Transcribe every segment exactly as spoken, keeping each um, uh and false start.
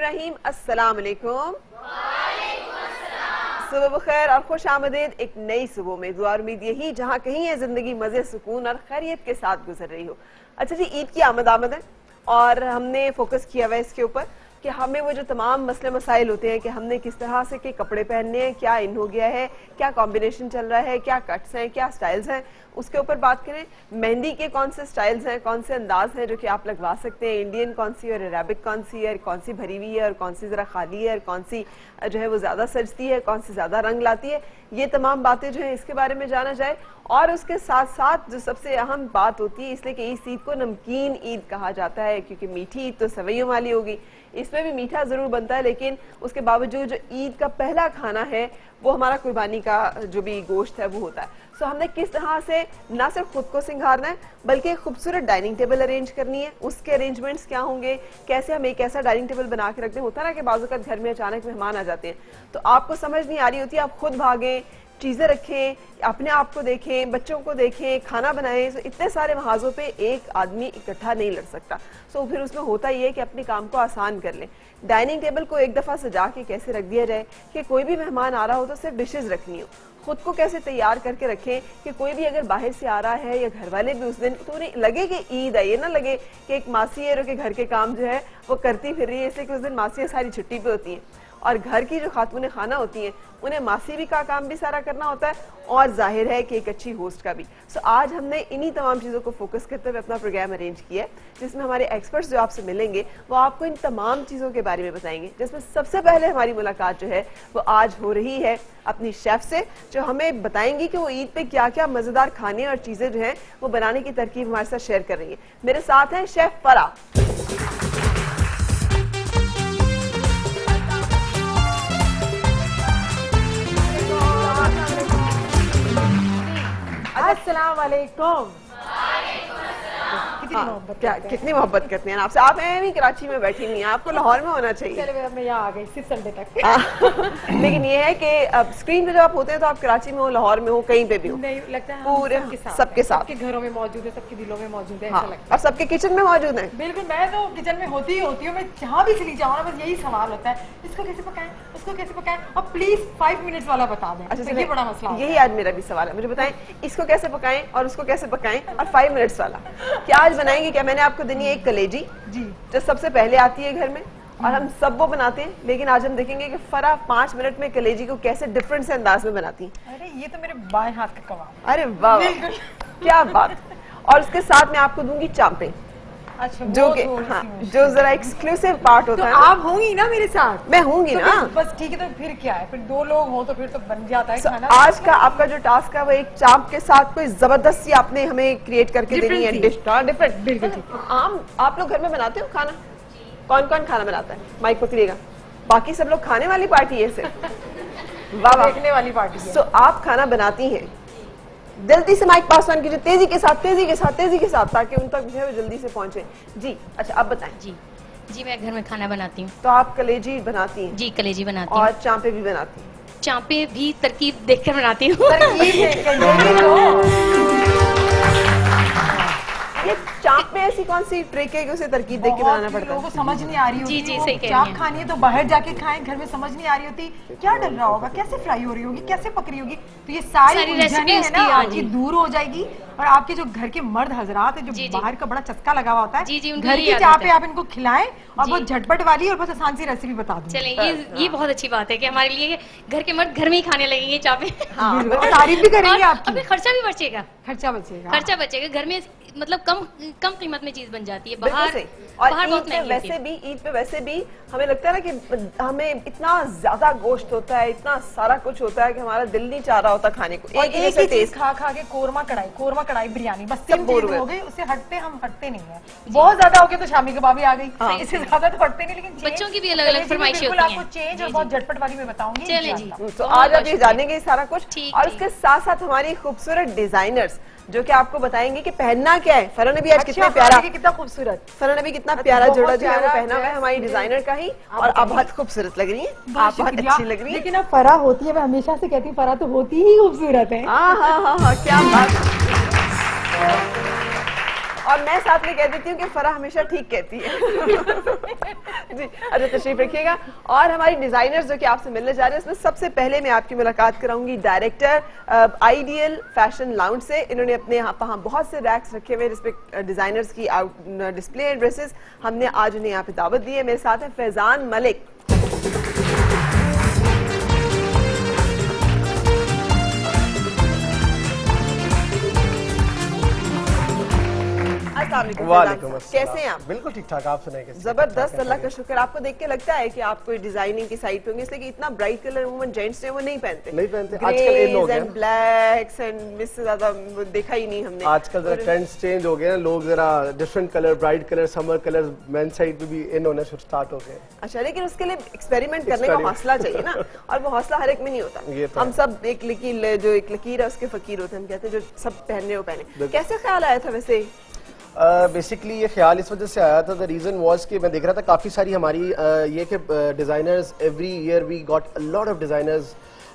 रहीम। अस्सलाम वालेकुम। सुबह बखैर और खुश आमदीद एक नई सुबह में। दुआ और उम्मीद यही जहाँ कहीं है जिंदगी मजे सुकून और खैरियत के साथ गुजर रही हो। अच्छा जी, ईद की आमद आमद है और हमने फोकस किया हुआ है इसके ऊपर कि हमें वो जो तमाम मसले मसाइल होते हैं कि हमने किस तरह से के कपड़े पहनने हैं, क्या इन हो गया है, क्या कॉम्बिनेशन चल रहा है, क्या कट्स हैं, क्या स्टाइल्स हैं, उसके ऊपर बात करें। मेहंदी के कौन से स्टाइल्स हैं, कौन से अंदाज हैं जो कि आप लगवा सकते हैं, इंडियन कौन सी और अरेबिक कौन सी है, कौन सी भरी हुई है और कौन सी ज़रा खाली है और कौन सी जो है वो ज़्यादा सजती है, कौन सी ज़्यादा रंग लाती है, ये तमाम बातें जो है इसके बारे में जाना जाए। और उसके साथ साथ जो सबसे अहम बात होती है, इसलिए कि इस ईद को नमकीन ईद कहा जाता है क्योंकि मीठी ईद तो सवैयों वाली होगी, इसमें भी मीठा ज़रूर बनता है, लेकिन उसके बावजूद जो ईद का पहला खाना है वो हमारा कुर्बानी का जो भी गोश्त है वो होता है। सो हमने किस तरह से ना सिर्फ खुद को सिंगारना है बल्कि खूबसूरत डाइनिंग टेबल अरेंज करनी है, उसके अरेंजमेंट्स क्या होंगे, कैसे हम एक ऐसा डाइनिंग टेबल बना के रखते हैं। होता है ना कि बाज़ वक़्त घर में अचानक मेहमान आ जाते हैं तो आपको समझ नहीं आ रही होती, आप खुद भागें, चीज़ें रखें, अपने आप को देखें, बच्चों को देखें, खाना बनाएं। सो इतने सारे महाजों पे एक आदमी इकट्ठा नहीं लड़ सकता। सो फिर उसमें होता ही है कि अपने काम को आसान कर लें। डाइनिंग टेबल को एक दफ़ा सजा के कैसे रख दिया जाए कि कोई भी मेहमान आ रहा हो तो सिर्फ डिशेज रखनी हो। खुद को कैसे तैयार करके रखें कि कोई भी अगर बाहर से आ रहा है या घर वाले भी उस दिन, तो उन्हें लगे कि ईद है, ये ना लगे कि एक मासी है जो कि घर के काम जो है वो करती फिर रही है, इसलिए कि उस दिन मासी सारी छुट्टी पे होती हैं और घर की जो खातून खाना होती हैं उन्हें मासी भी का काम भी सारा करना होता है और जाहिर है कि एक अच्छी होस्ट का भी। सो आज हमने इन्हीं तमाम चीज़ों को फोकस करते हुए अपना प्रोग्राम अरेंज किया है जिसमें हमारे एक्सपर्ट्स जो आपसे मिलेंगे वो आपको इन तमाम चीज़ों के बारे में बताएंगे। जिसमें सबसे पहले हमारी मुलाकात जो है वो आज हो रही है अपनी शेफ़ से, जो हमें बताएंगी कि वो ईद पे क्या क्या मज़ेदार खाने और चीज़ें जो हैं वो बनाने की तरकीब हमारे साथ शेयर कर रही है। मेरे साथ हैं शेफ़ फरा। अस्सलाम वालेकुम। कितनी मोहब्बत क्या कितनी मोहब्बत करते हैं आपसे। आप हैं भी कराची में बैठी नहीं हैं, आपको लाहौर में होना चाहिए। चले मैं यहाँ आ गई सिर्फ संडे तक। लेकिन ये है कि अब स्क्रीन पे जब आप होते हैं तो आप कराची में हो, लाहौर में हो, कहीं पे भी हो, नहीं लगता है पूरे सबके साथ, सबके घरों में मौजूद है, सबके दिलों में मौजूद है, हाँ, ऐसा लगता और सबके किचन में मौजूद है। बिल्कुल, मैं तो किचन में होती ही होती हूँ, मैं जहाँ भी चली जाऊँ ना बस यही सवाल होता है, इसको कैसे पकाएं, उसको कैसे पकाएं, और प्लीज फाइव मिनट्स वाला बता दें। अच्छा, ये बड़ा मसला यही आज मेरा भी सवाल है, मुझे बताएं इसको कैसे पकाएं और उसको कैसे पकाएं और फाइव मिनट्स वाला क्या आज बनाएंगे। क्या मैंने आपको देनी है एक कलेजी जी जो सबसे पहले आती है घर में और हम सब वो बनाते हैं, लेकिन आज हम देखेंगे कि फरा पांच मिनट में कलेजी को कैसे डिफरेंट से अंदाज में बनाती है। अरे ये तो मेरे बाएं हाथ का कबाब। अरे वाह क्या बात। और उसके साथ मैं आपको दूंगी चांपे, अच्छा, जो कि हाँ जो जरा एक्सक्लूसिव पार्ट होता तो है। आप होंगी ना मेरे साथ? मैं होंगी तो ना। बस ठीक है, तो फिर क्या है, फिर दो लोग हो तो फिर तो बन जाता है so, खाना। आज का आपका जो टास्क है वो एक चाप के साथ कोई जबरदस्त सी आपने हमें क्रिएट करके देनी है डिश। डिफरेंट बिल्कुल ठीक। आम आप लोग घर में बनाते हो खाना? कौन कौन खाना बनाता है? माइक पकड़िएगा। बाकी सब लोग खाने वाली पार्टी है सिर्फ। वाह वाह, देखने वाली पार्टी है। सो आप खाना बनाती हैं, जल्दी से माइक पास ऑन कीजिए, तेजी के साथ तेजी के साथ तेजी के साथ, ताकि उन तक जो है जल्दी से पहुंचे। जी अच्छा, अब बताएं। जी जी मैं घर में खाना बनाती हूँ। तो आप कलेजी बनाती हैं? जी कलेजी बनाती हूँ और चांपे भी बनाती हैं? चांपे भी तरकीब देखकर बनाती हूँ। ये चाप में ऐसी कौन सी ट्रिक है कि उसे तरकीब देख के बनाना पड़ता है? लोगों को समझ नहीं आ रही होती। जी जी सही कह रही चाप हैं। खानी है तो बाहर जाके खाएं, घर में समझ नहीं आ रही होती क्या डल रहा होगा, कैसे फ्राई हो रही होगी, कैसे पक रही होगी। तो ये सारी सारी उलझनें रेसिपी है उसकी, ना हाँ आपकी जी। दूर हो जाएगी। और आपके जो घर के मर्द हजरात है जो जी, जी। बाहर का बड़ा चस्का लगा हुआ होता है, जी, जी, उनको घर ये की याद चाप होता पे है। आप इनको खिलाएं और बहुत झटपट वाली और बहुत आसान सी रेसिपी बता दूं। चलें, ये ये बहुत अच्छी बात है कि हमारे लिए घर के मर्द घर में ही खाने लगेंगे चापे। हाँ, और तारीफ भी करेंगे और आपकी। अभी खर्चा भी बचेगा, खर्चा बचेगा। खर्चा बचेगा। घर में मतलब कम कम कीमत में चीज बन जाती है। बिल्कुल बाहर सही। और बाहर ईद बहुत पे महंगी होती वैसे है। भी ईद पे वैसे भी हमें लगता है ना कि हमें इतना ज्यादा गोश्त होता है, इतना सारा कुछ होता है कि हमारा दिल नहीं चाह रहा होता खाने को। और एक ही एक जैसा ही चीज टेस्ट। खा खा के कोरमा कढ़ाई कोरमा कढ़ाई बिरयानी बस सब तीन बोर चीज हुए। हो गई, उससे हटते हम हटते नहीं है। बहुत ज्यादा हो गया तो शामी कबाबी आ गई, हाँ। इससे ज्यादा तो हटते नहीं। लेकिन बच्चों की भी अलग-अलग फरमाइशें होती हैं। आपको चेंज और बहुत झटपट वाली मैं बताऊंगी। चलें जी। तो आज आप ये जानेंगे सारा कुछ। ठीक, और ठीक। उसके साथ साथ हमारी खूबसूरत डिजाइनर्स जो कि आपको बताएंगे कि पहनना क्या है। फरह ने भी आज कितना प्यारा, कितना खूबसूरत फरह ने भी कितना प्यारा बहुत जोड़ा जो है वो प्यारा पहना हुआ है हमारी डिजाइनर का ही। और आप बहुत खूबसूरत लग रही हैं, आप बहुत अच्छी लग रही हैं। लेकिन अब फरा होती है, मैं हमेशा से कहती हूँ फरा तो होती ही खूबसूरत है। हाँ हाँ हाँ हाँ, क्या बात। और मैं साथ में कह देती हूँ कि फरा हमेशा ठीक कहती है। जी, अच्छा तशरीफ रखिएगा। और हमारी डिजाइनर्स जो कि आपसे मिलने जा रहे हैं, उसमें सबसे पहले मैं आपकी मुलाकात कराऊंगी डायरेक्टर आइडियल फैशन लाउंज से। इन्होंने अपने यहाँ वहाँ बहुत से रैक्स रखे हुए हैं जिसपे डिजाइनर्स की डिस्प्ले ड्रेसेस, हमने आज उन्हें यहाँ पे दावत दी है। मेरे साथ है फैजान मलिक। वालेकुम कैसे हैं आप? बिल्कुल ठीक ठाक, आप सुनाइए कैसे? जबरदस्त, अल्लाह का शुक्र। आपको देख के लगता है कि आप कोई डिजाइनिंग की साइड पे होंगे, इसलिए कि इतना ब्राइट कलर वुमन जेंट्स ने वो नहीं पहनते, नहीं पहनते आजकल इन हो गए एंड ब्लैक्स एंड इससे ज्यादा देखा ही नहीं हमने। आजकल जरा ट्रेंड्स चेंज हो गए हैं, लोग जरा different colour, bright colour, summer colour men side पे भी इन होना शुरू स्टार्ट हो गए। अच्छा, लेकिन उसके लिए एक्सपेरिमेंट करने का हौसला चाहिए ना, और वो हौसला हर एक में नहीं होता। हम सब एक लकीर, जो एक लकीर है उसके फकीर होते हैं, हम कहते हैं जो सब पहन रहे हो पहने। कैसे ख्याल आया था वैसे? बेसिकली uh, ये ख्याल इस वजह से आया था, द रीजन वाज कि मैं देख रहा था काफ़ी सारी हमारी uh, ये कि designers every year we got a lot of designers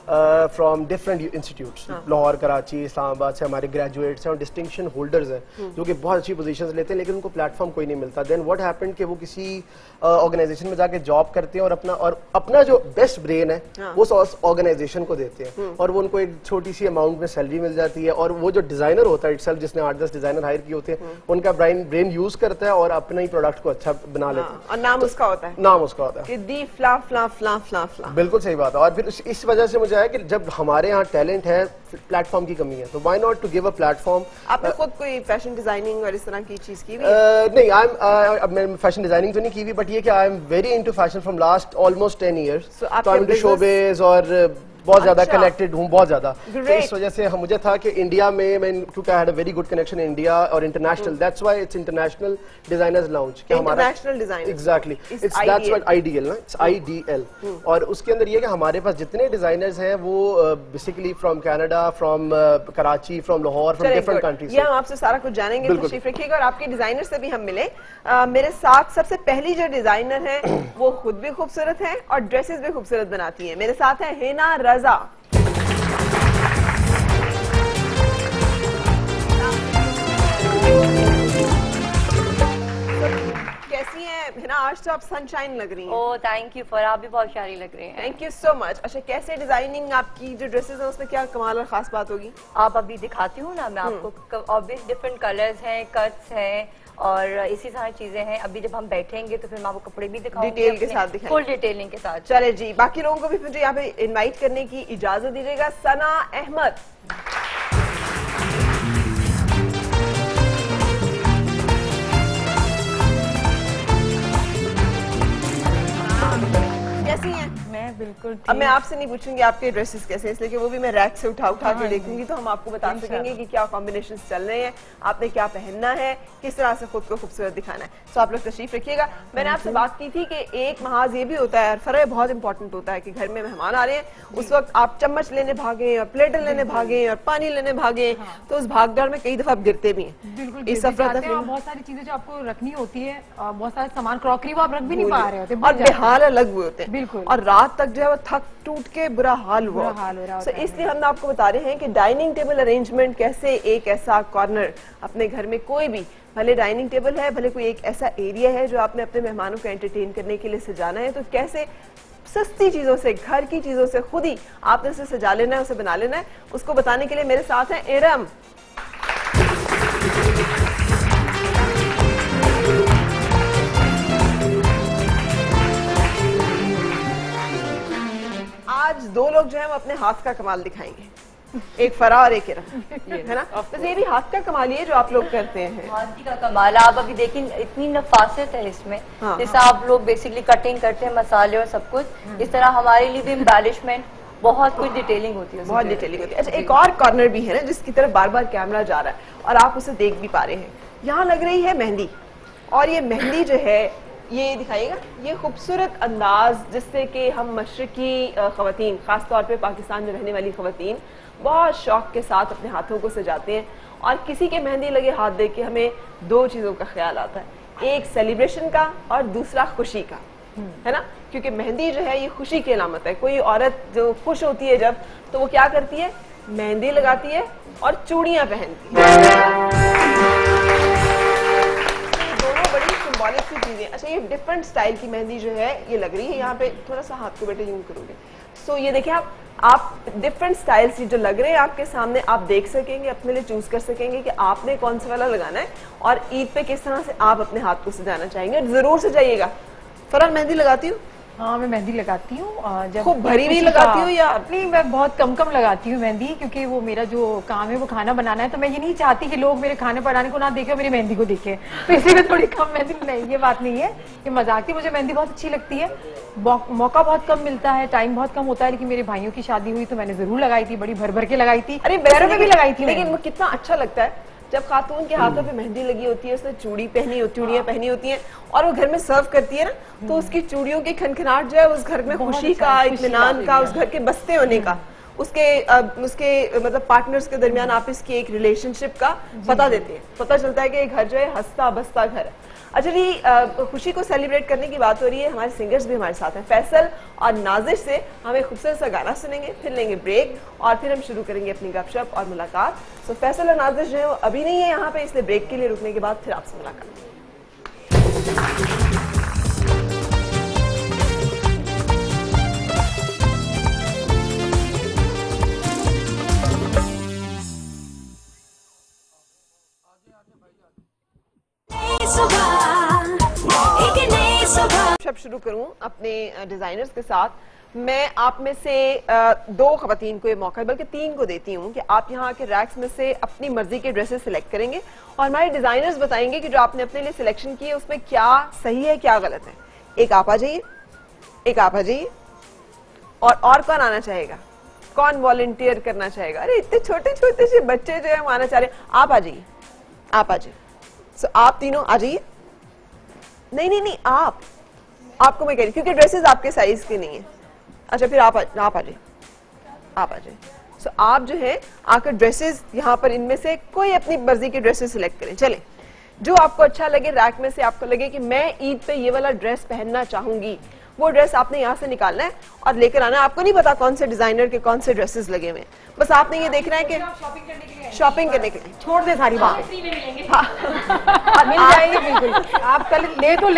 from different institutes, Lahore, Karachi, Islamabad से हमारे ग्रेजुएट्स हैं और डिस्टिंक्शन होल्डर्स हैं जो कि बहुत अच्छी पोजीशंस लेते हैं, लेकिन उनको प्लेटफॉर्म कोई नहीं मिलता। देन व्हाट हैपेंड कि वो किसी ऑर्गेनाइजेशन uh, में जाके जॉब करते हैं और अपना और अपना जो बेस्ट ब्रेन है हाँ. वो ऑर्गेनाइजेशन को देते हैं और वो उनको एक छोटी सी अमाउंट में सैलरी मिल जाती है, और वो जो डिजाइनर होता है इटसेल्फ, जिसने आठ दस डिजाइनर हायर किए होते हैं, उनका ब्रेन ब्रेन यूज करता है और अपने ही प्रोडक्ट को अच्छा बना लेता है। और नाम उसका होता है, नाम उसका होता है दी फ्ला फ्ला फ्ला फ्ला फ्ला। बिल्कुल सही बात है। और फिर इस वजह से मुझे है कि जब हमारे यहाँ टैलेंट है, प्लेटफॉर्म की कमी है, तो why not to give a platform. आपने खुद कोई फैशन डिजाइनिंग और इस तरह की चीज की हुई? नहीं, आई एम मैं फैशन डिजाइनिंग तो नहीं की हुई, बट ये कि I am very into fashion from last almost ten years. तो आई एम इनटू शोबिज और बहुत ज्यादा कनेक्टेड हूँ, बहुत ज्यादा। तो इस वजह से हम मुझे था कि इंडिया में मैं क्योंकि I had a very good connection in India और international, that's why it's international designers lounge कि हमारा international design exactly it's that's what IDL ना, इट्स आईडीएल। और उसके अंदर ये कि हमारे पास जितने डिजाइनर्स हैं वो basically from Canada, from Karachi, from Lahore, from different countries. ये हम आपसे सारा कुछ जानेंगे, तशरीफ रखिएगा। और आपके डिजाइनर से भी हम मिले। मेरे साथ सबसे पहली जो डिजाइनर है वो खुद भी खूबसूरत है और ड्रेसेस भी खूबसूरत बनाती है। मेरे साथ है हिना रजा। कैसी हैं हिना? आज तो आप सनशाइन लग रही हैं। ओह थैंक यू फॉर, आप भी बहुत प्यारी लग रही हैं। Thank you so much. अच्छा, कैसे डिजाइनिंग आपकी जो ड्रेसेस हैं उसमें क्या कमाल और खास बात होगी? आप अभी दिखाती हूँ ना मैं आपको। ऑब्वियस डिफरेंट कलर्स हैं, कट्स हैं और इसी सारी चीजें हैं। अभी जब हम बैठेंगे तो फिर मैं आपको कपड़े भी दिखाऊंगी, डिटेल के साथ दिखाएंगे, फुल डिटेलिंग के साथ। चले जी, बाकी लोगों को भी फिर यहाँ पे इनवाइट करने की इजाजत दीजिएगा। सना अहमद। कैसी हैं? मैं बिल्कुल। अब मैं आपसे नहीं पूछूंगी आपके ड्रेसेस कैसे, इसलिए कि वो भी मैं रैक से उठा उठा के देखूंगी, तो हम आपको बता सकेंगे कि क्या कॉम्बिनेशन चल रहे हैं, आपने क्या पहनना है, किस तरह से खुद को खूबसूरत दिखाना है। तो आप लोग तशरीफ रखिएगा। मैंने आपसे बात की थी कि एक महाज ये भी होता है, फर्क बहुत इंपॉर्टेंट होता है कि घर में मेहमान आ रहे हैं, उस वक्त आप चम्मच लेने भागे और प्लेटर लेने भागे और पानी लेने भागे, तो उस भागदौड़ में कई दफा आप गिरते भी हैं। बिल्कुल, इस बहुत सारी चीजें जो आपको रखनी होती है, बहुत सारे सामान, क्रॉकरी वो आप रख भी नहीं पा रहे होते और बेहाल अलग हुए होते हैं। बिल्कुल, और रात तक जो है वो थक टूट के बुरा हाल हुआ। हाल हो रहा so, इसलिए हम आपको बता रहे हैं कि डाइनिंग टेबल अरेंजमेंट कैसे, एक ऐसा कॉर्नर अपने घर में, कोई भी भले डाइनिंग टेबल है, भले कोई एक ऐसा एरिया है जो आपने अपने मेहमानों को एंटरटेन करने के लिए सजाना है, तो कैसे सस्ती चीजों से, घर की चीजों से खुद ही आपने उसे सजा लेना है, उसे बना लेना है, उसको बताने के लिए मेरे साथ है इरम। आज दो लोग जो है वो अपने हाथ का कमाल दिखाएंगे, एक फरा और एक इरम, है ना? तो ये भी हाथ का कमाल ही है जो आप लोग करते हैं। हाथ का कमाल आप अभी देखिए, इतनी नफासत है इसमें। हाँ, जैसे हाँ। आप लोग बेसिकली कटिंग करते हैं मसाले और सब कुछ, इस तरह हमारे लिए भी एम्बेलिशमेंट, बहुत कुछ डिटेलिंग होती है, बहुत डिटेलिंग होती है। अच्छा, एक और कॉर्नर भी है ना जिसकी तरफ बार बार कैमरा जा रहा है और आप उसे देख भी पा रहे हैं। यहाँ लग रही है मेहंदी, और ये मेहंदी जो है, ये दिखाइएगा, ये खूबसूरत अंदाज जिससे कि हम मशरकी ख़वातीन, खास तौर पे पाकिस्तान में रहने वाली ख़वातीन बहुत शौक के साथ अपने हाथों को सजाते हैं। और किसी के मेहंदी लगे हाथ देख के हमें दो चीज़ों का ख्याल आता है, एक सेलिब्रेशन का और दूसरा खुशी का, है ना? क्योंकि मेहंदी जो है ये खुशी की अलामत है। कोई औरत जो खुश होती है जब, तो वो क्या करती है, मेहंदी लगाती है और चूड़ियाँ पहनती है। सिंबॉलिक सी चीजें। अच्छा, ये डिफरेंट स्टाइल की मेहंदी जो है ये लग रही है, यहाँ पे थोड़ा सा हाथ को बेटे यूं करोगे। सो so, ये देखिए आप आप डिफरेंट स्टाइल्स जो लग रहे हैं आपके सामने, आप देख सकेंगे, अपने लिए चूज कर सकेंगे कि आपने कौन सा वाला लगाना है और ईद पे किस तरह से आप अपने हाथ को सजाना चाहेंगे। जरूर सजाइएगा। फरहान मेहंदी लगाती हूँ? हाँ, मैं मेहंदी लगाती हूँ। जब खूब भरी नहीं लगाती हूँ या? नहीं, मैं बहुत कम कम लगाती हूँ मेहंदी, क्योंकि वो मेरा जो काम है वो खाना बनाना है, तो मैं ये नहीं चाहती कि लोग मेरे खाने बनाने को ना देखे और मेरी मेहंदी को देखे, तो इसलिए मैं थोड़ी कम मेहंदी। नहीं, ये बात नहीं है, ये मजाक थी। मुझे मेहंदी बहुत अच्छी लगती है। मौका बहुत कम मिलता है, टाइम बहुत कम होता है, लेकिन मेरे भाइयों की शादी हुई तो मैंने जरूर लगाई थी, बड़ी भर भर के लगाई थी। अरे पैरों में भी लगाई थी। लेकिन वो कितना अच्छा लगता है जब खातून के हाथों पे मेहंदी लगी होती है, उसने चूड़ी पहनी होती चूड़ियां पहनी होती हैं और वो घर में सर्व करती है ना, तो उसकी चूड़ियों की खनखनाहट जो है उस घर में खुशी का, इत्मीनान का, उस घर के बसते होने का, उसके आ, उसके मतलब पार्टनर्स के दरमियान आपस की एक रिलेशनशिप का पता देते हैं। पता चलता है कि ये घर जो है हंसता बसता घर है। अच्छा जी, खुशी को सेलिब्रेट करने की बात हो रही है, हमारे सिंगर्स भी हमारे साथ हैं। फैसल और नाजिश से हमें खूबसूरत सा गाना सुनेंगे, फिर लेंगे ब्रेक और फिर हम शुरू करेंगे अपनी गपशप और मुलाकात। सो फैसल और नाजिश जो है वो अभी नहीं है यहाँ पे, इसलिए ब्रेक के लिए रुकने के बाद फिर आपसे मुलाकात। शब शुरू करूं अपने डिजाइनर्स के साथ। मैं आप में से दो खवातीन को ये मौका, बल्कि तीन को देती हूँ कि आप यहाँ के रैक्स में से अपनी मर्जी के ड्रेसेस सिलेक्ट करेंगे और हमारे डिजाइनर्स बताएंगे कि जो आपने अपने लिए सिलेक्शन की है उसमें क्या सही है क्या गलत है। एक आप आ जाइए, एक आप आ जाइए, और और कौन आना चाहेगा, कौन वॉलंटियर करना चाहेगा? अरे इतने छोटे छोटे से बच्चे जो है हम आना चाह रहे हैं। आप आ जाइए, आप आ जाइए। सो आप तीनों आ जाइए। नहीं नहीं नहीं, आप आपको मैं कह रही, क्योंकि ड्रेसेस आपके साइज के नहीं है। अच्छा, फिर आप आप आ जाइए, आप आ जाइए। सो आप जो है आकर ड्रेसेस यहाँ पर इनमें से कोई अपनी मर्जी के ड्रेसेस सिलेक्ट करें। चले, जो आपको अच्छा लगे, रैक में से आपको लगे कि मैं ईद पे ये वाला ड्रेस पहनना चाहूंगी, वो ड्रेस आपने यहाँ से निकालना है और लेकर आना है। आपको नहीं पता कौन से डिजाइनर के कौन से ड्रेसेस लगे हुए हैं, बस आपने ये देखना है कि शॉपिंग करने के लिए। छोड़ दे सारी बातें, फ्री में मिलेंगे। हाँ, मिल जाएंगे बिल्कुल। आप कल ले तो ले,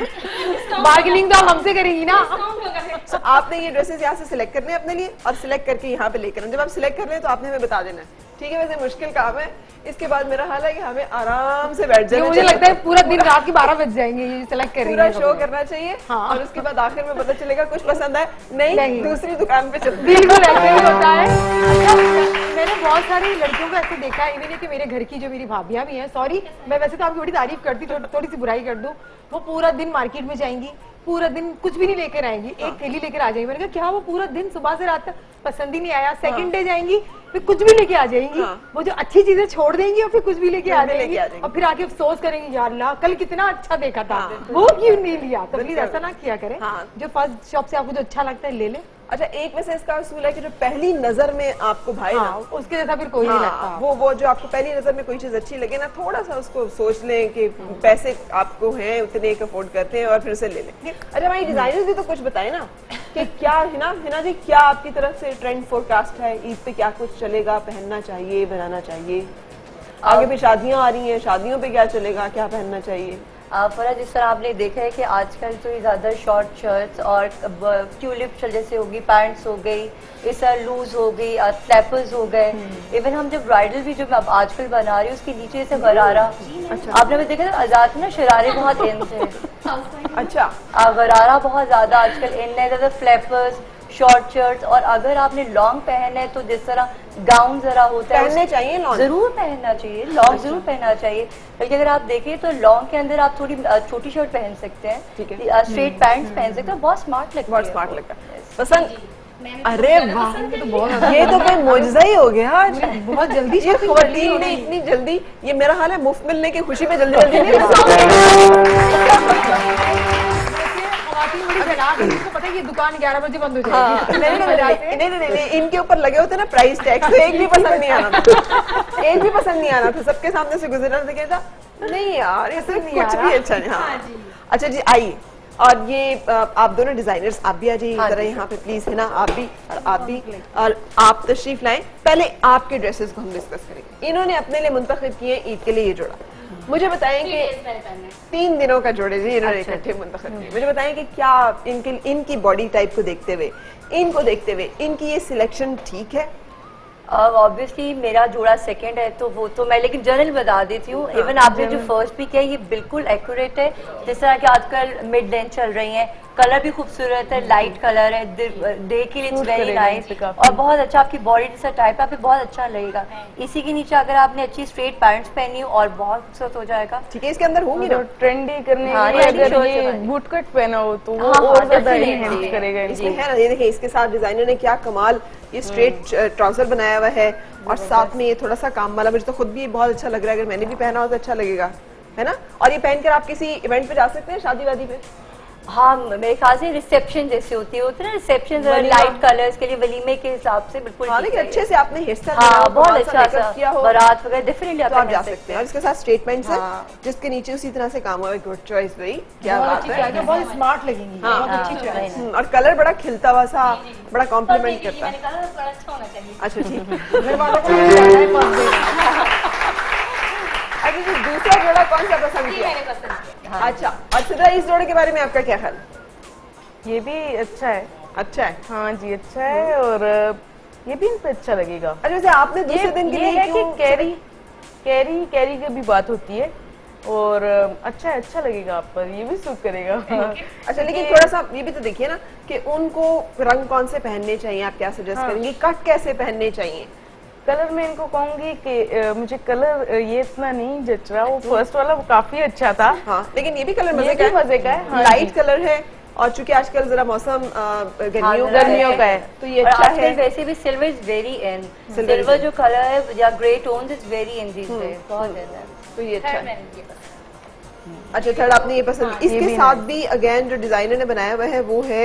बार्गेनिंग तो आप हमसे करेंगी ना। so, आपने ये ड्रेसेस यहाँ से सिलेक्ट करने हैं अपने लिए और सिलेक्ट करके यहाँ पे लेकर, जब आप सिलेक्ट कर रहे हैं तो आपने हमें बता देना है, ठीक है? वैसे मुश्किल काम है। इसके बाद मेरा हाल है कि हमें आराम से बैठ जाना, मुझे लगता है पूरा दिन रात के बारह बज जाएंगे ये सिलेक्ट कर रही पूरा शो करना चाहिए। हाँ। और उसके बाद आखिर में पता चलेगा कुछ पसंद है नहीं, नहीं। दूसरी दुकान पे चलते। बिल्कुल ऐसे ही होता है। अच्छा, मैंने बहुत सारी लड़कियों को ऐसे देखा है, इवन कि मेरे घर की जो मेरी भाभियां भी हैं, सॉरी मैं वैसे तो आपकी बड़ी तारीफ करती, थो, थोड़ी सी बुराई कर दूं, वो पूरा दिन मार्केट में जाएंगी, पूरा दिन कुछ भी नहीं लेकर आएंगी, एक थैली लेकर आ जाएंगी। मैंने कहा क्या वो पूरा दिन सुबह से रात तक पसंद ही नहीं आया, सेकंड डे जाएंगी फिर कुछ भी लेके आ जाएंगी। वो जो अच्छी चीजें छोड़ देंगी और फिर कुछ भी लेके आ जाएंगी और फिर आके अफसोस करेंगी, यार अल्लाह कल कितना अच्छा देखा था, वो क्यों नहीं लिया। तो प्लीज ऐसा ना किया करें, जो फर्स्ट शॉप से आपको जो अच्छा लगता है ले ले। अच्छा, एक वैसे इसका असूल है कि जो पहली नजर में आपको भाई हाँ, ना, उसके जैसा फिर कोई नहीं लगता। वो वो जो आपको पहली नजर में कोई चीज अच्छी लगे ना, थोड़ा सा उसको सोच लें कि पैसे आपको हैं उतने एक अफोर्ड करते हैं और फिर से ले लें। अच्छा, हमारी डिजाइनर्स भी तो कुछ बताए ना कि क्या हिना हिना जी, क्या आपकी तरफ से ट्रेंड फोरकास्ट है, ईद पे क्या कुछ चलेगा, पहनना चाहिए, बनाना चाहिए? आगे भी शादियां आ रही हैं, शादियों पे क्या चलेगा, क्या पहनना चाहिए? फरा, जिस तरह आपने देखा है कि आजकल तो ज्यादा शॉर्ट शर्ट्स और ट्यूलिप जैसे होगी, पैंट्स हो गई, इस तरह लूज हो गई, फ्लैपर्स हो गए। इवन हम जो ब्राइडल भी जो मैं आजकल बना रही हूँ उसके नीचे से गरारा, अच्छा। आपने भी देखा था आजाद में शरारे बहुत इन थे। अच्छा, गरारा बहुत ज्यादा आजकल इन है, ज्यादा फ्लैपर्स, शॉर्ट शर्ट्स। और अगर आपने लॉन्ग पहना है तो जिस तरह गाउन जरा होता है पहनने चाहिए, जरूर पहनना चाहिए, लॉन्ग जरूर पहनना चाहिए। बल्कि अगर आप देखें तो लॉन्ग के अंदर आप थोड़ी छोटी शर्ट पहन सकते हैं, स्ट्रेट पैंट्स पहन सकते हैं, बहुत स्मार्ट लगता है, बहुत स्मार्ट लगता है। पसंद? अरे वाह, ये तो कोई मौजज़ा ही हो गया आज। बहुत जल्दी ये खवातीन ने इतनी जल्दी, ये मेरा हाल है मुफ्त मिलने की खुशी में जल्दी जल्दी नहीं पता है ये दुकान ग्यारह बजे बंद हो जाएगी। नहीं नहीं नहीं नहीं, इनके ऊपर लगे होते ना प्राइस टैग, तो एक भी पसंद नहीं आना था, एक भी पसंद नहीं आना था, सबके सामने से गुजरना था, कहता नहीं यार ऐसे कुछ भी अच्छा नहीं। हाँ, अच्छा जी आइए, और ये आप दोनों डिजाइनर्स, आप भी आ जाइए हाँ जरा यहाँ पे प्लीज, है ना, आप भी और आप भी और आप तशरीफ लाएं। पहले आपके ड्रेसेस को हम डिस्कस करेंगे। इन्होंने अपने लिए मुंतखब किए ईद के लिए ये जोड़ा, मुझे बताएं कि मैंने पहनना है। तीन दिनों का जोड़े जी इन्होंने अच्छा। इकट्ठे मुंतखब किए। मुझे बताएं कि क्या इनके इनकी बॉडी टाइप को देखते हुए, इनको देखते हुए इनकी ये सिलेक्शन ठीक है? ऑब्वियसली मेरा जोड़ा सेकंड है तो वो तो मैं लेकिन जनरल बता देती हूँ। इवन आपने जो फर्स्ट पिक है ये बिल्कुल एक्यूरेट है। जिस तरह कि आजकल मिड लेंथ चल रही है, कलर भी खूबसूरत है, लाइट कलर है, डे के लिए इट्स वेरी नाइस और बहुत अच्छा आपकी बॉडी जैसा टाइप है, आप पे बहुत अच्छा लगेगा। इसी के नीचे अगर आपने अच्छी स्ट्रेट पैंट्स पहनी हो और बहुत खूबसूरत हो जाएगा। ठीक है, इसके अंदर होंगी ना ट्रेंडी करने हाँ, के लिए trendy अगर shorts ये लगानी। बूट कट पहना हो तो वो हाँ, हाँ, और ज्यादा definitely। enhance करेगा इसमें इनको। है ना, ये देखिए इसके साथ डिजाइनर ने क्या कमाल ये स्ट्रेट ट्राउजर बनाया हुआ है और साथ में ये थोड़ा सा काम वाला। मुझे तो खुद भी ये बहुत अच्छा लग रहा है, अगर मैंने भी पहना हो तो अच्छा लगेगा, है ना। और ये पहनकर आप किसी इवेंट पे जा सकते हैं, शादी वादी पे। हाँ, मेरे ख्याल से रिसेप्शन जैसे होती है होती है ना, रिसेप्शन वलीमा। लाइट कलर्स के लिए वलीमे के हिसाब से बिल्कुल हाँ, ठीक लेकिन है। अच्छे से आपने हेयर स्टाइल हाँ, बहुत अच्छा मेकअप सा किया हो बारात वगैरह डेफिनेटली तो आप जा सकते हैं। और इसके साथ स्ट्रेट पैंट्स है जिसके नीचे उसी तरह से काम हुआ है। गुड चॉइस भाई, क्या बहुत बात अच्छी है। चॉइस है, बहुत स्मार्ट लगेंगी, हाँ, बहुत अच्छी हाँ, चॉइस। हम्म, और कलर बड़ा खिलता हुआ सा, बड़ा कॉम्प्लीमेंट करता मैंने है। कहा थोड़ा अच्छा होना चाहिए। अच्छा ठीक है। घर वालों को भी जाना है फर्स्ट डे। अच्छा जी, दूसरा जोड़ा कौन सा पसंद ये किया? मैंने पसंद किया। अच्छा, और सिद्रा इस जोड़े के बारे में आपका क्या ख्याल? ये भी अच्छा है। अच्छा है। हाँ जी, अच्छा है और ये भी इन पे अच्छा लगेगा। अच्छा, वैसे आपने दूसरे दिन के ये लिए है कि क्यों कैरी कैरी कैरी की भी बात होती है और अच्छा है, अच्छा लगेगा आप पर, ये भी सूट करेगा। अच्छा, लेकिन थोड़ा सा ये भी तो देखिए ना कि उनको रंग कौन से पहनने चाहिए, आप क्या सजेस्ट हाँ। करेंगे, कट कैसे पहनने चाहिए? कलर में इनको कहूंगी कि अ, मुझे कलर अ, ये इतना नहीं जच रहा। वो फर्स्ट वाला वो काफी अच्छा था। हाँ, लेकिन ये भी कलर ये मजे भी का है, मजे का है। हाँ लाइट जी। कलर है और चूंकि आजकल जरा मौसम अ, गर्मियों हाँ, का गर्मियों का है। तो ये और अच्छा आजकल है। वैसे भी silver is very in. Silver silver is जो कलर है या grey tones is very in these days, बहुत इन है। तो ये अच्छा थर्ड है। मैंने ये पसंद। अच्छा, थर्ड आपने ये पसंद। ये इसके भी साथ भी अगेन जो डिजाइनर ने बनाया हुआ है वो है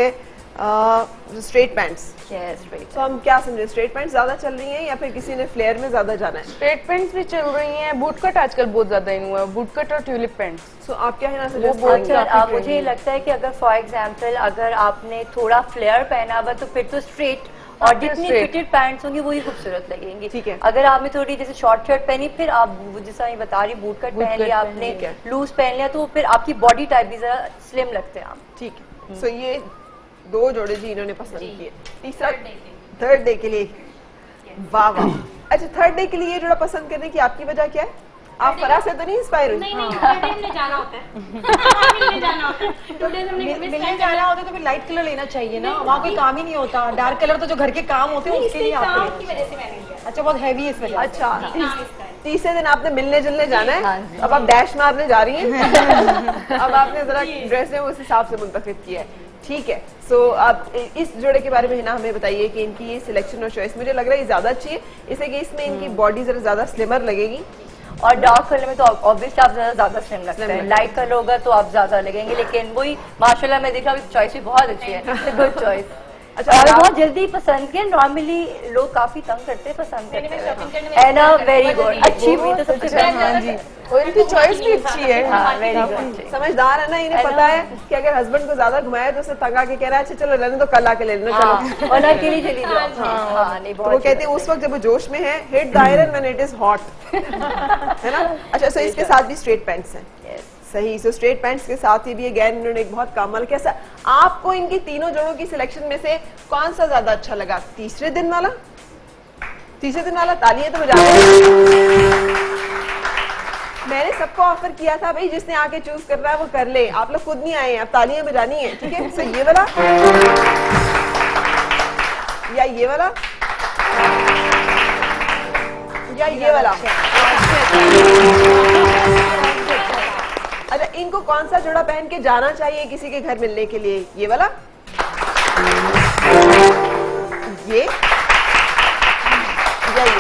स्ट्रेट पैंट्स। Yes, right. तो हम क्या समझे, स्ट्रेट पैंट ज्यादा चल रही हैं या फिर किसी ने फ्लेयर में ज्यादा जाना है? स्ट्रेट पैंट्स भी चल रही हैं, बूट कट आजकल बहुत ज्यादा इन हुआ है, बूट कट और ट्यूलिप पैंट्स। सो आप क्या है ना सजेस्ट बहुत करेंगे? अच्छा, काफी आप मुझे trendy है। लगता है कि अगर फॉर एग्जांपल अगर आपने थोड़ा फ्लेयर पहना हुआ तो फिर तो स्ट्रेट और हाँ, जितनी straight। फिटेड पैंट्स होंगी वही खूबसूरत लगेंगी। ठीक है। अगर आपने थोड़ी जैसे शॉर्ट शर्ट पहनी फिर आप वो जैसा मैं बता रही बूट कट Boot पहन cut लिया पहन आपने, लिया। लूज पहन लिया तो फिर आपकी बॉडी टाइप भी जरा स्लिम लगते हैं आप। ठीक है। सो ये दो जोड़े जी इन्होंने पसंद जी। किए। तीसरा Third day के लिए। थर्ड डे के लिए, वाह वाह। अच्छा, थर्ड डे के लिए ये जोड़ा पसंद करने की आपकी वजह क्या है? आप फराज से तो नहीं इंस्पायर हुई? नहीं नहीं, थर्ड डे हमने जाना होता है। मिलने जाना होता है। टुडे हमने मिल- मिस मिलने जाना होता है तो फिर लाइट कलर लेना चाहिए ना, वहाँ कोई काम ही नहीं होता। डार्क कलर तो जो घर के काम होते हैं उसके लिए काम आपको की लेना। वजह से मैंने लिया। अच्छा, बहुत हैवी है इस वजह से। अच्छा, काम इसका है। तीसरे दिन आपने मिलने जुलने जाना हाँ है, जी। अब आप डैश मारने जा रही हैं। अब आपने जरा ड्रेस है उस हिसाब से मुंतखब किया है। ठीक है। सो so, आप इस जोड़े के बारे में ना हमें बताइए कि इनकी ये सिलेक्शन और चॉइस मुझे लग रहा है ये ज्यादा अच्छी है, इससे कि इसमें इनकी बॉडी जरा ज्यादा स्लिमर लगेगी। और डार्क कलर में तो ऑब्वियसली आप ज्यादा ज्यादा स्लिम लगते Slim हैं, लगते लाइट कलर होगा तो आप ज्यादा लगेंगे। लेकिन वही माशाल्लाह मैं देखा चॉइस भी बहुत अच्छी है, गुड चॉइस। अच्छा, और आप- बहुत जल्दी पसंद किया। नॉर्मली लोग काफी तंग करते हैं पसंद मैंने करते मैं shopping करने में हैं। एंड बहुत वेरी जल्दी गुड, है। अच्छी भी तो सबसे अच्छा, बेस्ट। हाँ जी, और इनकी चॉइस भी अच्छी है। हाँ, वेरी गुड। समझदार है ना, इन्हें पता है कि अगर हस्बैंड को ज्यादा घुमाया तो उसे तंग आके कह रहा है अच्छा चलो लेने तो कल आके ले लेना चलो। हाँ, और अकेली चली जाओ। हाँ, नहीं तो वो बहुत कहते हैं उस वक्त जब वो जोश में है, hit the iron when it is hot, है ना। अच्छा, सो इसके साथ भी स्ट्रेट पैंट्स हैं। Yes. सही। सो स्ट्रेट पैंट्स के साथ ही भी अगेन इन्होंने एक बहुत कमाल कैसा। आपको इनकी तीनों जोड़ों की सिलेक्शन में से कौन सा ज्यादा अच्छा लगा? तीसरे दिन वाला? तीसरे दिन वाला तालियां तो बजा रहे। मैंने सबको ऑफर किया था भाई जिसने आके चूज करना है वो कर ले, आप लोग खुद नहीं आए हैं, आप तालियां बजानी है। ठीक है। सो ये वाला या ये वाला या ये वाला? अच्छा, इनको कौन सा जोड़ा पहन के जाना चाहिए किसी के घर मिलने के लिए? ये वाला, ये या ये?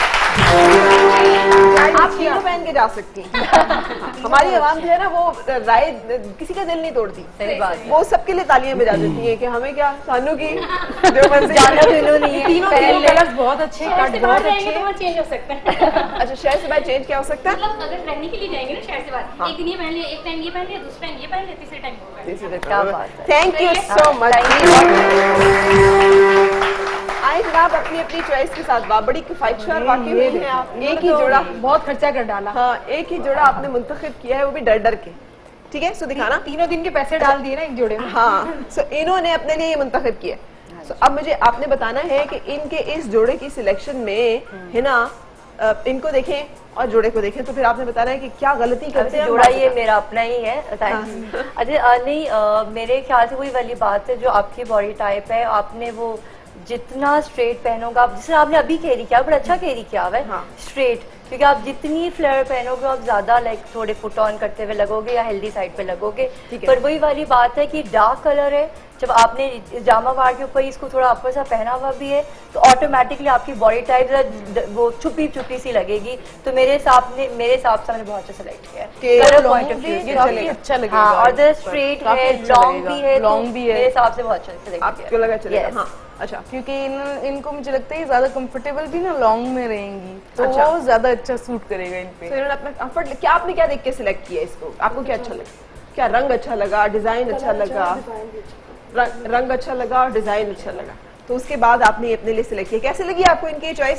आप तीनों पहन के जा सकती हैं। हमारी आवाम जो है ना वो राय किसी का दिल नहीं तोड़ती। सही बात है। वो सबके लिए तालियां बजा देती है कि हमें क्या, सानू की जो मंजिल जाना तो इन्हों नहीं है, तीनों पहन तीनों ले। कलर्स बहुत अच्छे, शहर कट से बहुत बाहर जाएंगे अच्छे। तो वहाँ चेंज हो सकता है। अच्छा, शहर से बाहर चेंज क्या हो सकता है? मतलब अगर रहने के लिए जाएंगे ना शहर से बाहर, एक दिन ये पहन लिया, एक टाइम ये पहन लिया, दूसरे टाइम ये पहन लिया, तीसरे टाइम वो पहन लिया। क्या बात है। Thank you Thank you. So much. आए जनाब अपनी अपनी चॉइस के साथ वाह बड़ी किफायती और वाकई ये में हैं आप। एक ही तो जोड़ा बहुत खर्चा कर डाला। हाँ एक ही जोड़ा आपने मुंतखब किया है वो भी डर डर के। ठीक है सो दिखाना तीनों दिन के पैसे डाल दिए ना एक जोड़े में। हाँ सो इन्होंने अपने लिए ये मुंतखब किया। सो अब मुझे आपने बताना है कि इनके इस जोड़े की सिलेक्शन में है ना अ, इनको देखें और जोड़े को देखें तो फिर आपने बताना है कि क्या गलती करते हैं। जोड़ा ये मेरा अपना ही है। थैंक्स। अच्छा नहीं अ, मेरे ख्याल से वही वाली बात है जो आपकी बॉडी टाइप है, आपने वो जितना स्ट्रेट पहनोगे आप, जिसने आपने अभी कैरी किया बड़ा अच्छा कैरी किया हुआ है हाँ। स्ट्रेट, क्योंकि आप जितनी फ्लेयर पहनोगे आप ज्यादा लाइक थोड़े पुट ऑन करते हुए लगोगे या हेल्दी साइड पे लगोगे। पर वही वाली बात है कि डार्क कलर है, जब आपने जामा वार के ऊपर इसको थोड़ा ऊपर सा पहना हुआ भी है तो ऑटोमेटिकली आपकी बॉडी टाइप वो छुपी छुपी सी लगेगी। तो मेरे हिसाब ने मेरे हिसाब से मैंने बहुत अच्छा सेलेक्ट किया कि है long पॉइंट ऑफ भी व्यू। काफी अच्छा लगेगा। हाँ, और द स्ट्रेट काफी है, अच्छा लॉन्ग लगेगा। भी है, long तो भी है। मेरे हिसाब से बहुत अच्छा सेलेक्ट आपको किया लगा चलेगा Yes. हाँ अच्छा क्योंकि इन इनको मुझे लगता है ज्यादा कंफर्टेबल भी ना लॉन्ग में रहेंगी तो अच्छा। वो ज्यादा अच्छा सूट करेगा इन पे। तो इन्होंने अपना कंफर्ट क्या आपने क्या देख के सिलेक्ट किया इसको? आपको क्या अच्छा लगा? क्या रंग अच्छा लगा, डिजाइन अच्छा लगा, रंग, रंग अच्छा लगा और डिजाइन अच्छा लगा, तो उसके बाद आपने ये अपने लिए सिलेक्ट किया। कैसे लगी आपको इनकी चॉइस?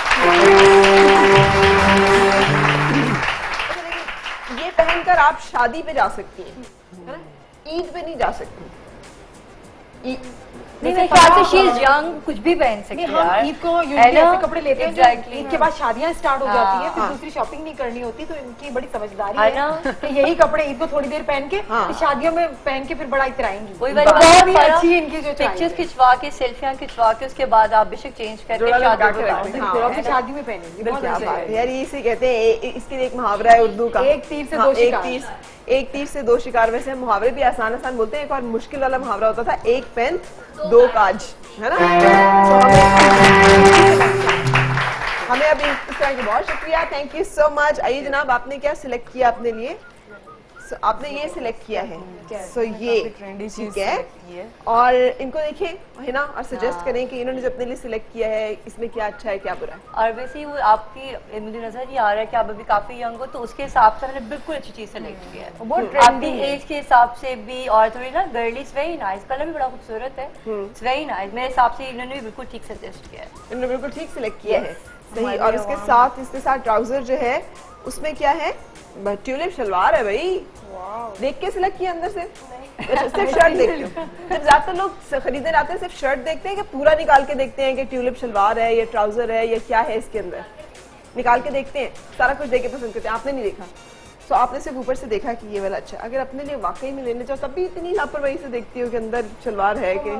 ये पहनकर आप शादी पे जा सकती हैं, है ना? ईद पे नहीं जा सकती। ईद नहीं मेरे ख्याल से शी इज यंग, कुछ भी पहन सकती नहीं है हम यार। ईद को है यूजुअली ना? ऐसे कपड़े लेते हैं Exactly, ईद के बाद शादियां स्टार्ट हो जाती हैं, फिर हाँ। दूसरी शॉपिंग नहीं करनी होती, तो इनकी बड़ी समझदारी है है ना? कि यही कपड़े ईद को थोड़ी देर पहन के हाँ। फिर शादियों में पहन के फिर बड़ा इतराएंगी। वही तो वाली बहुत बात ही है ना? अच्छी इनकी जो पिक्चर्स खिंचवा के सेल्फियां खिंचवा के उसके बाद आप बेशक चेंज करके जोड़ा लगा शादी के में रखते डाल हैं। सकते हाँ। फिर हो, अब है तो ना? शादी में पहनेंगी। बहुत क्या अच्छे बात है लगेंगे। यार, ये इसे कहते हैं ए- इसके लिए एक मुहावरा है उर्दू का, एक तीर से हाँ, दो एक शिकार। तीर एक तीर से दो शिकार। वैसे हम मुहावरे भी आसान आसान बोलते हैं, एक और मुश्किल वाला मुहावरा होता था एक पेन दो काज, है ना? तो हमें हमें अब इस तरह की बहुत शुक्रिया, थैंक यू सो मच। आइए जनाब आपने क्या सिलेक्ट किया अपने लिए? So, आपने ये सिलेक्ट किया है, सो so, ये ट्रेंडी चीज ठीक है। select की है। और इनको देखिए है ना, और सजेस्ट करें कि इन्होंने जो अपने लिए सिलेक्ट किया है इसमें क्या अच्छा है क्या बुरा है। और वैसे ही वो आपकी मुझे नजर नहीं आ रहा है कि आप अभी काफी यंग हो, तो उसके हिसाब से मैंने बिल्कुल अच्छी चीज सेलेक्ट किया है। बहुत आपकी ट्रेंडी है। एज के हिसाब से भी, और थोड़ी ना गर्ली वेरी नाइस, कलर भी बड़ा खूबसूरत है, इट्स वेरी नाइस। मेरे हिसाब से इन्होंने भी बिल्कुल ठीक सजेस्ट किया है। इन्होंने बिल्कुल ठीक सिलेक्ट किया Yes. है, सही। और इसके साथ इसके साथ ट्राउजर जो है उसमें क्या है, ट्यूलिप शलवार है भाई। देख के सिलेक्ट किया अंदर से? अच्छा, सिर्फ शर्ट देखते हो? जब ज्यादातर लोग खरीदने आते हैं सिर्फ शर्ट देखते हैं कि पूरा निकाल के देखते हैं कि ट्यूलिप शलवार है या ट्राउजर है या क्या है इसके अंदर? निकाल के देखते हैं, सारा कुछ देख के पसंद करते हैं। आपने नहीं देखा, तो आपने सिर्फ ऊपर से देखा कि ये वाला अच्छा है। अगर अपने लिए वाकई में लेने जाओ तब भी इतनी लापरवाही से देखती हो कि अंदर शलवार है कि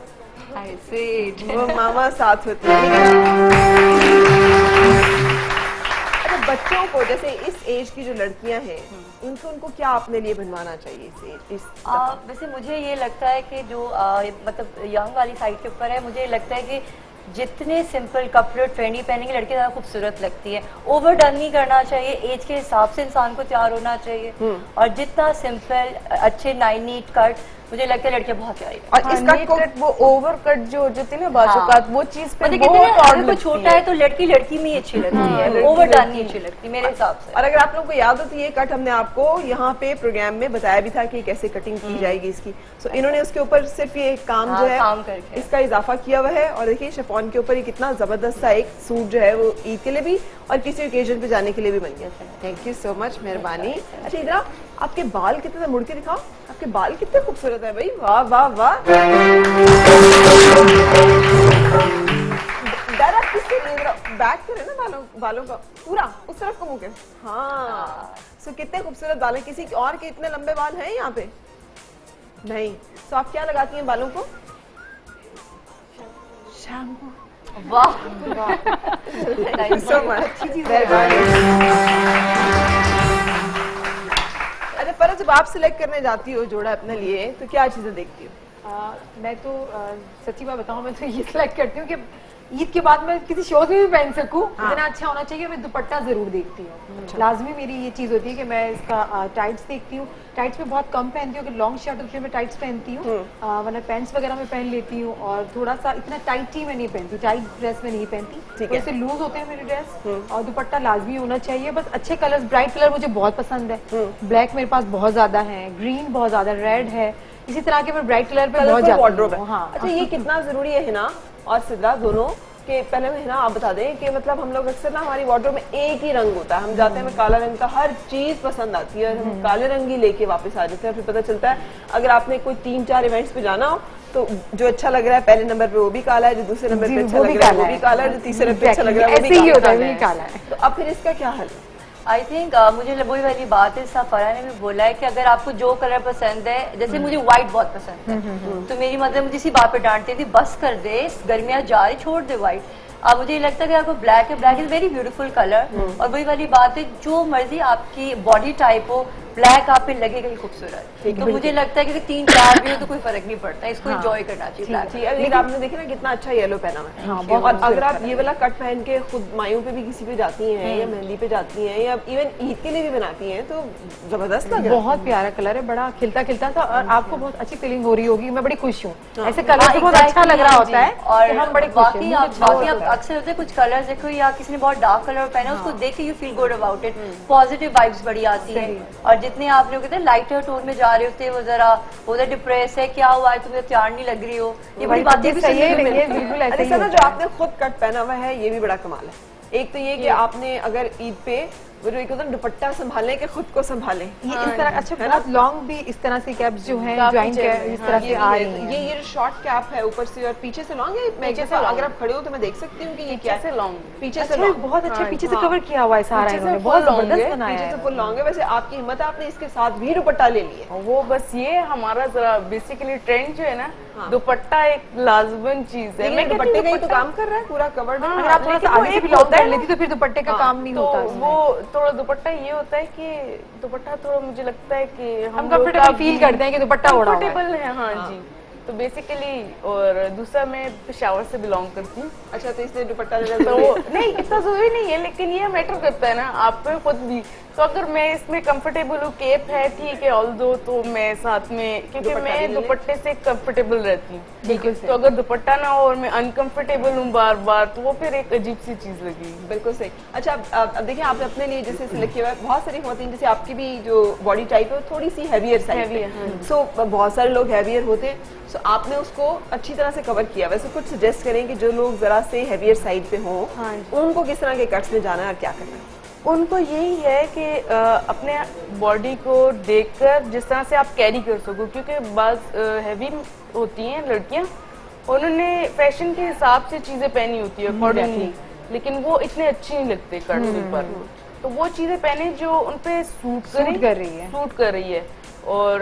वो मामा साथ होती है। अच्छा, बच्चों को जैसे इस एज की जो लड़कियां हैं उनको उनको क्या अपने लिए बनवाना चाहिए इस एज इस आ, वैसे मुझे ये लगता है कि जो आ, मतलब यंग वाली साइड के ऊपर है, मुझे लगता है कि जितने सिंपल कपड़े ट्रेंडी पहनेंगे लड़की ज्यादा खूबसूरत लगती है। ओवर डन नहीं करना चाहिए, एज के हिसाब से इंसान को तैयार होना चाहिए, और जितना सिंपल अच्छे नाइन नीट कट, मुझे लगता है लड़कियां बहुत प्यारी लगती और हाँ, इस कट neat को cut, वो ओवर कट जो हो जाती है ना बाजू हाँ। का, वो चीज पे मतलब कहते बहुत हैं ना, odd अगर कोई लगती छोटा है तो लड़की लड़की में ही अच्छी लगती है, ओवर डन नहीं अच्छी लगती मेरे हिसाब से। और अगर आप लोगों को याद हो तो ये कट हमने आपको यहाँ पे प्रोग्राम में बताया भी था कि कैसे कटिंग की जाएगी इसकी। सो इन्होंने उसके ऊपर सिर्फ ये काम हाँ, जो है काम करके। इसका इजाफा किया हुआ है। और देखिए शिफॉन के ऊपर ये कितना जबरदस्त सा एक सूट जो है वो ईद के लिए भी और किसी ओकेजन पे जाने के लिए भी बन गया। थैंक यू सो मच, मेहरबानी। अच्छा इधर आप, आपके बाल कितने, मुड़ के दिखाओ, आपके बाल कितने खूबसूरत है भाई, वाह वाह वाह। डर आप किससे ले रहे हो? बैक करें ना बालों बालों का पूरा उस तरफ को मुंह के। हाँ, सो कितने खूबसूरत बाल हैं। किसी और के इतने लंबे बाल हैं यहाँ पे नहीं। तो आप क्या लगाती हैं बालों को? शैम्पू। वाह थैंक यू सो मच, मेहरबानी। अच्छा पर जब आप सिलेक्ट करने जाती हो जोड़ा अपने लिए तो क्या चीजें देखती हो? आ, मैं तो आ, सच्ची बात बताऊं, मैं तो ये सिलेक्ट करती हूँ कि ईद के बाद मैं किसी शोज में भी पहन सकूं, हाँ। इतना अच्छा होना चाहिए। मैं दुपट्टा जरूर देखती हूँ, लाजमी मेरी ये चीज होती है कि मैं इसका टाइट्स देखती हूँ। टाइट्स में बहुत कम पहनती हूँ, कि लॉन्ग शर्ट होती है मैं टाइट्स पहनती हूँ, वरना पैंट्स वगैरह में पहन लेती हूँ। और थोड़ा सा इतना टाइट ही मैं नहीं पहनती, टाइट ड्रेस में नहीं पहनती, थोड़े से लूज होते हैं मेरे ड्रेस। और दुपट्टा लाजमी होना चाहिए। बस अच्छे कलर्स, ब्राइट कलर मुझे बहुत पसंद है। ब्लैक मेरे पास बहुत ज्यादा है, ग्रीन बहुत ज्यादा, रेड है, इसी तरह के मैं ब्राइट कलर पे बहुत जाती हूँ। हाँ, अच्छा ये कितना जरूरी है ना और सिद्रा दोनों के पहले महीना आप बता दें कि मतलब हम लोग अक्सर ना हमारी वार्डरोब में एक ही रंग होता है, हम जाते हैं हमें काला रंग का हर चीज पसंद आती है और हम काले रंग ही लेके वापस आ जाते हैं। फिर पता चलता है अगर आपने कोई तीन चार इवेंट्स पे जाना हो तो जो अच्छा लग रहा है पहले नंबर पे वो भी काला है, जो दूसरे नंबर पे अच्छा लग रहा है वो भी काला है, जो तीसरे नंबर पे अच्छा लग रहा है वो भी काला है। तो अब फिर इसका क्या हल है? आई थिंक uh, मुझे वही वाली बात है, फरहा ने भी बोला है कि अगर आपको जो कलर पसंद है, जैसे मुझे व्हाइट बहुत पसंद है, तो मेरी मदर मुझे इसी बात पे डांटती थी, बस कर दे, गर्मियाँ जा रही, छोड़ दे व्हाइट। अब मुझे लगता है कि आपको ब्लैक है, black is very beautiful colour, और वही वाली बात है जो मर्जी आपकी बॉडी टाइप हो, ब्लैक आप पे लगेगा ही खूबसूरत। तो मुझे लगता है कि तीन चार भी हो तो कोई फर्क नहीं पड़ता, इसको एंजॉय करना चाहिए। लेकिन आपने देखा ना कितना अच्छा येलो पहना है, और अगर आप ये वाला कट पहन के खुद मायूं पे भी किसी पे जाती हैं या मेहंदी पे जाती हैं या इवन ईद के लिए भी बनाती हैं तो जबरदस्त लग रहा है। बहुत प्यारा कलर है, बड़ा खिलता खिलता था और आपको बहुत अच्छी फीलिंग हो रही होगी। मैं बड़ी खुश हूँ, ऐसे कलर बहुत अच्छा लग रहा होता है और हम बड़े खुश हैं। बाकी आप अक्सर होते हैं कुछ कलर्स देखो या किसी ने बहुत डार्क कलर पहना उसको देख के you feel good about it, positive vibes बड़ी आती है। और जितने आप लोग लाइटर टोन में जा रहे होते हैं वो जरा उधर डिप्रेस है, क्या हुआ है तुम्हें तैयार नहीं लग रही हो, ये बड़ी बातें भी सही है। बिल्कुल ऐसा ही है। जो आपने खुद कट पहना हुआ है ये भी बड़ा कमाल है। एक तो ये कि आपने अगर ईद पे वो जो एक होता है दुपट्टा संभालने के खुद को संभालें, ये इस तरह अच्छा बहुत लॉन्ग भी इस तरह से कैप्स जो हैं ज्वाइन के इस तरह से आ रही हैं। ये ये जो शॉर्ट कैप है ऊपर से और पीछे से लॉन्ग है, पीछे से अगर आप खड़े हो तो मैं देख सकती हूँ कि ये क्या है लॉन्ग, पीछे से लॉन्ग बहुत अच्छा पीछे से कवर किया हुआ है सारा, इन्होंने बहुत जबरदस्त बनाया है, पीछे से फुल लॉन्ग है। वैसे आपकी हिम्मत है, आपने इसके साथ भी दुपट्टा ले लिया। वो बस ये हमारा जरा बेसिकली ट्रेंड जो है ना, दुपट्टा एक लाजमन चीज है। मैं दुपट्टे का ही तो काम कर रहा है पूरा कवर्ड। अगर आप थोड़ा सा आगे से भी लॉन्ग कर लेती तो फिर दुपट्टे का काम नहीं होता। वो थोड़ा दुपट्टा ये होता है कि दुपट्टा थोड़ा मुझे लगता है कि हम कंफर्टेबल फील करते हैं कि दुपट्टा ओढ़ा हुआ है। कंफर्टेबल है। हाँ जी, तो बेसिकली और दूसरा मैं पेशावर से बिलोंग करती हूँ। अच्छा, तो इसलिए दुपट्टा तो नहीं इतना जरूरी नहीं है, लेकिन ये मैटर करता है ना आप पे खुद भी। तो अगर मैं इसमें कंफर्टेबल हूँ, केप है ठीक है, ऑल दो तो मैं साथ में, क्योंकि मैं दुपट्टे से कंफर्टेबल रहती हूँ। बिल्कुल। तो अगर दुपट्टा ना हो और मैं अनकंफर्टेबल हूँ बार बार तो वो फिर एक अजीब सी चीज लगेगी। बिल्कुल सही। अच्छा, अब देखिए आपने अपने लिए जैसे सिलेक्ट किया हुआ है, बहुत सारी खवातीन जैसे आपकी भी जो बॉडी टाइप है थोड़ी सी हैवियर साइड है, सो बहुत सारे लोग हैवियर होते हैं, सो आपने उसको अच्छी तरह से कवर किया। वैसे कुछ सजेस्ट करें कि जो लोग जरा से हैवियर साइड पे हों, उनको किस तरह के कट्स में जाना है और क्या करना है? उनको यही है कि आ, अपने बॉडी को देखकर जिस तरह से आप कैरी कर सको, क्योंकि बाज हैवी होती हैं लड़कियां, उन्होंने फैशन के हिसाब से चीजें पहनी होती है अकॉर्डिंगली, लेकिन वो इतने अच्छी नहीं लगते कट्स पर। तो वो चीजें पहने जो उनपे सूट कर रही है सूट कर रही है और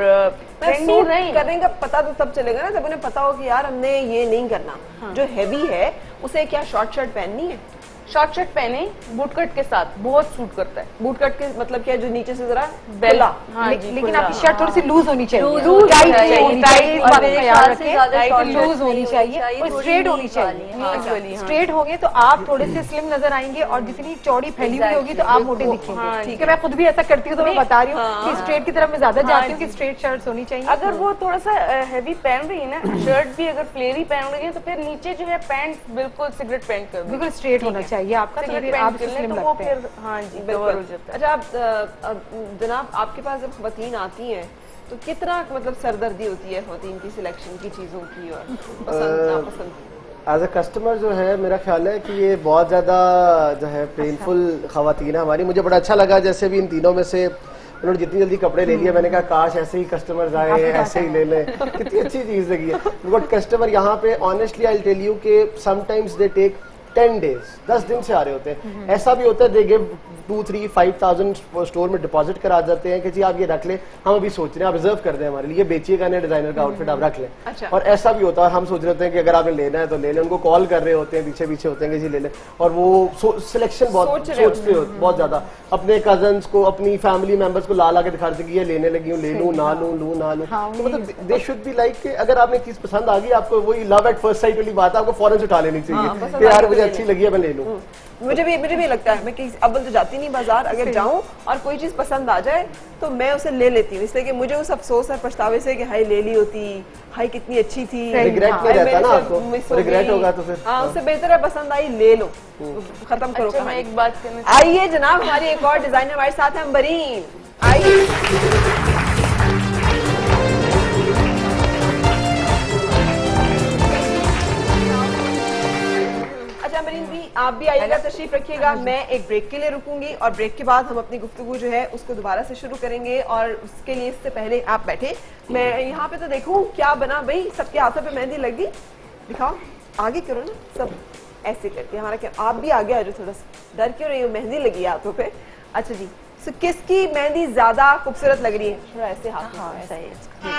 सूट करने का पता तो तब चलेगा ना जब उन्हें पता हो कि यार हमने ये नहीं करना। हाँ। जो हैवी है उसे क्या शॉर्ट शर्ट पहननी है? शॉर्ट शर्ट पहने बूट कट के साथ बहुत सूट करता है। बूट कट के मतलब क्या, जो नीचे से जरा बेला। हाँ, ले, लेकिन आपकी शर्ट थोड़ी सी लूज होनी चाहिए, लूज टाइट चाहिए, लूज होनी चाहिए और स्ट्रेट होनी चाहिए। स्ट्रेट होंगे तो आप थोड़े से स्लिम नजर आएंगे और जितनी चौड़ी फैली हुई होगी तो आप मोटे दिखेंगे। ठीक है, मैं खुद भी ऐसा करती हूँ तो मैं बता रही हूँ कि स्ट्रेट की तरफ मैं ज्यादा जाती हूँ कि स्ट्रेट शर्ट होनी चाहिए। अगर वो थोड़ा सा हैवी पहन रही है ना, शर्ट भी अगर फ्लेयरी पहन रही है तो फिर नीचे जो है पैंट बिल्कुल सिगरेट पैंट कर, बिल्कुल स्ट्रेट होना चाहिए आपका, तो आप स्लिम लगते हैं। हाँ जी, कवर हो जाता है। अच्छा, आप जनाब आपके पास जब खवातीन आती हैं तो कितना मतलब सरदर्दी होती है खवातीन की सिलेक्शन की चीजों की और पसंद नापसंद? एज अ कस्टमर जो है मेरा ख्याल है कि ये बहुत ज़्यादा जो है पेनफुल खवातीन है हमारी। मुझे बड़ा अच्छा लगा जैसे भी इन तीनों में से उन्होंने जितनी जल्दी कपड़े ले लिए, मैंने कहा काश ऐसे ही कस्टमर्स आए, ऐसे ही ले लें, कितनी अच्छी चीज़ लगी है। बट कस्टमर यहाँ पे ऑनेस्टली आई टेल यू कि sometimes they take ten days, दस दिन से आ रहे होते हैं। ऐसा भी होता है they give two three five thousand store में डिपॉजिट करा जाते हैं कि जी आप ये रख लें, हम अभी सोच रहे हैं, आप रिजर्व कर दें हमारे लिए, बेचिएगा नए डिजाइनर का आउटफिट आप रख लें। अच्छा। और ऐसा भी होता है, हम सोच रहे होते हैं कि अगर आपने लेना है तो ले लें, उनको कॉल कर रहे होते हैं, पीछे पीछे होते हैं कि जी ले लें, और वो सिलेक्शन बहुत सोचते हो बहुत ज्यादा, अपने कजन्स को अपनी फैमिली मेंबर्स को ला ला के दिखा देते कि ये लेने लगी हूँ, ले लूँ ना लूँ लूँ ना लूँ। तो मतलब दे शुड बी लाइक अगर आपने चीज पसंद आ गई, आपको वही लव एट फर्स्ट साइट वाली बात है, आपको फौरन से उठा लेनी चाहिए कि यार मुझे अच्छी लगी है, मैं ले लूँ। मुझे भी मुझे भी लगता है, मैं किसी अव्वल तो जाती नहीं बाजार, अगर जाऊं और कोई चीज पसंद आ जाए तो मैं उसे ले लेती हूँ, इसलिए कि मुझे उस अफसोस और पछतावे से कि हाय ले ली होती, हाय कितनी अच्छी थी, रिग्रेट नहीं रहता ना आपको, रिग्रेट होगा तो फिर हाँ, उससे बेहतर है पसंद आई ले लो, खत्म करो। अच्छा, मैं एक बात करना, आइए जनाब हमारी एक और डिजाइनर हमारे साथ है अंबरीन, आइए। आप भी आइएगा, तशरीफ रखिएगा। मैं एक ब्रेक के लिए रुकूंगी और ब्रेक के बाद हम अपनी गुफ्तगू जो है उसको दोबारा से शुरू करेंगे। और उसके लिए इससे पहले आप बैठे, मैं यहाँ पे तो देखूं क्या बना भाई। सबके हाथों पे मेहंदी लगी, दिखाओ, आगे करो ना सब ऐसे करके। हमारा क्या, आप भी आगे आ जाओ, थोड़ा सा डर क्यों रही हो, मेहंदी लगी है हाथों पे। अच्छा जी, so, किसकी मेहंदी ज्यादा खूबसूरत लग रही है? थोड़ा ऐसे हाथ, हाँ ऐसा ही।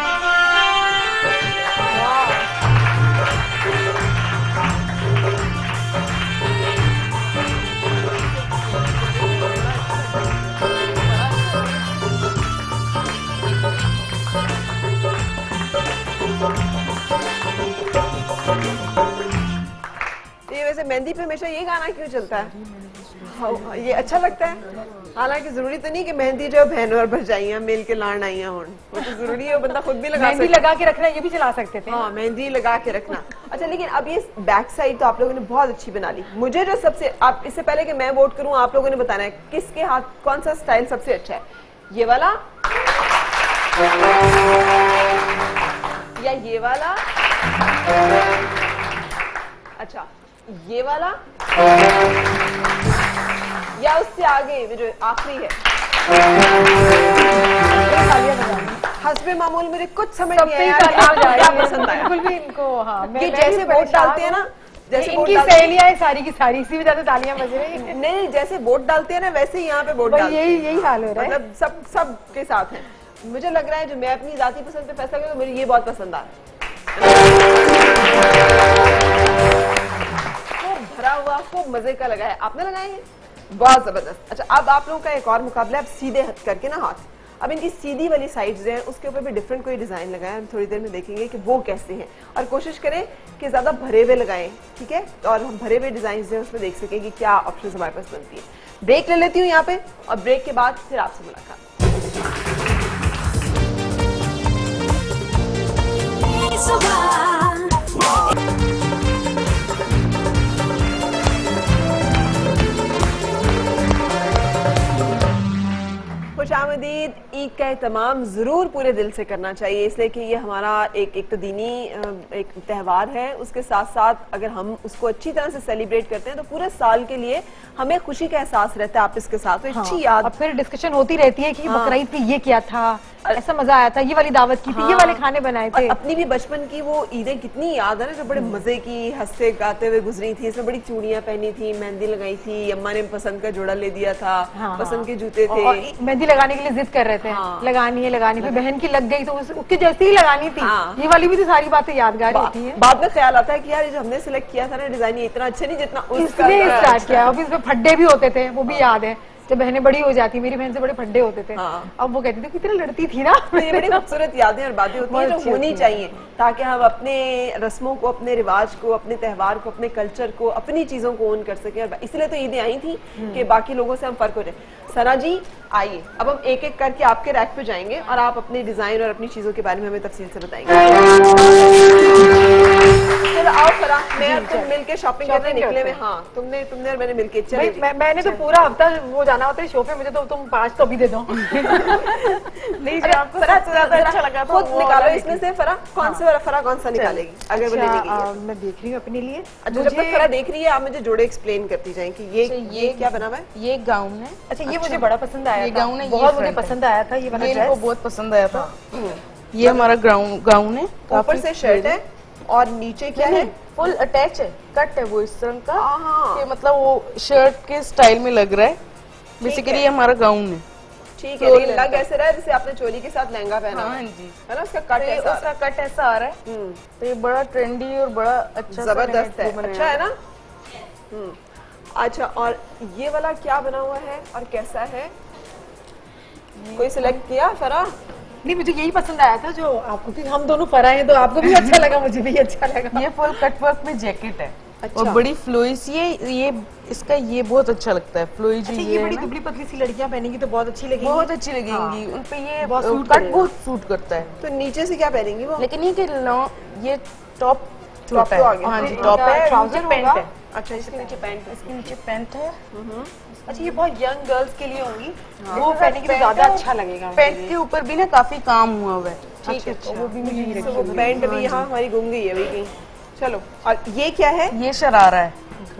ये वैसे मेहंदी पे हमेशा ये गाना क्यों चलता है? हाँ, ये अच्छा लगता है। हालांकि जरूरी तो नहीं कि मेहंदी जो बहन और भरजाइयां मिल के लान आइया हो, वो तो जरूरी है, वो बंदा खुद भी लगा मेहंदी लगा के रखना, ये भी चला सकते थे। हाँ, मेहंदी लगा के रखना। अच्छा, लेकिन अब ये बैक साइड तो आप लोगों ने बहुत अच्छी बना ली। मुझे जो सबसे, आप इससे पहले कि मैं वोट करूं, आप लोगों ने बताना है किसके हाथ कौन सा स्टाइल सबसे अच्छा है। ये वाला या ये वाला? अच्छा, ये वाला या उससे आगे जो आखिरी है? हस्बे मामूल मुझे कुछ समझ नहीं आया कि आपको क्या पसंद आया। बिल्कुल भी इनको, हाँ, कि जैसे वोट डालते हैं ना, जैसे इनकी सहेलियां हैं सारी की सारी, इसी वजह से तालियां बज रही हैं। नहीं, जैसे वोट डालते हैं ना वैसे ही यहाँ पे वोट डालते हैं। यही यही हाल हो रहा है, मतलब सब सब के साथ है। मुझे लग रहा है जो मैं अपनी जाती पसंद पे फैसला करूँ, मुझे ये बहुत पसंद आ रहा है। भरा हुआ, खूब मजे का लगा है। आपने लगाए हैं, बहुत जबरदस्त। अच्छा, अब आप लोगों का एक और मुकाबला है। अब सीधे हथ करके ना हाथ, अब इनकी सीधी वाली साइड्स हैं उसके ऊपर भी डिफरेंट कोई डिजाइन लगाए। हम थोड़ी देर में देखेंगे कि वो कैसे हैं, और कोशिश करें कि ज्यादा भरे हुए लगाएं, ठीक है? और हम भरे हुए डिजाइन हैं उसमें देख सकें कि क्या ऑप्शन हमारे पास बनती है। ब्रेक ले लेती हूँ यहाँ पे, और ब्रेक के बाद फिर आपसे मुलाकात। खुशामदीद। ईद का एहतमाम जरूर पूरे दिल से करना चाहिए, इसलिए कि ये हमारा एक एक तो दीनी एक त्यौहार है। उसके साथ साथ अगर हम उसको अच्छी तरह से सेलिब्रेट करते हैं तो पूरे साल के लिए हमें खुशी का एहसास रहता है आपस के साथ। तो हाँ, अच्छी याद, अब फिर डिस्कशन होती रहती है कि हाँ, बकरीद पे ये क्या था, ऐसा मजा आया था, ये वाली दावत की थी, हाँ, ये वाले खाने बनाए थे। अपनी भी बचपन की वो ईदें कितनी याद है ना, जो बड़े मजे की हंसते गाते हुए गुजरी थी। इसमें बड़ी चूड़ियां पहनी थी, मेहंदी लगाई थी, अम्मा ने पसंद का जोड़ा ले दिया था, हाँ, पसंद के जूते थे। मेहंदी लगाने के लिए जिद कर रहे थे, हाँ, लगानी है लगानी, फिर बहन की लग गई तो उसके जैसे ही लगानी थी। हाँ, ये वाली भी तो सारी बातें यादगार होती है। बाद में ख्याल आता है कि यार जो हमने सिलेक्ट किया था ना डिजाइन, ये इतना अच्छा नहीं जितना उसने स्टार्ट किया। अब इसमें फड्डे भी होते थे, वो भी याद है, जब बहनें बड़ी हो जाती, मेरी बहन से बड़े फड्डे होते थे। हाँ। अब वो कहती थी कितनी लड़ती थी ना। ये बड़ी खूबसूरत यादें और बातें होती हैं जो होनी चाहिए, ताकि हम अपने रस्मों को, अपने रिवाज को, अपने त्यौहार को, अपने कल्चर को, अपनी चीजों को ओन कर सकें। और इसलिए तो ईदें आई थी कि बाकी लोगों से हम फर्क हो जाए। सना जी आइए, अब हम एक एक करके आपके रैक पे जाएंगे और आप अपने डिजाइन और अपनी चीजों के बारे में हमें तफसील से बताएंगे। चलो आओ फरा, मैं और तुम मिलके शॉपिंग करने निकले में। हाँ, तुमने तुमने और मैंने मिलके चले। मैं, मैंने तो पूरा हफ्ता वो जाना होता है शो पे, मुझे तो तुम पाँच तो भी दे दो। नहीं, जो आपको सबसे ज्यादा अच्छा लगा था वो निकालो इसमें से। फरा कौन सा, फरा कौन सा निकालेगी अगर वो लेने की? मैं देख रही हूँ अपने लिए। अच्छा, जब तक फरा देख रही है आप मुझे जोड़े एक्सप्लेन करती जाएं कि ये ये क्या बना हुआ है। ये गाउन है। अच्छा, ये मुझे बड़ा पसंद आया, ये गाउन है, बहुत मुझे पसंद आया था ये वाला ड्रेस, इनको बहुत पसंद आया था। ये हमारा गाउन गाउन है, ऊपर से शर्ट है और नीचे क्या है? फुल अटैच है, कट है वो इस रंग का कि मतलब वो शर्ट के स्टाइल में लग रहा है। बेसिकली ये हमारा गाउन है। ठीक है, लेकिन लग ऐसे रहा है जैसे आपने चोली के साथ लहंगा पहना। हाँ जी, है ना, उसका कट ऐसा, उसका कट ऐसा आ रहा है। तो ये बड़ा ट्रेंडी और बड़ा अच्छा जबरदस्त है, अच्छा है ना। अच्छा, और ये वाला क्या बना हुआ है और कैसा है? कोई सिलेक्ट किया फरा? नहीं, मुझे यही पसंद आया था जो आपको, क्योंकि हम दोनों फरा हैं तो आपको भी अच्छा लगा, मुझे भी अच्छा लगा। ये फुल कट वर्क में जैकेट है। अच्छा। और बड़ी फ्लोइस, ये ये इसका ये बहुत अच्छा लगता है फ्लोई जो। अच्छा, ये, ये बड़ी दुबली पतली सी लड़कियां पहनेंगी तो बहुत अच्छी लगेगी, बहुत अच्छी लगेंगी। हाँ। उन पे ये बहुत कट बहुत सूट करता है। तो नीचे से क्या पहनेंगी वो? लेकिन ये कि ये टॉप टॉप तो आ गया। हाँ जी, टॉप है, ट्राउजर पैंट है। अच्छा, इसके नीचे पैंट है। इसके नीचे पैंट है। अच्छा, ये बहुत यंग गर्ल्स के लिए होंगी, वो पहनेंगी तो ज्यादा अच्छा लगेगा। पैंट के ऊपर भी ना काफी काम हुआ हुआ है। ठीक है, वो भी मुझे रखी। पैंट भी यहाँ हमारी गुम गई है अभी कहीं। चलो, और ये क्या है? ये शरारा है।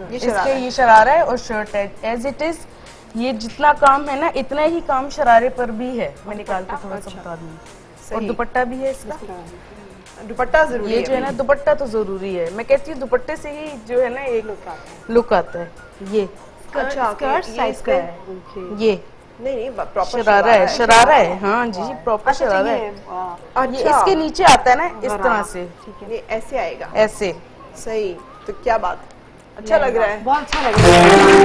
ये शरारा इसके है। ये शरारा है और शर्ट है एज इट इज। ये जितना काम है ना इतना ही काम शरारे पर भी है। मैं निकाल के थोड़ा सा बता दूँ। और सही। दुपट्टा भी है इसका। दुपट्टा जरूरी ये है जो है ना दुपट्टा तो जरूरी है। मैं कहती हूँ दुपट्टे से ही जो है ना एक लुक आता है। ये अच्छा स्कर्ट ये साइज इस का पे- है। ये नहीं नहीं प्रॉपर शरारा है। शरारा है हाँ जी प्रॉपर अच्छा शरारा ये है। है। ये इसके नीचे आता है ना इस तरह से ये ऐसे आएगा ऐसे। सही। तो क्या बात अच्छा लग रहा है बहुत अच्छा लग रहा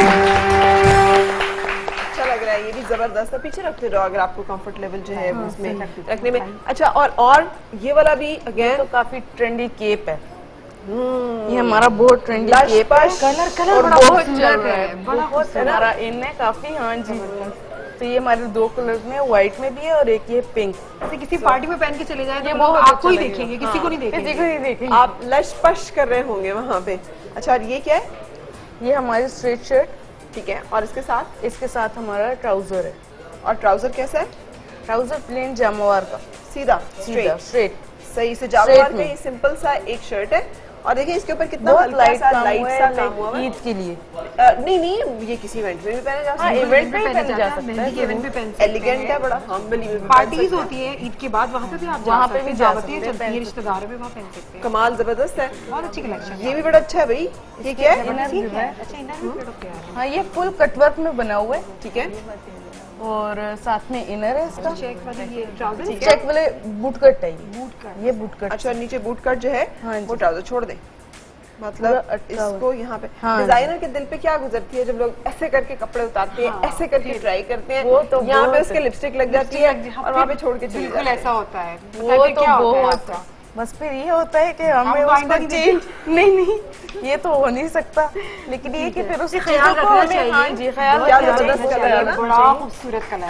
है। अच्छा लग रहा है ये भी जबरदस्त है। पीछे रखते रहो अगर आपको कंफर्ट लेवल जो है उसमें रखने में। अच्छा और और ये वाला भी अगेन तो काफी ट्रेंडी केप है। ये हमारा बहुत ट्रेंडी केप है। कलर कलर और बड़ा बहुत खूबसूरत चल रहा है। है। बहुत हमारा इन है काफी हाँ जी। तो ये हमारे दो कलर में व्हाइट में भी है और एक ये पिंक। ऐसे किसी पार्टी में पहन के चले जाए तो ये लोग बहुत आपको ही अच्छा देखेंगे लगेगा। किसी को नहीं किसी देखेंगे। को नहीं देखेंगे। आप लश पश कर रहे होंगे वहाँ पे। अच्छा और ये क्या है ये हमारी स्ट्रेट शर्ट। ठीक है और इसके साथ इसके साथ हमारा ट्राउजर है। और ट्राउजर कैसा है ट्राउजर प्लेन जामवार का सीधा सीधा स्ट्रेट स्ट्रेट। सही से जामवार Straight का में। ये सिंपल सा एक शर्ट है और देखिए इसके ऊपर कितना बहुत हल्का लाइट सा काम लाइट हुआ सा है काम हुआ है। ईद के लिए। अ, नहीं नहीं ये किसी इवेंट में भी पहना जा सकता हाँ है इवेंट पे ही पहने पहन जा सकता मेहंदी के इवेंट है। पे पहन सकते एलिगेंट है बड़ा हम बिलीव पार्टीज होती है ईद के बाद वहाँ पे भी आप वहाँ जा पे सकते भी हैं। जा दावतें सकते हैं, चलती पहन हैं सकते रिश्तेदारों में वहाँ पहन सकते हैं। कमाल जबरदस्त है। बहुत अच्छी कलेक्शन ये भी बड़ा अच्छा है भाई। ये क्या है इनर भी है। अच्छा इनर भी बड़ा प्यारा है। हाँ ये फुल कटवर्क में बना हुआ है ठीक है और साथ में इनर है इसका। चेक वाली ये ट्राउजर है। चेक वाले बूट कट है ये। Boot cut. ये बूट कट। अच्छा नीचे बूट कट जो है हाँ जी। वो ट्राउजर छोड़ दें मतलब पूरा अटका हुआ। इसको यहाँ पे हाँ डिजाइनर के दिल पे क्या गुजरती है जब लोग ऐसे करके कपड़े उतारते हैं ऐसे करके ट्राई करते हैं वो तो यहाँ पे बहुत उसके लिपस्टिक लग जाती है और वहाँ पे छोड़ के चले बिल्कुल जाते हैं। ऐसा होता है। वो बताइए तो क्या होता है बहुत आपका? बस फिर ये होता है कि हमें हम आइंदा उसको नहीं चेंज नहीं नहीं ये तो हो नहीं सकता। लेकिन ये कि फिर उसके ख्याल चीजों को रखना हमें चाहिए। हाँ जी ख्याल क्या रखना जबरदस्त चाहिए। कलर है ना? बड़ा खूबसूरत कलर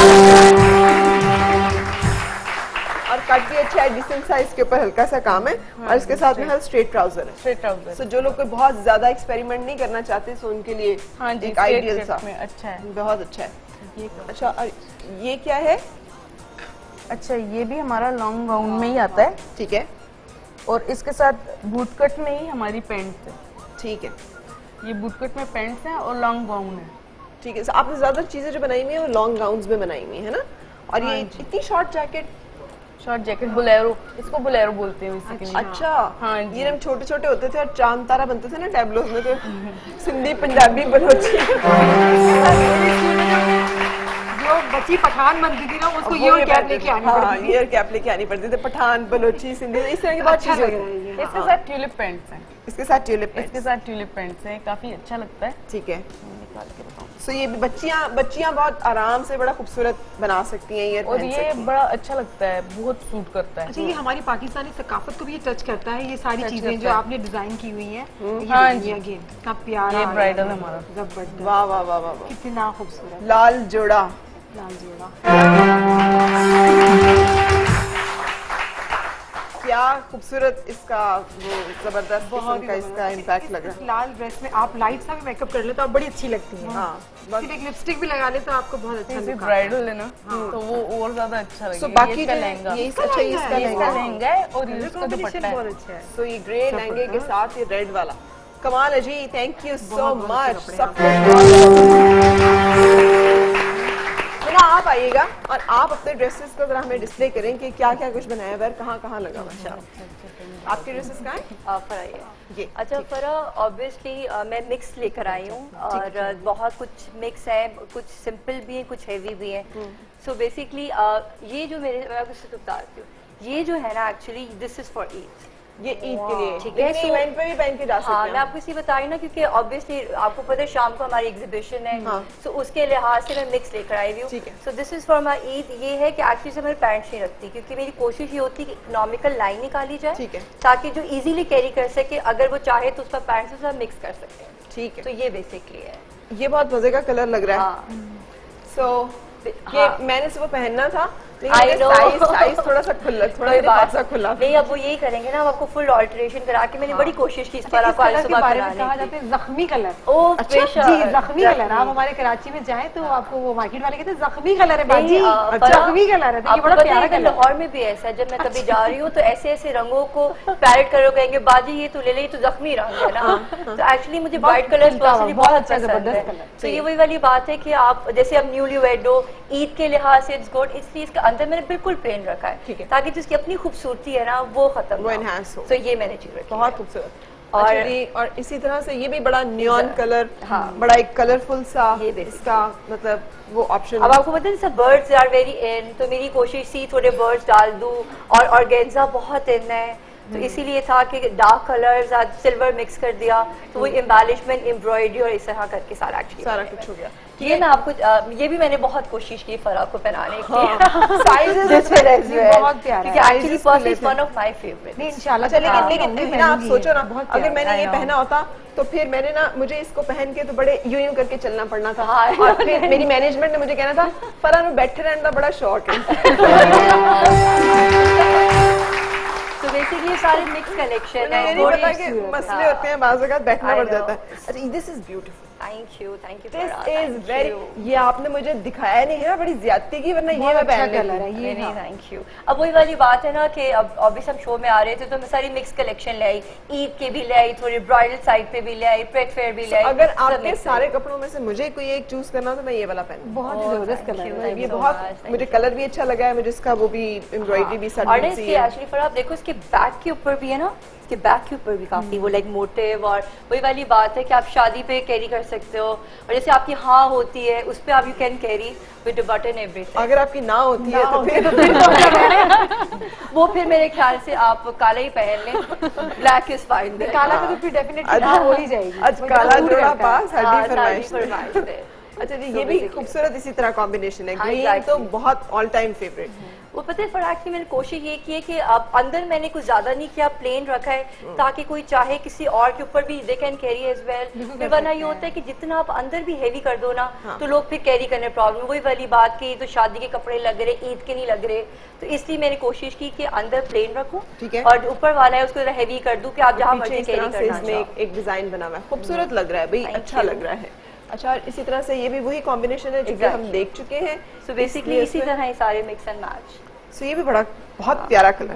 है। और कट भी अच्छा है डिसेंट साइज के ऊपर हल्का सा काम है और इसके साथ में स्ट्रेट ट्राउजर है। Straight trouser. सो जो लोग कोई बहुत ज्यादा एक्सपेरिमेंट नहीं करना चाहते सो उनके लिए हाँ जी एक आइडियल straight सा cut में अच्छा है। बहुत अच्छा है। अच्छा और ये क्या है अच्छा ये भी हमारा लॉन्ग गाउन में ही आता है ठीक है और इसके साथ बूट कट में ही हमारी पैंट है। ठीक है ये बूट कट में पैंट्स हैं और लॉन्ग गाउन है। ठीक है। so आपने ज्यादा चीजें जो बनाई हुई है वो लॉन्ग गाउन्स में बनाई हुई है ना और ये इतनी short jacket short jacket bolero इसको बुलेरो बोलते हैं बेसिकली। अच्छा हाँ जी। ये हम छोटे छोटे होते थे और चांद तारा बनते थे ना टैबलोज में तो सिंधी पंजाबी बलोची जो बच्ची पठान बनती थी ना उसको ये और कैप लेके आनी हाँ पड़ती थी। ये और कैप लेके आनी पड़ती थी पठान बलोची सिंधी इस तरह की बहुत अच्छा चीजें लग होती रहा है हैं। ये। इसके साथ ट्यूलिप पैंट्स हैं। इसके साथ ट्यूलिप इसके साथ ट्यूलिप पैंट्स हैं काफी अच्छा लगता है। ठीक है। निकाल के बताऊं। सो ये भी बच्चियां बच्चियां बहुत आराम से बड़ा खूबसूरत बना सकती हैं ये और पहन ये सकती हैं। बड़ा अच्छा लगता है बहुत सूट करता है। अच्छा ये हमारी पाकिस्तानी सकाफत को भी ये टच करता है। ये सारी Touch चीजें करता जो है। आपने डिजाइन की हुई हैं हाँ ये जी। अगेन कितना प्यारा ये आया ब्राइडल है। हमारा। जबरदस्त वाह वाह वाह वाह वाह। कितना खूबसूरत लाल जोड़ा लाल जोड़ा। क्या खूबसूरत इसका वो जबरदस्त किस्म का इसका इम्पैक्ट लग रहा इस लाल ड्रेस में आप लाइट सा भी मेकअप कर ले तो आप बड़ी अच्छी लगती हैं। है हाँ सिर्फ एक लिपस्टिक भी लगा ले तो आपको बहुत अच्छा जैसे लुक आता है। ब्राइडल है ना तो वो और ज्यादा अच्छा लगेगा। सो ये बाकी इसका जो लहंगा ये अच्छा ये इसका ये इसका लहंगा लहंगा है और ये कलर इसका कॉम्बिनेशन दुपट्टा बहुत है। अच्छा है। सो ये ग्रे लहंगे के साथ ये रेड वाला कमाल है जी। थैंक यू सो बहुत मच अच्छे सब कपड़े कुछ ना आप आइएगा और आप अपने ड्रेसेस को जरा हमें डिस्प्ले करें कि क्या क्या कुछ बनाया हुआ है कहाँ कहाँ लगा हुआ है। आपके ड्रेसेस कहाँ हैं? फराई है ये अच्छा फरा ऑब्वियसली मैं मिक्स लेकर आई हूँ और uh, बहुत कुछ मिक्स है कुछ सिंपल भी है कुछ हैवी भी है सो बेसिकली ये जो मेरे मैं आपको सिर्फ बताती हूँ ये जो है ना actually this is for Eid ये ईद के लिए ठीक है, लेकिन so- इवेंट पे भी पहन के जा सकते हाँ हैं मैं आपको इसी बता रही ना क्योंकि ऑब्वियसली आपको पता है शाम को हमारी एग्जीबिशन है हाँ। सो उसके लिहाज से मैं मिक्स लेकर आई हुई हूँ ठीक है। So this is for my Eid ये है कि एक्चुअली से मैं पैंट्स नहीं रखती क्योंकि मेरी कोशिश ये होती है कि इकोनॉमिकल लाइन निकाली जाए ठीक है। ताकि जो इजीली कैरी कर सके अगर वो चाहे तो उसका पैंट से साथ मिक्स कर सकते हैं ठीक है। तो ये बेसिकली है ये बहुत मजे का कलर लग रहा है हाँ सो ये हाँ। मैंने सुबह पहनना था I know. साइज साइज थोड़ा सा खुला, थोड़ा कोई बात सा खुला। नहीं, अब वो यही करेंगे ना, हम आपको फुल ऑल्टरेशन करा के, मैंने बड़ी कोशिश की इस पर आपको आज के सुबह बारे में कराने कहा की। जाता है जख्मी कलर। ओ अच्छा, बेशक, जी जख्मी कलर। जख्मी। आप हमारे कराची में जाएं तो आपको वो मार्केट वाले कहते हैं जख्मी कलर है बाजी, नहीं, आ, पर जख्मी कलर है। तो ये आपको बड़ा पता प्यारा है कि कलर है। लाहौर में भी ऐसा है, जब मैं कभी जा रही हूँ तो ऐसे ऐसे रंगों को पैरेट करो, कहेंगे बाजी ये तो ले ले, ये तो जख्मी रंग है ना। तो एक्चुअली मुझे व्हाइट कलर पर्सनली बहुत बहुत अच्छा, पसंद जबरदस्त है। कलर। तो ये वही वाली बात है कि आप जैसे अब न्यूली वेड हो, ईद के लिहाज से इट्स गुड, इसलिए इसके अंदर मैंने बिल्कुल प्लेन रखा ठीक है है। ताकि जिसकी अपनी खूबसूरती है ना वो खत्म वो ना हो। enhance हो। तो ये मैंने चीज रखी बहुत है। खूबसूरत। और- अच्छा जी, और इसी तरह से ये भी बड़ा नियॉन कलर, हाँ। बड़ा एक कलरफुल सा ये देखिए। इसका मतलब वो ऑप्शन। अब आपको पता है जैसे बर्ड्स आर वेरी इन, तो मेरी कोशिश थी थोड़े बर्ड्स डाल दूं, और ऑर्गेन्जा बहुत इन है, तो इसीलिए था कि डार्क कलर्स आज सिल्वर मिक्स कर दिया, तो वो एम्बेलिशमेंट एम्ब्रॉयडरी और इस तरह करके सारा एक्चुअली सारा कुछ हो गया। ये मैं आपको अ, ये भी मैंने बहुत कोशिश की फराक को पहनाने की। साइजेस This one as ये well. बहुत प्यारा क्योंकि है। actually Sizes को first is लेते one of my favorites. नहीं इंशाल्लाह। अच्छा, लेकिन हाँ, लेकिन मैं है ना, आप पहनूंगी सोचो ये, ना, बहुत अगर प्यारा। मैंने ये I know. पहना होता तो फिर मैंने ना, मुझे इसको पहन के तो बड़े यूं यूं करके चलना पड़ना था, हाँ, और फिर मेरी मैनेजमेंट ने मुझे कहना था फरहान में बैठे रहने का बड़ा शौक है। तो बेसिकली ये सारे मिक्स कलेक्शन है। मुझे नहीं पता कि खूबसूरत, मसले होते हैं, बाज़ औक़ात बैठना I पड़ know. जाता है। अच्छा, this is beautiful, thank you, thank you this is very, ये आपने मुझे दिखाया नहीं है ना, बड़ी ज्यादती की, वरना ये बहुत मैं अच्छा पहन कलर लेती। है नहीं ये। नहीं हाँ। Thank you. अब वही वाली बात है ना कि अब ऑब्वियस हम शो में आ रहे थे तो मैं सारी मिक्स कलेक्शन ले आई, ईद के भी ले आई, थोड़ी ब्राइडल साइड पे भी ले आई, प्रेट फेयर भी ले आई। अगर सब आपके mix सारे कपड़ों में से मुझे कोई एक चूज करना हो तो मैं ये वाला पहनूं। बहुत Oh, जबरदस्त thank कलर you, है। thank ये so बहुत much, thank मुझे you. कलर भी अच्छा लगा है, मुझे इसका वो भी एम्ब्रॉयडरी भी और ना सटल सी इसके है। एक्चुअली फिर आप देखो इसके बैक के ऊपर भी है ना, इसके बैक के ऊपर भी काफी वो लाइक मोटिव, और वही वाली बात है कि आप शादी पे कैरी कर सकते हो, और जैसे आपकी हाँ होती है उस पे आप you can carry with the button everything. अगर आपकी ना होती है तो फिर वो फिर मेरे ख्याल से आप काला ही पहन लें, ब्लैक इज फाइन। काला का तो फिर डेफिनेटली हो ही जाएगी। आज वो काला जरूर जोड़ा करता है। पास हड्डी फरमाइश। फरमाइश दे। अच्छा जी, So ये भी basically- खूबसूरत इसी तरह कॉम्बिनेशन है। हाँ, ग्रीन exactly. तो बहुत ऑल टाइम फेवरेट। वो पता है फराक की मैंने कोशिश ये की है कि अब अंदर मैंने कुछ ज्यादा नहीं किया, प्लेन रखा है ताकि कोई चाहे किसी और के ऊपर भी they can carry as well. फिर वरना ये होता है कि जितना आप अंदर भी हेवी कर दो ना तो लोग फिर कैरी करने प्रॉब्लम। वही वाली बात की तो शादी के कपड़े लग रहे, ईद के नहीं लग रहे, तो इसलिए मैंने कोशिश की कि अंदर प्लेन रखूं, ठीक है। और ऊपर वाला है उसको जरा हेवी कर दूं कि आप जहां पीछे मर्जी इस कैरी तरह से करना इसमें चाहो। एक, एक डिजाइन बना हुआ है, खूबसूरत लग रहा है भाई, Thank अच्छा you. लग रहा है। अच्छा, और इसी तरह से ये भी वही कॉम्बिनेशन है जो कि हम Exactly. देख चुके हैं। सो बेसिकली इसलिए इसी इसमें- तरह ये सारे मिक्स एंड मैच। सो ये भी बड़ा बहुत प्यारा कलर,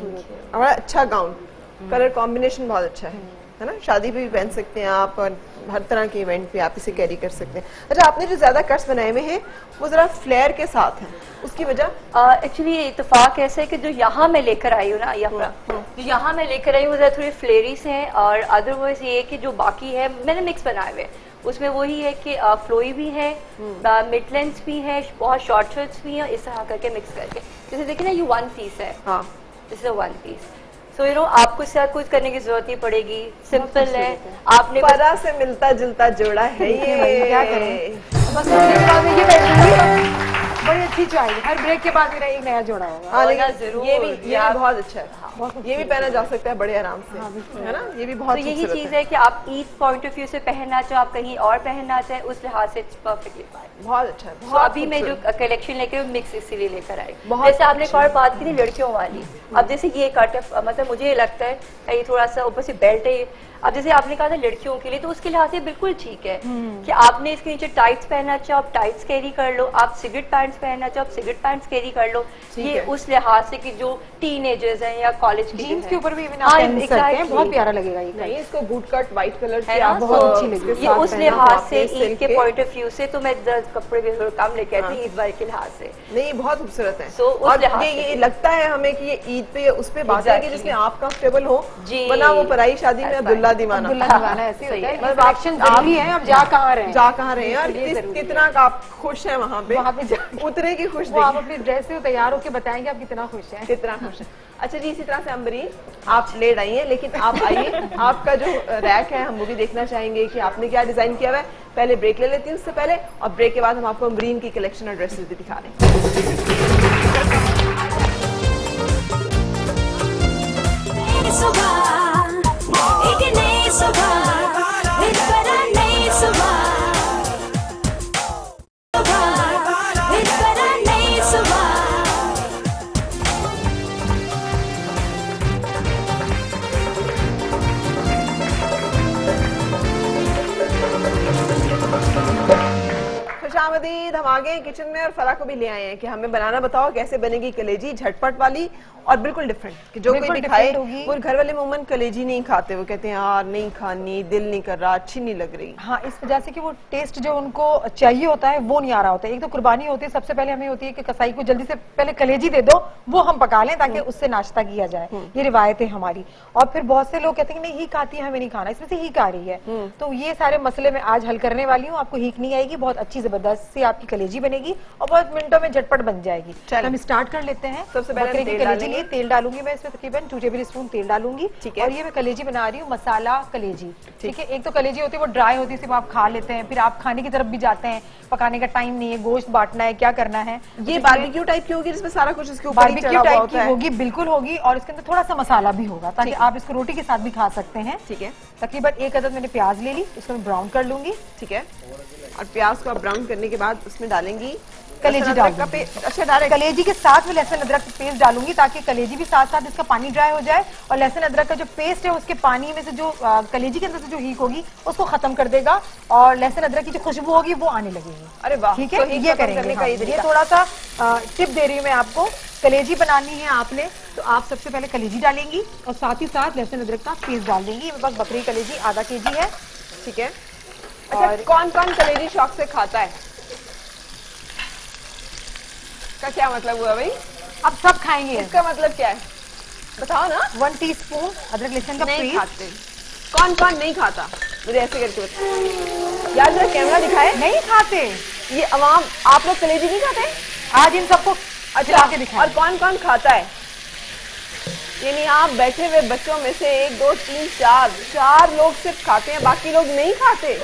और बड़ा अच्छा गाउन, कलर कॉम्बिनेशन बहुत अच्छा है, है ना। शादी पे भी पहन सकते हैं आप, और हर तरह के इवेंट पे आप इसे कैरी कर सकते हैं। अच्छा, आपने जो ज्यादा कट्स बनाए हुए हैं वो जरा फ्लेयर के साथ हैं, उसकी वजह? एक्चुअली ये इत्तेफाक ऐसा है कि जो यहाँ मैं लेकर आई हूँ ना, यहाँ जो यहाँ मैं लेकर आई हूँ जरा थोड़ी फ्लेरीज हैं, और अदरवाइज ये है कि जो बाकी है मैंने मिक्स बनाए हुए हैं, उसमें वही है कि फ्लोई भी है, मिड लेंथ भी है, बहुत शॉर्ट शर्ट्स भी हैं, इस तरह करके मिक्स करके। जैसे देखिए ना, ये वन पीस है, हाँ, this is one piece. So you know आपको इससे कुछ करने की जरूरत नहीं पड़ेगी, सिंपल है। आपने बस- परा से मिलता जुलता जोड़ा है ये। क्या करें? बस इसके बाद में ये पहनूंगी। बड़ी अच्छी चॉइस, हर ब्रेक के बाद मेरा एक नया जोड़ा होगा। हाँ, होना लेकिन जरूर, ये भी ये भी आप- बहुत अच्छा है, ये भी पहना जा सकता है बड़े आराम से, है ना। ये भी बहुत तो यही खूबसूरत चीज है कि आप ईद पॉइंट ऑफ व्यू से पहनना चाहो, आप कहीं और पहनना चाहे, उस लिहाज से परफेक्टली फाइन। बहुत अच्छा है, तो बहुत अभी मैं जो खूबसूरत। कलेक्शन लेके वो मिक्स इसीलिए लेकर आई। बहुत जैसे आपने एक अच्छी। और बात की थी लड़कियों वाली, अब जैसे ये कट मतलब मुझे ये लगता है ये थोड़ा सा ऊपर से बेल्ट है, अब जैसे आपने कहा था लड़कियों के लिए, तो उसके लिहाज से बिल्कुल ठीक है कि आपने इसके नीचे टाइट्स पहनना चाहो आप टाइट्स कैरी कर लो, आप सिगरेट पैंट्स पहनना चाहो आप सिगरेट पैंट्स कैरी कर लो। ये है। उस लिहाज से कि जो टीनेजर्स हैं या कॉलेज के जीन्स जो के हैं। ऊपर भी even हाँ, आप पहन सकते हैं, exactly. बहुत प्यारा लगेगा ये नहीं, इसको बूट कट व्हाइट कलर है की ना, आप बहुत तो अच्छी लगी। इसके ये साथ उस पहना लिहाज आपने से सिल्क ईद के पॉइंट ऑफ व्यू से तो मैं दस कपड़े भी थोड़े कम लेके आई थी ईद वाले के लिहाज से। नहीं, ये बहुत खूबसूरत है। So, उस और लिहाज ये से ये भी। लगता है हमें कि ये ईद पे उस पे बात है कि Exactly. जिसमें आप कंफर्टेबल हो, जी। वरना वो पराई शादी में That's अब्दुल्ला right. दीवाना। अब्दुल्ला दीवाना ऐसे सही होता है। है। मतलब एक्शन जरूरी है, अब जा कहाँ रहे हैं? जा कहाँ रहे हैं यार, ये किस- जरूरी है। कितना आप खुश हैं वहाँ पे, वहाँ पे जा- उतरे की खुश वो आप देखिए, अपनी ड्रेस से तैयार होकर बताएंगे आप कितना खुश हैं। कितना खुश है। अच्छा जी, इसी तरह से अम्बरीन आप लेट आई हैं, लेकिन आप आइए, आपका जो रैक है हम वो भी देखना चाहेंगे कि आपने क्या डिजाइन किया हुआ है। पहले ब्रेक ले लेती हूँ उससे पहले, और ब्रेक के बाद हम आपको अम्बरीन की कलेक्शन और ड्रेसेस भी दिखा रहे हैं। सुबह एक नई सुबह एक बड़ा नई सुबह सुबह एक बड़ा नई सुबह खुशामदीद। हम आ गए किचन में और फरा को भी ले आए हैं कि हमें बनाना बताओ कैसे बनेगी कलेजी, झटपट वाली और बिल्कुल डिफरेंट, कि जो कोई भी खाए। वो घर वाले मोमन कलेजी नहीं खाते, वो कहते हैं यार नहीं खानी, दिल नहीं कर रहा, अच्छी नहीं लग रही। हाँ, इस वजह से कि वो टेस्ट जो उनको चाहिए होता है वो नहीं आ रहा होता है। एक तो कुर्बानी होती है, सबसे पहले हमें होती है कि कसाई को जल्दी से पहले कलेजी दे दो, वो हम पका लें ताकि उससे नाश्ता किया जाए। ये रिवायत है हमारी। और फिर बहुत से लोग कहते हैं नहीं हीक आती है, हमें नहीं खाना, इसमें से हीक आ रही है। तो ये सारे मसले मैं आज हल करने वाली हूँ। आपको हीक नहीं आएगी, बहुत अच्छी जबरदस्त सी आपकी कलेजी बनेगी और बहुत मिनटों में झटपट बन जाएगी। हम स्टार्ट कर लेते हैं। सबसे पहले बकरे की कलेजी लिए तेल डालूंगी मैं इसमें तकरीबन टू टेबल स्पून तेल डालूंगी। ठीक है। और ये मैं कलेजी बना रही हूँ मसाला कलेजी। ठीक है। एक तो कलेजी होती है वो ड्राई होती है, सिर्फ आप खा लेते हैं, फिर आप खाने की तरफ भी जाते हैं, पकाने का टाइम नहीं है, गोश्त बांटना है, क्या करना है। ये बारबेक्यू टाइप की होगी जिसमें सारा कुछ इसके ऊपर ही बारबेक्यू चढ़ा हुआ टाइप होता की है। होगी, बिल्कुल होगी। और इसके अंदर थोड़ा सा मसाला भी होगा ताकि आप इसको रोटी के साथ भी खा सकते हैं। ठीक है। तकरीबन एक अदद मैंने प्याज ले ली, इसको मैं ब्राउन कर लूंगी। ठीक है। और प्याज को आप ब्राउन करने के बाद उसमें डालेंगी कलेजी डाल का पेस्ट। अच्छा, डायरेक्ट कलेजी के साथ में लहसुन अदरक का पेस्ट डालूंगी ताकि कलेजी भी साथ साथ इसका पानी ड्राई हो जाए और लहसुन अदरक का जो पेस्ट है उसके पानी में से जो आ, कलेजी के अंदर से जो हीक होगी उसको खत्म कर देगा और लहसुन अदरक की जो खुशबू होगी वो आने लगेगी। अरे वाह, ठीक तो है। हीक ये खत्म करेंगे करने का हाँ। ये ये तरीका। थोड़ा सा टिप दे रही हूँ मैं आपको। कलेजी बनानी है आपने तो आप सबसे पहले कलेजी डालेंगी और साथ ही साथ लहसुन अदरक का पेस्ट डाल देंगी। मेरे पास बकरी कलेजी आधा के जी है। ठीक है। अच्छा, कौन कौन कलेजी शौक से खाता है? का क्या मतलब हुआ भाई? अब सब खाएंगे। इसका मतलब क्या है बताओ ना। वन टीस्पून अदरक लहसुन का नहीं पेस्ट। खाते। कौन कौन नहीं खाता मुझे ऐसे करके बताओ यार, जरा कैमरा दिखाए। नहीं खाते ये अवाम, आप लोग कलेजी नहीं खाते? आज इन सबको अच्छा, के दिखाएं। और कौन कौन खाता है? यानी आप बैठे हुए बच्चों में से एक दो तीन चार चार लोग सिर्फ खाते हैं, बाकी लोग नहीं खाते।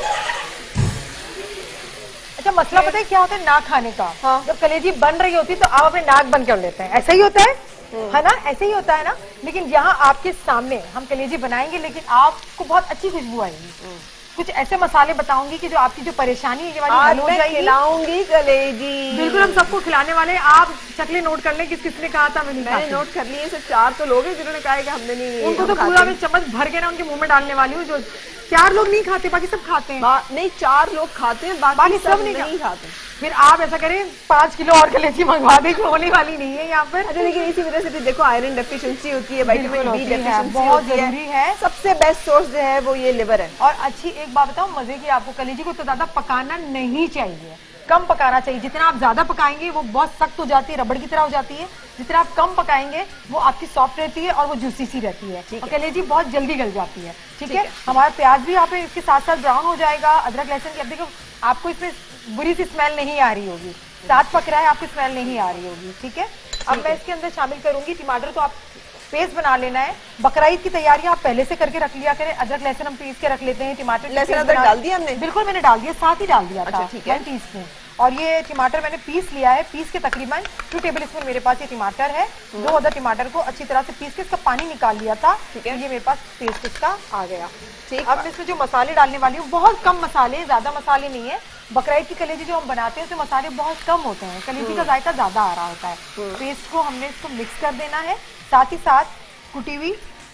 अच्छा, मसला पता है क्या होता है ना खाने का? हाँ। जब कलेजी बन रही होती है तो आप अपने नाक बंद कर लेते हैं, ऐसा ही होता है है ना? ऐसे ही होता है ना। लेकिन यहाँ आपके सामने हम कलेजी बनाएंगे लेकिन आपको बहुत अच्छी खुशबू आएगी। कुछ ऐसे मसाले बताऊंगी कि जो आपकी जो परेशानी है ये वाली आज हल हो मैं जाएगी। खिलाऊंगी कलेजी। बिल्कुल, हम सबको खिलाने वाले हैं। आप शक्लें नोट कर लें किस किसने कहा था। मैंने मैंने नोट कर लिए, सिर्फ चार तो लोग हैं जिन्होंने कहा है कि हमने नहीं। उनको तो पूरा मैं चम्मच भर के ना उनके मुंह में डालने वाली हूँ। जो चार लोग नहीं खाते बाकी सब खाते हैं। नहीं, चार लोग खाते हैं, बाकी, बाकी सब सब नहीं, नहीं नहीं खाते। फिर आप ऐसा करें पाँच किलो और कलेजी मंगवा दें, होने वाली नहीं है यहाँ पर। अच्छा, लेकिन इसी वजह से भी देखो आयरन डेफिशिएंसी होती है, विटामिन बी डेफिशिएंसी बहुत होती जरूरी है। सबसे बेस्ट सोर्स जो है वो ये लिवर है। और अच्छी एक बात बताऊं मजे की आपको, कलेजी को तो ज्यादा पकाना नहीं चाहिए, कम पकाना चाहिए। जितना आप ज्यादा पकाएंगे वो बहुत सख्त हो जाती है, रबड़ की तरह हो जाती है। जितना आप कम पकाएंगे वो आपकी सॉफ्ट रहती है और वो जूसी सी रहती है और कलेजी बहुत जल्दी गल जाती है। ठीक है। हमारा प्याज भी यहाँ पे इसके साथ साथ ब्राउन हो जाएगा। अदरक लहसुन की, अब देखो आपको इसमें बुरी सी स्मेल नहीं आ रही होगी, साथ पक रहा है, आपकी स्मेल नहीं आ रही होगी। ठीक है। अब मैं इसके अंदर शामिल करूंगी टमाटर। तो आप पेस्ट बना लेना है। बकराईद की तैयारियां आप पहले से करके रख लिया करें। अदरक लहसुन हम पीस के रख लेते हैं। टमाटर लहसुन अदरक डाल दिया हमने? बिल्कुल, मैंने डाल दिया, साथ ही डाल दिया था। अच्छा, ठीक है। One teaspoon. और ये टमाटर मैंने पीस लिया है, पीस के तकरीबन टू टेबल स्पून मेरे पास ये टमाटर है। दो अदर टमाटर को अच्छी तरह से पीस के इसका पानी निकाल लिया था। ठीक है। तो ये मेरे पास पेस्ट इसका आ गया। ठीक। अब इसमें जो मसाले डालने वाली हूँ, बहुत कम मसाले, ज्यादा मसाले नहीं है। बकराईद की कलेजी जो हम बनाते हैं उसमें मसाले बहुत कम होते हैं, कलेजी का जायका ज्यादा आ रहा होता है। पेस्ट को हमने इसको मिक्स कर देना है। साथ ही साथ कुटी हुई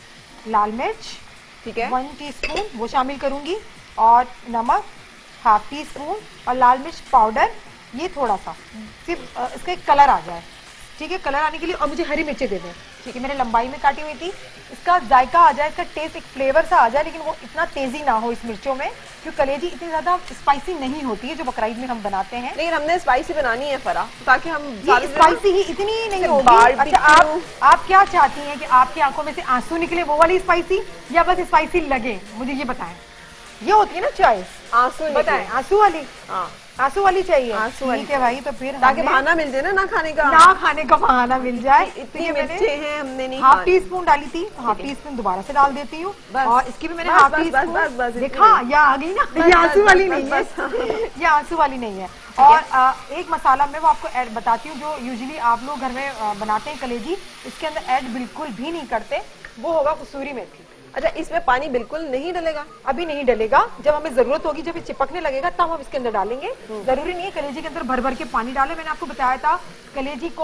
लाल मिर्च, ठीक है, वन टीस्पून वो शामिल करूंगी और नमक हाफ टी स्पून और लाल मिर्च पाउडर ये थोड़ा सा, सिर्फ अ, इसका एक कलर आ जाए। ठीक है, कलर आने के लिए। और मुझे हरी मिर्चें दे दें। ठीक है, मैंने लंबाई में काटी हुई थी। इसका जायका आ जाए, इसका टेस्ट, एक फ्लेवर सा आ जाए, लेकिन वो इतना तेजी ना हो इस मिर्चों में, क्योंकि कलेजी इतनी ज्यादा स्पाइसी नहीं होती है जो बकराईद में हम बनाते हैं। लेकिन हमने स्पाइसी बनानी है फरा, ताकि हम ये स्पाइसी ही इतनी नहीं होगी। अच्छा, आप आप क्या चाहती हैं कि आपकी आंखों में से आंसू निकले, वो वाली स्पाइसी, या बस स्पाइसी लगे? मुझे ये बताएं। ये होती है ना चॉइस, आंसू बताएं। आंसू वाली? हाँ, आंसू वाली चाहिए। आंसू वाली। ठीक है भाई, तो फिर ताकि बहाना मिल जाए ना ना खाने का, ना खाने का बहाना मिल जाए। इतनी मिर्चे हैं हमने नहीं हाफ खानी। टी स्पून डाली थी, हाफ टी स्पून दोबारा से डाल देती हूँ। और इसकी भी मैंने बस, हाफ बस, टी बस, बस, बस, स्पून, इतनी देखा नहीं। या आ गई ना, बस, ये आंसू बस, वाली बस, नहीं है, बस, ये आंसू वाली नहीं है। और आ, एक मसाला मैं वो आपको ऐड बताती हूँ जो यूजुअली आप लोग घर में आ, बनाते हैं कलेजी, इसके अंदर ऐड बिल्कुल भी नहीं करते, वो होगा कसूरी मेथी। अच्छा, इसमें पानी बिल्कुल नहीं डलेगा? अभी नहीं डलेगा, जब हमें जरूरत होगी, जब ये चिपकने लगेगा तब हम इसके अंदर डालेंगे। जरूरी नहीं है कलेजी के अंदर भर भर के पानी डालें। मैंने आपको बताया था कलेजी को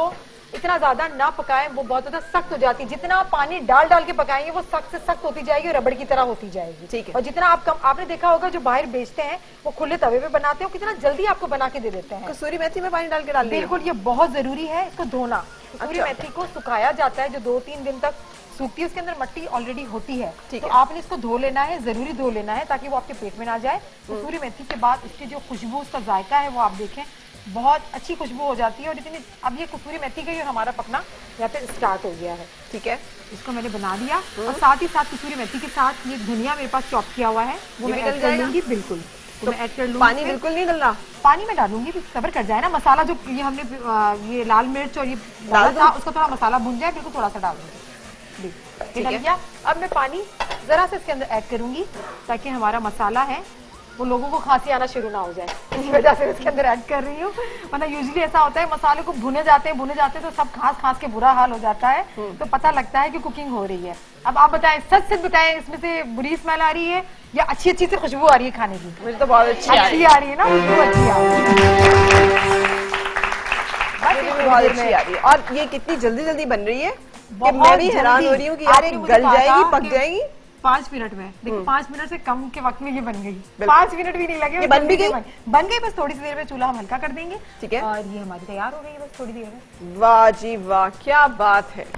इतना ज्यादा ना पकाएं, वो बहुत ज्यादा सख्त हो जाती है। जितना आप पानी डाल डाल के पकाएंगे वो सख्त से सख्त होती जाएगी और रबड़ की तरह होती जाएगी। ठीक है। और जितना आप कम, आपने देखा होगा जो बाहर बेचते हैं वो खुले तवे पे बनाते हैं, कितना जल्दी आपको बना के दे देते हैं। कसूरी मेथी में पानी डाल के डाल दिया। बिल्कुल, ये बहुत जरूरी है इसको धोना। कसूरी अच्छा। मेथी को सुखाया जाता है, जो दो तीन दिन तक सूखती है, उसके अंदर मट्टी ऑलरेडी होती है। ठीक तो है। आपने इसको धो लेना है, जरूरी धो लेना है ताकि वो आपके पेट में ना जाए। कसूरी मेथी के बाद इसकी जो खुशबू, उसका जायका है वो आप देखें, बहुत अच्छी खुशबू हो जाती है। और इतनी अब ये कसूरी मेथी का ये हमारा पकना यहाँ पे स्टार्ट हो गया है। ठीक है, इसको मैंने बना दिया और साथ ही साथ कसूरी मेथी के साथ ये धनिया मेरे पास चॉप किया हुआ है, वो ये मैं भी ऐड डल कर जाएगा? लूंगी। बिल्कुल, तो मैं ऐड कर लूंगी। पानी बिल्कुल नहीं डालना। पानी में डालूंगी, सबर कर जाए ना। मसाला जो ये हमने आ, ये लाल मिर्च और ये डाला डाल था, दूं? उसका थोड़ा मसाला भुन जाए, बिल्कुल थोड़ा सा डाल दूंगी। ठीक ये है। डल गया। अब मैं पानी जरा से इसके अंदर ऐड करूंगी ताकि हमारा मसाला है वो लोगों को खांसी आना शुरू ना हो जाए, इसी वजह से इसके अंदर ऐड कर रही हूँ। वरना यूजुअली ऐसा होता है मसाले को भुने जाते हैं भुने जाते हैं तो सब खांस खांस के बुरा हाल हो जाता है, तो पता लगता है कि कुकिंग हो रही है। अब आप बताएं, सच सच बताएं, इसमें से बुरी स्मेल आ रही है या अच्छी अच्छी से खुशबू आ रही है खाने की? मुझे तो बहुत अच्छी आ रही अच्छी आ रही है ना, खुशबू अच्छी आ रही है। है, मुझे भी बहुत अच्छी आ रही है। और ये कितनी जल्दी जल्दी बन रही है कि बहुत मैं भी हैरान जल्दी। हो रही हूँ कि यार आपने ये मुझे गल कहा जाएगी, था पक कि जाएगी। पाँच मिनट में, देखिए पाँच मिनट से कम के वक्त में ये बन गई। बिल्कुल। पाँच मिनट भी नहीं लगे, ये और बन भी जल्दी से गई? बन, बन गई। बस थोड़ी सी देर में चूल्हा हम हल्का कर देंगे। ठीक है। और ये हमारी तैयार हो गई है बस थोड़ी देर में। वाह जी वाह, क्या बात है।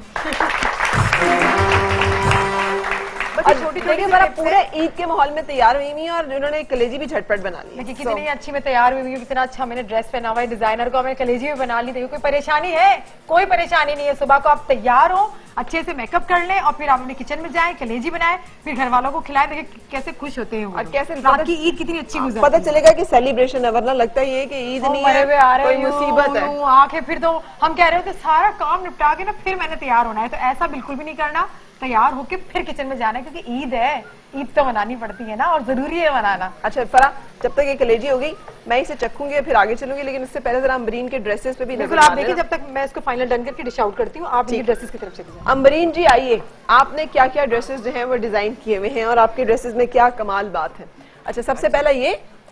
बस छोटी छोटी देखिए पूरे ईद के माहौल में तैयार हुई हुई है और उन्होंने कलेजी भी झटपट बना ली। देखिए कितनी अच्छी मैं तैयार हुई हूँ, कितना अच्छा मैंने ड्रेस पहना हुआ है, डिजाइनर को मैंने कलेजी भी बना ली। देखिए कोई परेशानी है? कोई परेशानी नहीं है। सुबह को आप तैयार हो, अच्छे से मेकअप कर लें और फिर आप अपने किचन में जाएं, कलेजी बनाएं, फिर घर वालों को खिलाएं। देखिए कैसे खुश होते हैं वो। और कैसे रात की ईद कितनी अच्छी गुजरती पता है। चलेगा कि सेलिब्रेशन है, वरना लगता ही है कि ईद नहीं है, कोई मुसीबत है। आके फिर तो हम कह रहे होते सारा काम निपटा के ना फिर मैंने तैयार होना है, तो ऐसा बिल्कुल भी नहीं करना। तैयार होके फिर किचन में जाना है, क्योंकि ईद है, ईद तो मनानी पड़ती है ना, और जरूरी है मनाना। अच्छा फरा, जब तक ये कलेजी हो गई मैं इसे चखूंगी फिर आगे चलूंगी, लेकिन उससे पहले जरा अम्बरीन के ड्रेसेस पे भी बिल्कुल नजर आप मार देखिए, लेना। जब तक मैं इसको फाइनल डन करके डिश आउट करती हूँ, आप इनकी ड्रेसेस की तरफ चली जाए। अम्बरीन जी आइए, आपने क्या क्या ड्रेसेस जो हैं वो डिजाइन किए हुए हैं और आपके ड्रेसेस में क्या कमाल बात है। अच्छा सबसे पहला ये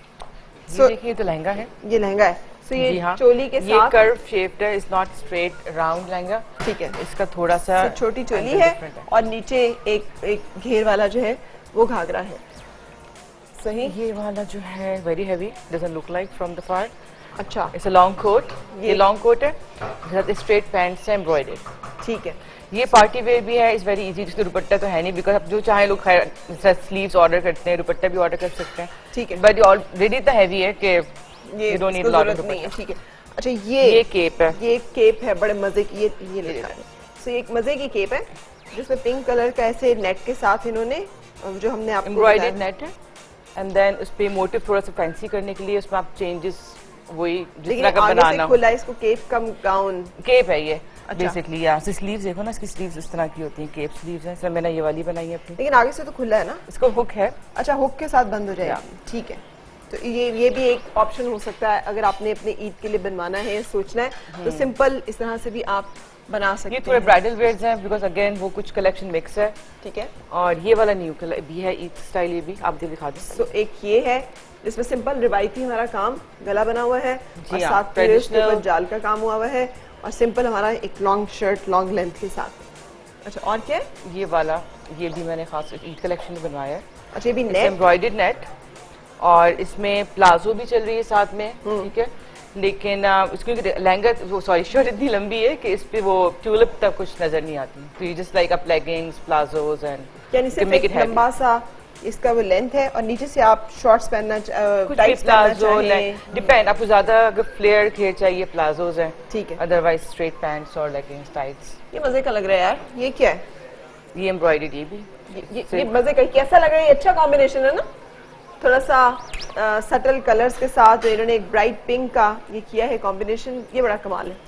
ये देखिए तो लहंगा है। ये लहंगा है, तो ये जी हाँ, चोली के ये साथ कर्व शेप्ड है, it's not straight round lehenga. ठीक है, इसका थोड़ा सा तो छोटी चोली angle है different और नीचे एक एक घेर वाला जो है वो घाघरा है। सही। ये वाला जो है very heavy, doesn't look like from the far. अच्छा इट्स अ लॉन्ग कोट, ये ये- लॉन्ग कोट है, साथ स्ट्रेट पैंट्स है एम्ब्रॉयडर्ड। ठीक है, ये पार्टी वेयर भी है, इट्स वेरी इजी। जिसके दुपट्टा तो है नहीं, बिकॉज अब जो चाहे लोग स्लीव्स ऑर्डर करते हैं, दुपट्टा भी ऑर्डर कर सकते हैं। ठीक है। बट ऑलरेडी इतना हैवी है कि ये you don't need इसको lot of जरूरत नहीं है। दुपट्टा। ठीक है, अच्छा ये ये केप है। ये केप है, बड़े मजे की, ये ये ले लेते हैं। सो ये एक मजे की केप है जिसमें पिंक कलर का ऐसे नेट के साथ इन्होंने अ, जो हमने आपको एम्ब्रॉयडर्ड बताया। नेट है, एंड देन उस पे मोटिव थोड़ा सा फैंसी करने के लिए उसमें आप चेंजेस वही जिस लेकिन तरह का आगे से बनाना खुला है, इसको केप कम गाउन। केप है ये अच्छा। बेसिकली। यहाँ से स्लीव्स देखो ना, इसकी स्लीव्स इस तरह की होती हैं, केप स्लीव्स हैं। इसलिए मैंने ये वाली बनाई है अपनी। लेकिन आगे से तो खुला है ना। इसको हुक है। अच्छा हुक के साथ बंद हो जाएगी। ठीक है, तो ये ये भी एक ऑप्शन हो सकता है अगर आपने अपने ईद के लिए बनवाना है, सोचना है तो सिंपल इस तरह से भी आप बना सकते ये हैं। थोड़े ब्राइडल वेयर्स हैं, बिकॉज अगेन वो कुछ कलेक्शन मिक्स है। ठीक है, और ये वाला न्यू कलर भी है, ईद स्टाइल। ये भी आप दे दिखा दो। तो एक ये है जिसमें सिंपल रिवायती हमारा काम गला बना हुआ है और हाँ, साथ में इसके ऊपर traditional- जाल का काम हुआ हुआ है और सिंपल हमारा एक लॉन्ग शर्ट लॉन्ग लेंथ के साथ। अच्छा और क्या है? ये वाला, ये भी मैंने खास ईद कलेक्शन में बनवाया है। अच्छा ये भी नेट। एम्ब्रॉयडर्ड नेट, और इसमें प्लाजो भी चल रही है साथ में। ठीक है, लेकिन आ, उसकी लहंगा वो सॉरी शर्ट इतनी लंबी है कि इस पे वो ट्यूलिप तक कुछ नजर नहीं आती। तो ये just like up leggings, palazzos and यानी सिर्फ एक लंबा सा इसका वो लेंथ है और नीचे से आप शॉर्ट्स पहनना कुछ भी टाइट्स पहनना प्लाजो चाहें। डिपेंड, आपको ज्यादा अगर फ्लेयर घेर चाहिए प्लाजोज हैं। ठीक है, अदरवाइज स्ट्रेट पैंट्स और लेगिंग्स टाइट्स। ये मजे का लग रहा है यार। ये क्या है? ये एम्ब्रॉयडर्ड, ये भी ये, ये, ये मजे का कैसा लग रहा है? ये अच्छा कॉम्बिनेशन है ना, थोड़ा सा सटल कलर्स के साथ इन्होंने एक ब्राइट पिंक का ये किया है कॉम्बिनेशन, ये बड़ा कमाल है।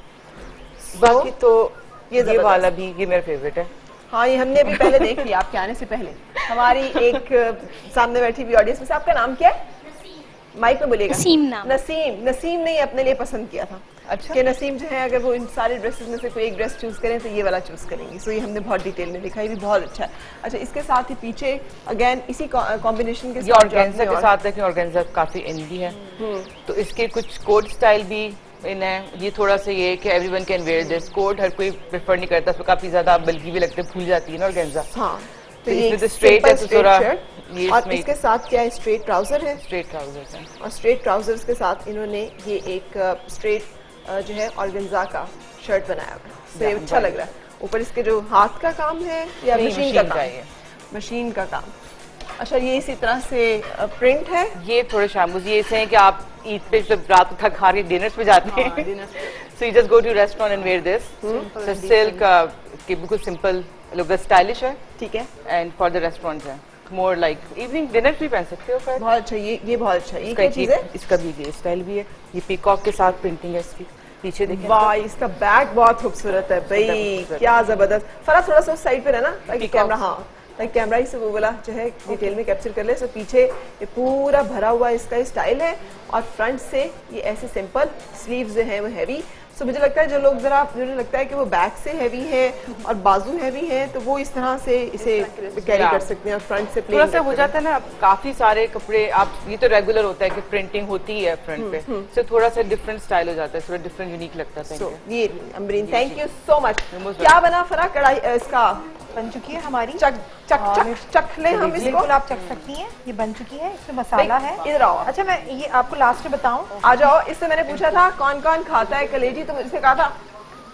बाकी तो ये ये जबरदस्त। वाला भी ये मेरा फेवरेट है। हाँ ये हमने अभी पहले देख लिया आपके आने से पहले। हमारी एक अ, सामने बैठी हुई ऑडियंस में से आपका नाम क्या है? माइक में बोलिएगा। नसीम नाम। नसीम। नसीम ने ये अपने लिए पसंद किया था। अच्छा। कि नसीम जो है अगर वो इन सारे ड्रेसेस में से कोई एक ड्रेस चूज करें तो ये वाला चूज करेंगी। सो ये हमने बहुत डिटेल में लिखा, ये भी बहुत अच्छा है। अच्छा इसके साथ ही पीछे अगेन इसी कॉम्बिनेशन के ये साथ जो ऑर्गेन्जा आपने के और- साथ, लेकिन ऑर्गेन्जा काफी इंडी है, तो इसके कुछ कोट स्टाइल भी इन्हें ये थोड़ा सा ये कि everyone can wear this coat, हर कोई प्रेफर नहीं करता, उसमें काफी ज्यादा बल्कि भी लगते, भूल जाती है ना ऑर्गेन्जा। हाँ, तो इसमें तो स्ट्रेट है, तो थोड़ा ये और इसमें इसके साथ क्या है, स्ट्रेट ट्राउजर है, स्ट्रेट ट्राउजर्स हैं। और स्ट्रेट ट्राउजर्स के साथ इन्होंने ये एक स्ट्रेट जो है ऑर्गेन्जा का शर्ट बनाया हुआ है। तो ये अच्छा लग रहा है। ऊपर इसके जो हाथ का काम है या नहीं, मशीन का मशीन का काम है। मशीन का काम। अच्छा, ये इसी तरह से प्रिंट है। ये थोड़े शाम्बूज ये ऐसे हैं कि आप ईद पे जब रात को थक हार के डिनर्स पे जाते हैं, so you just go to restaurant and wear this. So silk के बिल्कुल सिंपल लुक, स्टाइलिश है, ठीक है, एंड फॉर द रेस्टोरेंट्स है मोर लाइक इवनिंग डिनर भी पहन सकते हो। फिर बहुत अच्छा, ये ये बहुत अच्छा है। ये इसका क्या चीज है? इसका भी ये स्टाइल भी है, ये पीकॉक के साथ प्रिंटिंग है इसकी, पीछे देखिए। वाह, इसका बैग बहुत खूबसूरत है भाई, खूबसूरत। क्या जबरदस्त। फरा थोड़ा सा उस साइड पे रहना ताकि Peacock। कैमरा, हाँ ताकि कैमरा ही से वो वाला जो है डिटेल में कैप्चर कर ले। सो पीछे ये पूरा भरा हुआ इसका स्टाइल है, और फ्रंट से ये ऐसे सिंपल, स्लीव्स जो है वो हैवी। सो मुझे लगता है जो लोग जरा मुझे लगता है कि वो बैक से हैवी है और बाजू हैवी है, तो वो इस तरह से इसे कैरी कर सकते हैं, और फ्रंट से थोड़ा प्लेन सा हो जाता है ना, काफी सारे कपड़े आप, ये तो रेगुलर होता है कि प्रिंटिंग होती है फ्रंट पे, so थोड़ा सा डिफरेंट स्टाइल हो जाता है, थोड़ा डिफरेंट यूनिक लगता है। सो ये Amreen, thank you so much. क्या बना फरा? कढ़ाई अ, इसका बन चुकी है हमारी। चक चक चक चख ले हम इसको। बिल्कुल आप चख सकती हैं, ये बन चुकी है, इसमें मसाला है। इधर आओ। अच्छा, मैं ये आपको लास्ट में बताऊं, आ जाओ। इससे मैंने पूछा था कौन कौन खाता है कलेजी, तो मुझसे कहा था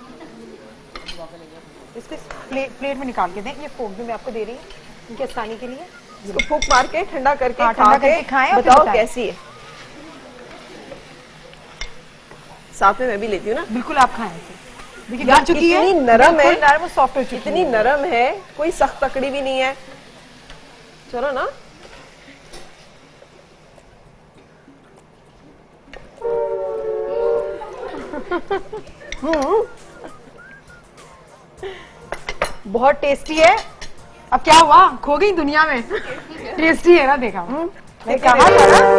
इसको प्लेट प्लेट में निकाल के दें। ये फोक भी मैं आपको दे रही हूँ इनकी आसानी के लिए। इसको फूक मार के ठंडा करके हाँ, खा ठंडा के करके खाएं और फिर बताओ बताएं। कैसी है। साथ में मैं भी लेती हूँ ना। बिल्कुल आप खाएं इसे। देखिए यार, बन चुकी है, इतनी नरम है, बिल्कुल नरम और सॉफ्ट हो चुकी इतनी है। नरम है, कोई सख्त तकड़ी भी नहीं है। चलो ना, बहुत टेस्टी है। अब क्या हुआ, खो गई दुनिया में। टेस्टी है ना, देखा मैं कहा था ना।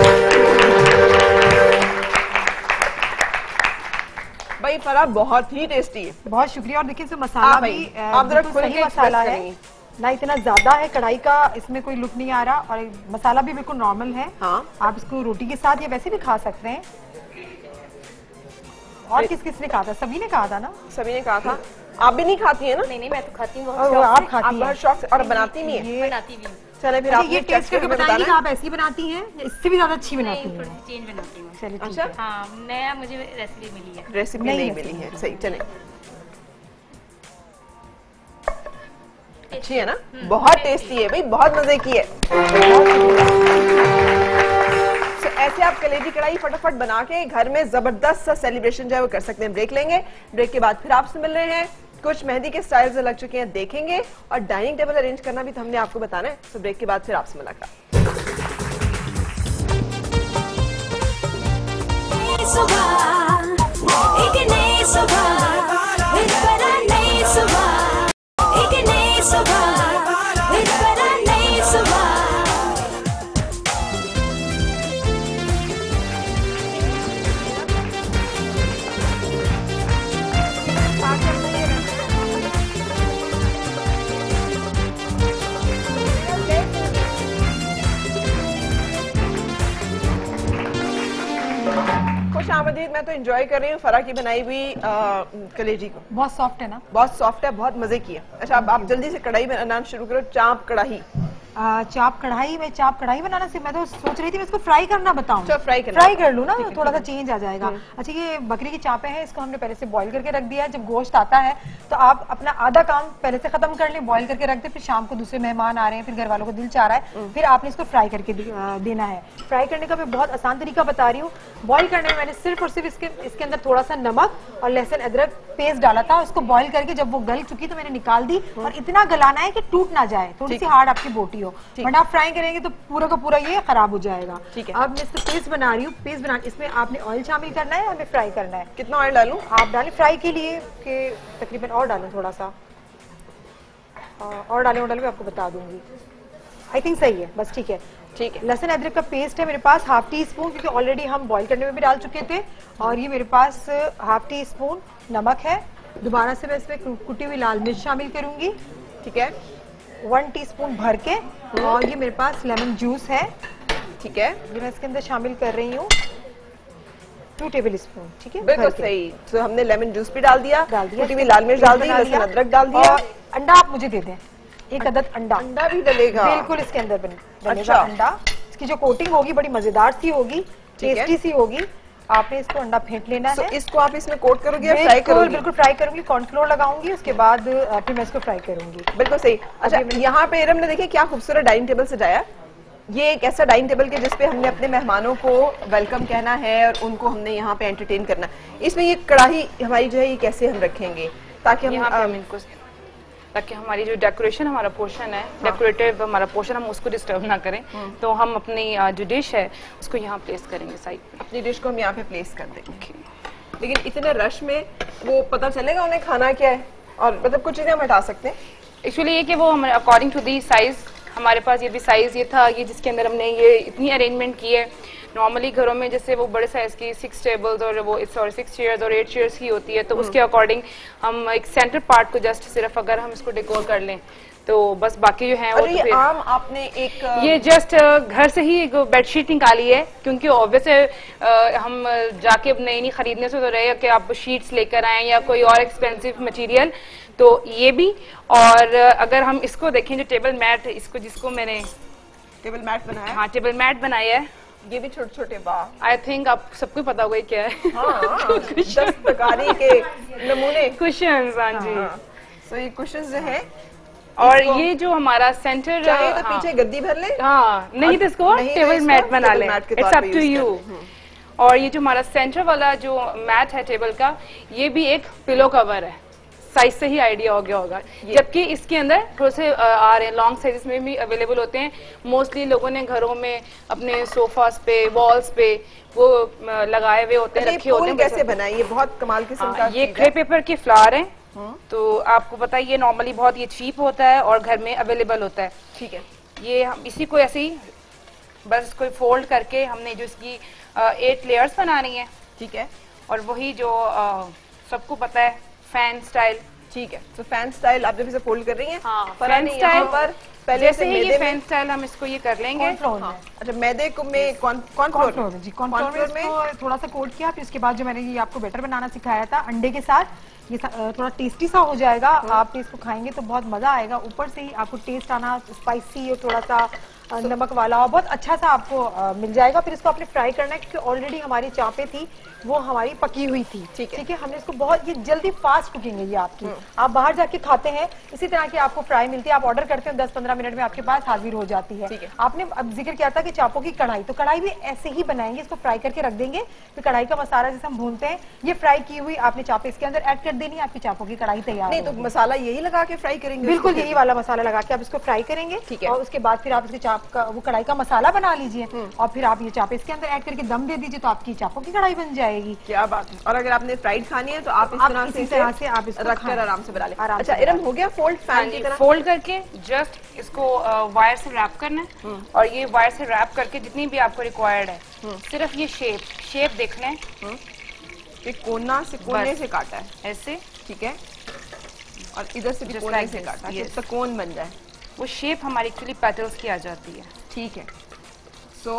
भाई फरा बहुत ही टेस्टी है। बहुत शुक्रिया। और देखिए इसमें मसाला हाँ भाई, भी अ, आप जरा बिल्कुल खुल सही के मसाला express है करेंगी। ना, इतना ज्यादा है कढ़ाई का, इसमें कोई लुक नहीं आ रहा, और मसाला भी बिल्कुल नॉर्मल है। हाँ। आप इसको रोटी के साथ या वैसे भी खा सकते हैं। और किस किस ने कहा था? सभी ने कहा था ना। सभी ने कहा था। आप भी नहीं खाती है ना? नहीं नहीं, मैं तो खाती हूँ और बहुत वो शौक आप से। खाती आप हैं। बहुत शौक से, और बनाती नहीं है। ये बनाती भी हूँ। चले फिर अच्छा, आप ये टेस्ट करके बताएंगी कि बताना। आप ऐसी बनाती हैं या इससे भी ज्यादा अच्छी बनाती नहीं, हैं? थोड़ी चेंज बनाती हूँ। चलिए ठीक अच्छा, है। हाँ, नया मुझे रेसिपी मिली है। रेसिपी नहीं नहीं रेसिपी मिली है। सही, चले। अच्छी है ना? बहुत टेस्टी है भाई, बहुत मजे की है। So, ऐसे आप कलेजी कढ़ाई फटाफट बना के घर में जबरदस्त सा सेलिब्रेशन जो है वो कर सकते हैं। ब्रेक लेंगे, ब्रेक के बाद फिर आपसे मिल रहे हैं। कुछ मेहंदी के स्टाइल्स लग चुके हैं, देखेंगे, और डाइनिंग टेबल अरेंज करना भी तो हमने आपको बताना है। तो ब्रेक के बाद फिर आपसे मुलाकात। सुबह एक नई सुबह, एक बड़ा नई सुबह, एक नई सुबह, एक बड़ा नई सुबह। खुश आमदीद। मैं तो एंजॉय कर रही हूँ फरा की बनाई हुई अ, कलेजी को। बहुत सॉफ्ट है ना। बहुत सॉफ्ट है, बहुत मजे की है। अच्छा, अब आप जल्दी से कढ़ाई बनाना शुरू करो। चाप कढ़ाई, आ, चाप कढ़ाई में चाप कढ़ाई बनाना से मैं तो सोच रही थी मैं इसको फ्राई करना बताऊं। अच्छा, फ्राई करना। फ्राई कर लूं ना, थोड़ा सा चेंज आ जाएगा। अच्छा, ये बकरी की चापें हैं, इसको हमने पहले से बॉईल करके रख दिया है। जब गोश्त आता है तो आप अपना आधा काम पहले से खत्म कर लें, बॉईल करके रख दे, फिर शाम को दूसरे मेहमान आ रहे हैं, फिर घर वालों को दिल चाह रहा है, फिर आपने इसको फ्राई करके दे- आ, देना है। फ्राई करने का मैं बहुत आसान तरीका बता रही हूँ। बॉईल करने में मैंने सिर्फ और सिर्फ इसके इसके अंदर थोड़ा सा नमक और लहसुन अदरक पेस्ट डाला था। उसको बॉईल करके जब वो गल चुकी तो मैंने निकाल दी, और इतना गलाना है कि टूट ना जाए, थोड़ी सी हार्ड आपकी बोटी हो, वरना आप फ्राई करेंगे तो पूरा का पूरा ये खराब हो जाएगा। ठीक है। अब मैं इसको पेस्ट बना रही हूँ। पेस्ट बना इसमें आपने ऑयल शामिल करना है, हमें फ्राई करना है। कितना ऑयल डालूं? आप डालें फ्राई के लिए कि तकरीबन और डालें थोड़ा सा, आ, और डालें और डालें मैं आपको बता दूंगी। आई थिंक सही है, बस ठीक है। ठीक है। लहसुन अदरक का पेस्ट है मेरे पास हाफ टी स्पून, क्योंकि ऑलरेडी हम बॉईल करने में भी डाल चुके थे। और ये मेरे पास हाफ टी स्पून नमक है। दोबारा से मैं इसमें कुटी हुई लाल मिर्च शामिल करूंगी। ठीक है, वन टीस्पून भर के। और ये मेरे पास लेमन जूस है, ठीक है। ये मैं इसके अंदर शामिल कर रही हूँ। टू टेबल स्पून, ठीक है। बिल्कुल भर के। सही। तो हमने लेमन जूस भी डाल दिया, डाल दिया, कुटी हुई लाल मिर्च डाल दी, बना लहसुन लिया। अदरक डाल दिया। और अंडा आप मुझे दे दें, एक अदद अंडा। अंडा भी डलेगा? बिल्कुल इसके अंदर बन- बनेगा अच्छा। अंडा। इसकी जो कोटिंग होगी बड़ी मजेदार सी होगी, ठीक है। टेस्टी सी होगी। आपने इसको अंडा फेंट लेना तो है। इसको आप इसमें कोट करोगे या फ्राई बिल्कुल करोगे? बिल्कुल फ्राई करूंगी, कॉर्नफ्लोर लगाऊंगी, उसके बाद अ, फिर मैं इसको फ्राई करूंगी। बिल्कुल सही। अच्छा, यहाँ पे इरम ने देखिए क्या खूबसूरत डाइनिंग टेबल सजाया। ये एक ऐसा डाइनिंग टेबल के जिसपे हमने अपने मेहमानों को वेलकम कहना है और उनको हमने यहाँ पे एंटरटेन करना है। इसमें ये कढ़ाई हमारी जो है ये कैसे हम रखेंगे ताकि हम यहाँ पे अ, हम इनको, ताकि हमारी जो डेकोरेशन हमारा पोर्शन है, डेकोरेटिव हमारा पोर्शन, हम उसको डिस्टर्ब ना करें, तो हम अपनी अ, जो डिश है उसको यहाँ प्लेस करेंगे साइड पे। अपनी डिश को हम यहाँ पे प्लेस कर देंगे। लेकिन इतने रश में वो पता चलेगा उन्हें खाना क्या है? और मतलब कुछ चीजें हम हटा सकते हैं। एक्चुअली ये कि वो हमारे अकॉर्डिंग टू दी साइज, हमारे पास ये भी साइज ये था, ये जिसके अंदर हमने ये इतनी अरेंजमेंट की है। नॉर्मली घरों में जैसे वो बड़े साइज की सिक्स टेबल्स और वो सॉरी सिक्स चेयर्स और एट चेयर्स की होती है, तो उसके अकॉर्डिंग हम एक सेंटर पार्ट को जस्ट सिर्फ अगर हम इसको डेकोर कर लें तो बस, बाकी जो है वो और तो ये फिर आम आपने एक अ, ये जस्ट घर से ही एक बेडशीट निकाली है, क्योंकि ऑब्वियस है हम जाके अब नई नई खरीदने से तो रहे कि आप शीट्स लेकर आए या कोई और एक्सपेंसिव मटेरियल, तो ये भी। और अगर हम इसको देखें जो टेबल मैट, इसको जिसको मैंने टेबल मैट बनाया है। हाँ टेबल मैट बनाया है, ये भी छोटे छोटे वाह। आई थिंक आप सबको पता होगा ये क्या है। हाँ, दस्तकारी के नमूने। कुशन्स, हाँ जी। हाँ, तो ये कुशन्स जो है, और इसको- ये जो हमारा सेंटर, चाहे तो हाँ, पीछे गद्दी भर ले। हाँ नहीं तो इसको नहीं तो टेबल इसको मैट बना टेबल लें, मैट के इट्स तौर अप पे टू use यू। करें। और ये जो हमारा सेंटर वाला जो मैट है टेबल का, ये भी एक पिलो कवर है, साइज से ही आइडिया हो गया होगा। जबकि इसके अंदर थोड़े से अ, आ रहे हैं लॉन्ग साइजेस में भी अवेलेबल होते हैं। मोस्टली लोगों ने घरों में अपने सोफास पे, वॉल्स पे वो अ, लगाए हुए होते हैं, अच्छा, ये रखे होते फूल हैं। कैसे बनाए? ये बहुत कमाल किस्म का हाँ, ये चीज़ क्रे है। पेपर के फ्लावर हैं, तो आपको पता है ये नॉर्मली बहुत ये चीप होता है और घर में अवेलेबल होता है। ठीक है। ये हम इसी को ऐसे ही बस कोई फोल्ड करके हमने जो इसकी एट लेयर्स बनानी है, ठीक है। और वही जो अ, सबको पता है फैन स्टाइल। ठीक है, तो फैन स्टाइल आप जब इसे फोल्ड कर रही हैं, हाँ, फराह फैन ने यहाँ स्टाइल पर पहले जैसे से ही ये मैदे फैन में, स्टाइल हम इसको ये कर लेंगे। कॉर्नफ्लोर में। अच्छा मैदे को में कौन कौन कॉर्नफ्लोर में जी, कॉर्नफ्लोर में कॉर्नफ्लोर इसको थोड़ा सा कोट किया, फिर उसके बाद जो मैंने ये आपको बैटर बनाना सिखाया था अंडे के साथ, ये सा- अ, थोड़ा टेस्टी सा हो जाएगा। आप इसको खाएंगे तो बहुत मजा आएगा। ऊपर से ही आपको टेस्ट आना स्पाइसी और थोड़ा सा अ, नमक वाला और बहुत अच्छा सा आपको अ, मिल जाएगा। फिर इसको आपने फ्राई करना है, क्योंकि ऑलरेडी हमारी चापे थी वो हमारी पकी हुई थी। ठीक है। ठीक है, हमने इसको बहुत, ये जल्दी फास्ट कुकिंग है ये आपकी। आप बाहर जाके खाते हैं इसी तरह की आपको फ्राई मिलती है, आप ऑर्डर करते हैं दस पंद्रह मिनट में आपके पास हाजिर हो जाती है। ठीक है। आपने अब जिक्र किया था कि चापों की कढ़ाई, तो कढ़ाई भी ऐसे ही बनाएंगे, इसको फ्राई करके रख देंगे। फिर कढ़ाई का मसाला जैसे हम भूनते हैं, ये फ्राई की हुई आपने चापे इसके अंदर ऐड कर देनी है, आपकी चापों की कढ़ाई तैयार नहीं तो होगी। मसाला यही लगा के फ्राई करेंगे? बिल्कुल उसको? यही वाला मसाला लगा के आप इसको फ्राई करेंगे। ठीक है। और उसके बाद फिर आप इसके चाप का वो कढ़ाई का मसाला बना लीजिए और फिर आप ये चापे इसके अंदर ऐड करके दम दे दीजिए, तो आपकी चापों की कढ़ाई बन जाएगी। क्या बात है। और अगर आपने फ्राइड खानी है तो आप इस आप तरह से इसी तरह से आप इसको रखकर खाएं। आराम से बना लें। आराम अच्छा से इरम हो गया फोल्ड फैन की तरह? फोल्ड करके जस्ट इसको वायर से रैप करना है, और ये वायर से रैप करके जितनी भी आपको रिक्वायर्ड है, सिर्फ ये शेप शेप देखना है, ये कोना से कोने बस। से काटा है ऐसे ठीक है, और इधर से भी Just कोने like से this, काटा है, yes. तो कोन बन जाए। वो शेप हमारी एक्चुअली पेटल्स की आ जाती है। ठीक है। सो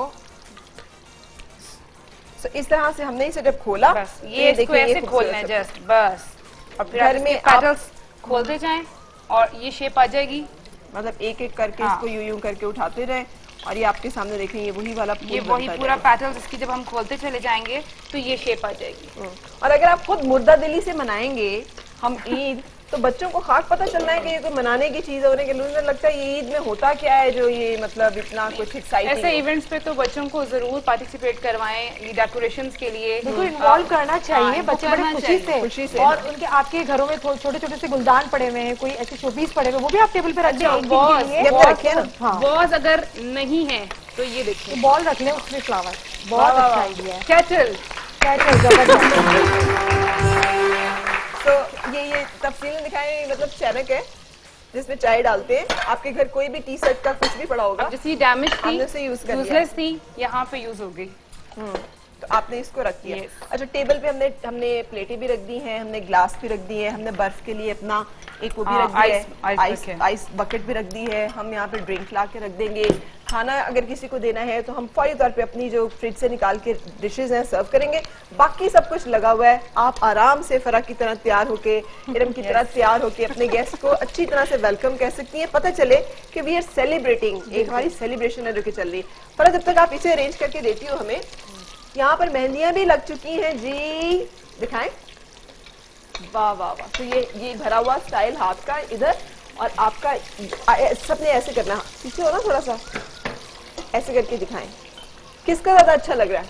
सो इस तरह से हमने इसे जब खोला, बस तो ये इसको देखिए, ऐसे खूबसूरत खोलना है सा- जस्ट बस, और फिर घर आप में इसके आप- पेटल्स खोलते जाएं और ये शेप आ जाएगी। मतलब एक एक करके हाँ। इसको यूं यूं करके उठाते रहे, और ये आपके सामने देखें ये वही वाला फूल ये वही बनता पूरा जाएगा। पैटर्न इसकी जब हम खोलते चले जाएंगे तो ये शेप आ जाएगी। हम्म। और अगर आप खुद मुर्दा दिली से मनाएंगे हम ईद, तो बच्चों को खाक पता चलना है कि ये कोई मनाने की चीज है, उन्हें मुझे लगता है ये ईद में होता क्या है जो ये मतलब इतना कुछ एक्साइटिंग ऐसे इवेंट्स पे तो बच्चों को जरूर पार्टिसिपेट करवाएं, ये डेकोरेशंस के लिए बिल्कुल इन्वॉल्व करना चाहिए। हाँ, बच्चे इनको बड़े करना खुशी चाहिए, से, खुशी से। और उनके आपके घरों में छोटे छोटे से गुलदान पड़े हुए हैं, कोई ऐसे शोपीस पड़े हुए हैं, वो भी आप टेबल पे रख दें एक दिन के वॉज लिए। ये हमने रखे हैं ना? हाँ, वॉज अगर नहीं है तो ये देखिए बॉल रख लें उसमें फ्लावर, बहुत वाह, अच्छा वाह। आइडिया है। कैटल। कैटल, जबरदस्त। तो ये ये तफसील दिखाएं, मतलब चैनक है जिसमें चाय डालते हैं। आपके घर कोई भी टी शर्ट का कुछ भी पड़ा होगा, अब जैसे डैमेज थी, हमने उसे यूज कर लिया। यूजलेस थी, यहाँ पे यूज हो गई। तो आपने इसको रख दिया। Yes. अच्छा टेबल पे हमने हमने प्लेटें भी रख दी हैं, हमने ग्लास भी रख दी है, हमने बर्फ के लिए अपना एक वो भी हाँ, रख दिया ice- है, ice आइस रखे। आइस बकेट भी रख दी है। हम यहाँ पे ड्रिंक ला के रख देंगे, खाना अगर किसी को देना है तो हम फौरी तौर पे अपनी जो फ्रिज से निकाल के डिशेज हैं सर्व करेंगे, बाकी सब कुछ लगा हुआ है। आप आराम से फरा की तरह तैयार होके, इरम की तरह तैयार होके अपने गेस्ट को अच्छी तरह से वेलकम कह सकती हैं, पता चले कि वी आर सेलिब्रेटिंग, एक हमारी सेलिब्रेशन है जो कि चल रही है। फरा जब तक आप इसे अरेंज करके देती हो हमें, यहाँ पर मेहंदियां भी लग चुकी हैं जी, दिखाएं। वाह वाह वाह, तो ये ये भरा हुआ स्टाइल हाथ का इधर, और आपका सबने ऐसे करना, पीछे हो ना थोड़ा सा, ऐसे करके दिखाएं किसका ज्यादा अच्छा लग रहा है।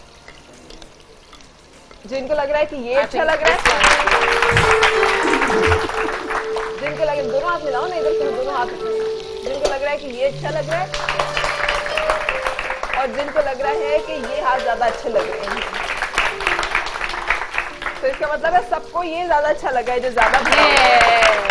जिनको लग रहा है कि ये अच्छा लग रहा है, जिनको लग रहा है, दोनों हाथ मिलाओ ना, इधर दोनों हाथ, जिनको लग रहा है कि ये अच्छा लग रहा है, और जिनको लग रहा है कि ये हाथ ज्यादा अच्छे लग रहे हैं, तो इसका मतलब है सबको ये ज्यादा अच्छा लगा है जो ज्यादा।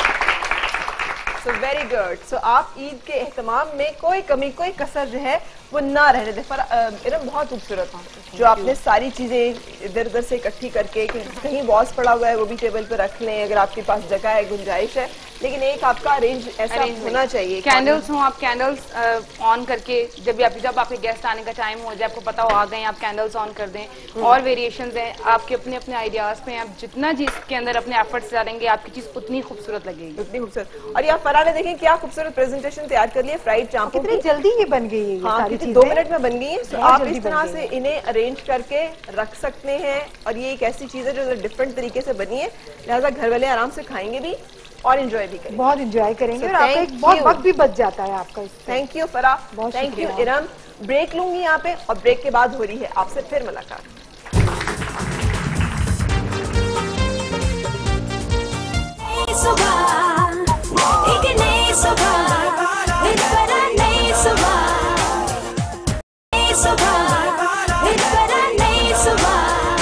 So very good. सो आप ईद के एहतमाम में कोई कमी कोई कसर जो है वो ना रहने दें। इरम बहुत खूबसूरत था जो आपने सारी चीजें इधर उधर से इकट्ठी करके, कहीं वॉस पड़ा हुआ है वो भी टेबल पे रख लें अगर आपके पास जगह है, गुंजाइश है, लेकिन एक आपका अरेंज ऐसा होना चाहिए। कैंडल्स हो, आप कैंडल्स ऑन करके जब भी आप जब आपके गेस्ट आने का टाइम हो जाए, आपको पता हो आ गए, आप कैंडल्स ऑन कर दें। और वेरिएशंस हैं आपके अपने अपने आइडियाज पे, आप जितना चीज के अंदर अपने एफर्ट्स डालेंगे आपकी चीज उतनी खूबसूरत लगेगी, उतनी खूबसूरत। और यहाँ फरा ने देखें क्या खूबसूरत प्रेजेंटेशन तैयार कर ली है फ्राइड चांपों कितनी जल्दी ये बन गई है, ये हाँ, सारी चीजें दो मिनट में बन गई है। तो आप इस तरह से है। इन्हें अरेंज करके रख सकते हैं, और ये एक ऐसी चीज है जो डिफरेंट तरीके से बनी है, लिहाजा घर वाले आराम से खाएंगे भी और एंजॉय भी करेंगे, बहुत एंजॉय करेंगे। So, और आपका thank एक बहुत you. वक्त भी बच जाता है आपका। थैंक यू फरा, बहुत थैंक यू शुक्रिया। इरम। ब्रेक लूंगी यहाँ पे, और ब्रेक के बाद हो रही है आपसे फिर मुलाकात। सुबह एक नई सुबह, दिन पर नई सुबह, नई सुबह, दिन पर नई सुबह।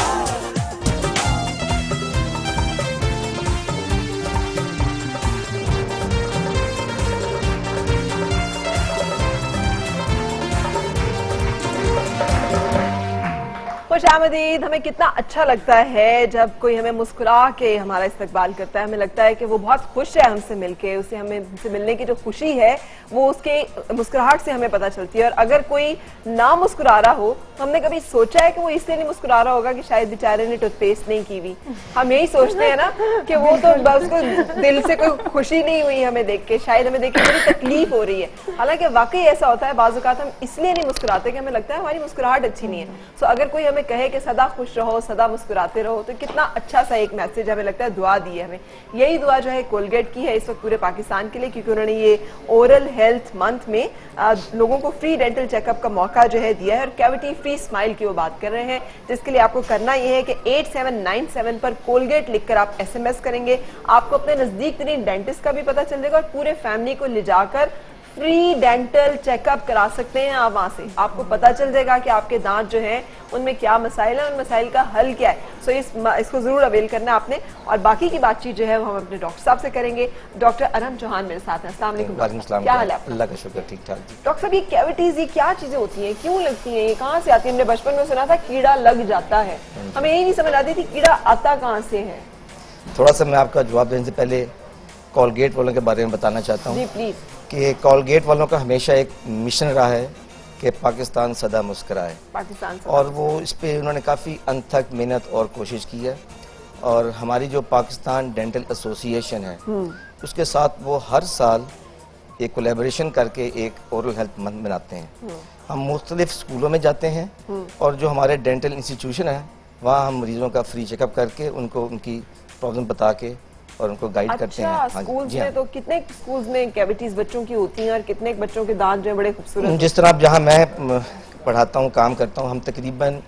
खुशामदीद। हमें कितना अच्छा लगता है जब कोई हमें मुस्कुरा के हमारा इस्तकबाल करता है, हमें लगता है कि वो बहुत खुश है हमसे मिलके, उसे हमें हमसे मिलने की जो खुशी है वो उसके मुस्कुराहट से हमें पता चलती है। और अगर कोई ना मुस्कुरा रहा हो, हमने कभी सोचा है कि वो इसलिए नहीं मुस्कुरा रहा होगा कि शायद बेचारे ने टूथपेस्ट नहीं की हुई, हम यही सोचते हैं ना कि वो तो उसको दिल से कोई खुशी नहीं हुई हमें देख के, शायद हमें देख के बड़ी तकलीफ हो रही है। हालांकि वाकई ऐसा होता है, बाज़ औक़ात हम इसलिए नहीं मुस्कुराते कि हमें लगता है हमारी मुस्कुराहट अच्छी नहीं है। सो अगर कोई हमें कहे कि सदा खुश रहो, सदा मुस्कुराते रहो, तो कितना अच्छा सा एक मैसेज हमें लगता है, दुआ दी है हमें। यही दुआ जो है कोलगेट की है इस वक्त पूरे पाकिस्तान के लिए, क्योंकि उन्होंने ये ओरल हेल्थ मंथ में आ, लोगों को फ्री डेंटल चेकअप का मौका जो है दिया है, और कैविटी फ्री स्माइल की वो बात कर रहे हैं, जिसके लिए आपको करना ये है कि एट सेवन नाइन सेवन पर कोलगेट लिखकर आप एसएमएस करेंगे। आपको अपने नजदीक तरीन डेंटिस्ट का भी पता चल जाएगा, और पूरे फैमिली को ले जाकर फ्री डेंटल चेकअप करा सकते हैं आप वहां से। आपको पता चल जाएगा कि आपके दांत जो हैं उनमें क्या मसाइल है, उन मसाइल का हल क्या है। सो इस इसको जरूर अवेल करना आपने। और बाकी की बातचीत जो है वो हम अपने डॉक्टर साहब से करेंगे। डॉक्टर अरम चौहान मेरे साथ हैं। अस्सलाम वालेकुम डॉक्टर, क्या हाल है आपका? अल्लाह का शुक्र, ठीक ठाक जी। डॉक्टर साहब, ये कैविटीज ये क्या चीजें होती हैं, क्यों लगती हैं, ये कहाँ से आती है? हमने बचपन में सुना था कीड़ा लग जाता है, हमें यही नहीं समझ आती थी कीड़ा आता कहाँ से है। थोड़ा सा मैं आपका जवाब देने से पहले कोलगेट वालों के बारे में बताना चाहता हूँ जी प्लीज। कि कोलगेट वालों का हमेशा एक मिशन रहा है कि पाकिस्तान सदा मुस्कुराए, पाकिस्तान से और वो इस पे उन्होंने काफ़ी अनथक मेहनत और कोशिश की है। और हमारी जो पाकिस्तान डेंटल एसोसिएशन है उसके साथ वो हर साल एक कोलैबोरेशन करके एक ओरल हेल्थ मंथ बनाते हैं। हम मुख्तलिफ स्कूलों में जाते हैं, और जो हमारे डेंटल इंस्टीट्यूशन है वहाँ हम मरीजों का फ्री चेकअप करके उनको उनकी प्रॉब्लम बता के और उनको गाइड अच्छा, करते हैं। हाँ जी, स्कूल्स जी में हाँ। तो कितने स्कूल्स में कैविटीज बच्चों की होती हैं, और कितने बच्चों के दांत जो है बड़े खूबसूरत। जिस तरह जहाँ मैं म, पढ़ाता हूँ, काम करता हूँ, हम तकरीबन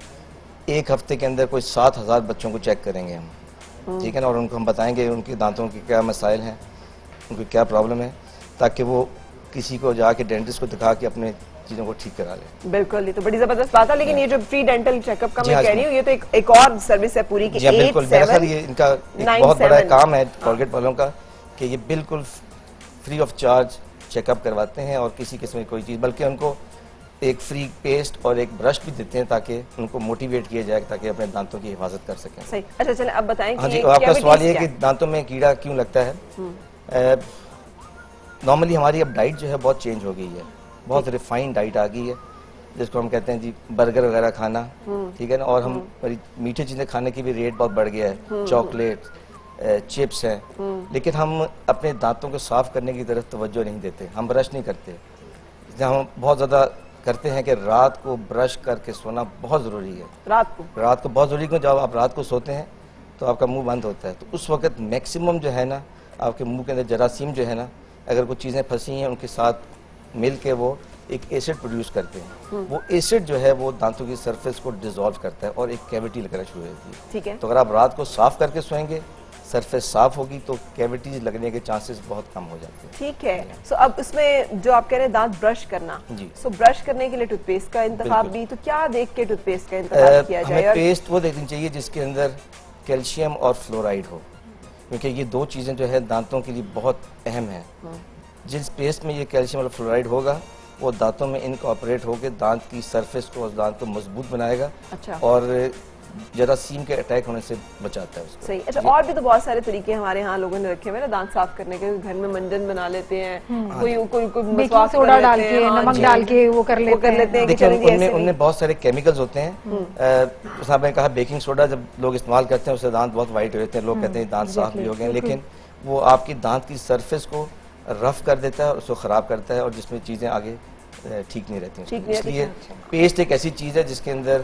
एक हफ्ते के अंदर कोई सात हजार बच्चों को चेक करेंगे हम, ठीक है ना, और उनको हम बताएंगे उनके दांतों के क्या मसाइल हैं, उनको क्या प्रॉब्लम है, ताकि वो किसी को जाके डेंटिस्ट को दिखा के अपने चीजों को ठीक करा ले। बिल्कुल, ये तो बड़ी जबरदस्त बात है। लेकिन ये जो फ्री डेंटल चेकअप का जी मैं हाँ, कह रही हूँ, ये तो एक, एक और सर्विस है पूरी की। जी हाँ, बिल्कुल। दरअसल ये इनका एक बहुत बड़ा काम है कोलगेट वालों का कि ये बिल्कुल फ्री ऑफ चार्ज चेकअप करवाते हैं, और किसी किस्म की कोई चीज़, बल्कि उनको एक फ्री पेस्ट और एक ब्रश भी देते हैं ताकि उनको मोटिवेट किया जाए ताकि अपने दांतों की हिफाजत कर सकें। सही। अच्छा चलें, अब बताएं हाँ कि जी, आपका cavities सवाल ये क्या कि दांतों में कीड़ा क्यों लगता है। नॉर्मली हमारी अब डाइट जो है बहुत चेंज हो गई है, बहुत रिफाइंड डाइट आ गई है, जिसको हम कहते हैं जी बर्गर वगैरह खाना, ठीक है ना। और हम मीठी चीजें खाने की भी रेट बहुत बढ़ गया है, चॉकलेट, चिप्स हैं, लेकिन हम अपने दांतों को साफ करने की तरफ तवज्जो नहीं देते, हम ब्रश नहीं करते। इसलिए हम बहुत ज़्यादा करते हैं कि रात को ब्रश करके सोना बहुत ज़रूरी है। रात को रात को बहुत ज़रूरी है, जब आप रात को सोते हैं तो आपका मुंह बंद होता है, तो उस वक्त मैक्सिमम जो है ना आपके मुंह के अंदर जरासीम जो है ना, अगर कुछ चीज़ें फंसी हैं उनके साथ मिल के वो एक एसिड प्रोड्यूस करते हैं। वो एसिड जो है वो दांतों की सरफेस को डिसॉल्व करता है और एक कैविटी लगना शुरू होती है। ठीक है। तो अगर आप रात को साफ करके सोएंगे, सरफेस साफ होगी, तो कैविटीज लगने के चांसेस बहुत कम हो जाते हैं। ठीक है। सो अब इसमें जो आप कह रहे हैं दांत ब्रश करना, जी। सो ब्रश करने के लिए टूथपेस्ट का इंतखाब भी, तो क्या देख के टूथपेस्ट का अ, इंतखाब किया जाए? हमें और पेस्ट वो देखनी चाहिए जिसके अंदर कैल्शियम और फ्लोराइड हो, क्योंकि ये दो चीज़ें जो है दांतों के लिए बहुत अहम है। जिस पेस्ट में ये कैल्शियम और फ्लोराइड होगा वो दांतों में इनकॉर्पोरेट होकर दांत की सरफेस को और दांत को मजबूत बनाएगा। अच्छा। और जरासीम के अटैक होने से बचाता है उसको। सही। अच्छा, और भी तो बहुत सारे तरीके हमारे यहाँ लोगों ने रखे हुए हैं ना दांत साफ करने के। घर में मंजन बना लेते हैं, कोई कोई कोई बेकिंग मसवाक सोडा कर डाल लेते के, हैं, हाँ नमक जी, डाल के वो कर वो लेते कर लेते हैं कि देखिए चलें जी उनमें ऐसे उनमें नहीं। बहुत सारे केमिकल्स होते हैं। साहब ने कहा बेकिंग सोडा जब लोग इस्तेमाल करते हैं उससे दांत बहुत वाइट हो जाते हैं, लोग कहते हैं दांत साफ भी हो गए, लेकिन वो आपकी दांत की सरफेस को रफ कर देता है और उसको खराब करता है और जिसमें चीजें आगे अ, ठीक नहीं रहती ठीक हैं। नहीं इसलिए रहती। पेस्ट एक ऐसी चीज है जिसके अंदर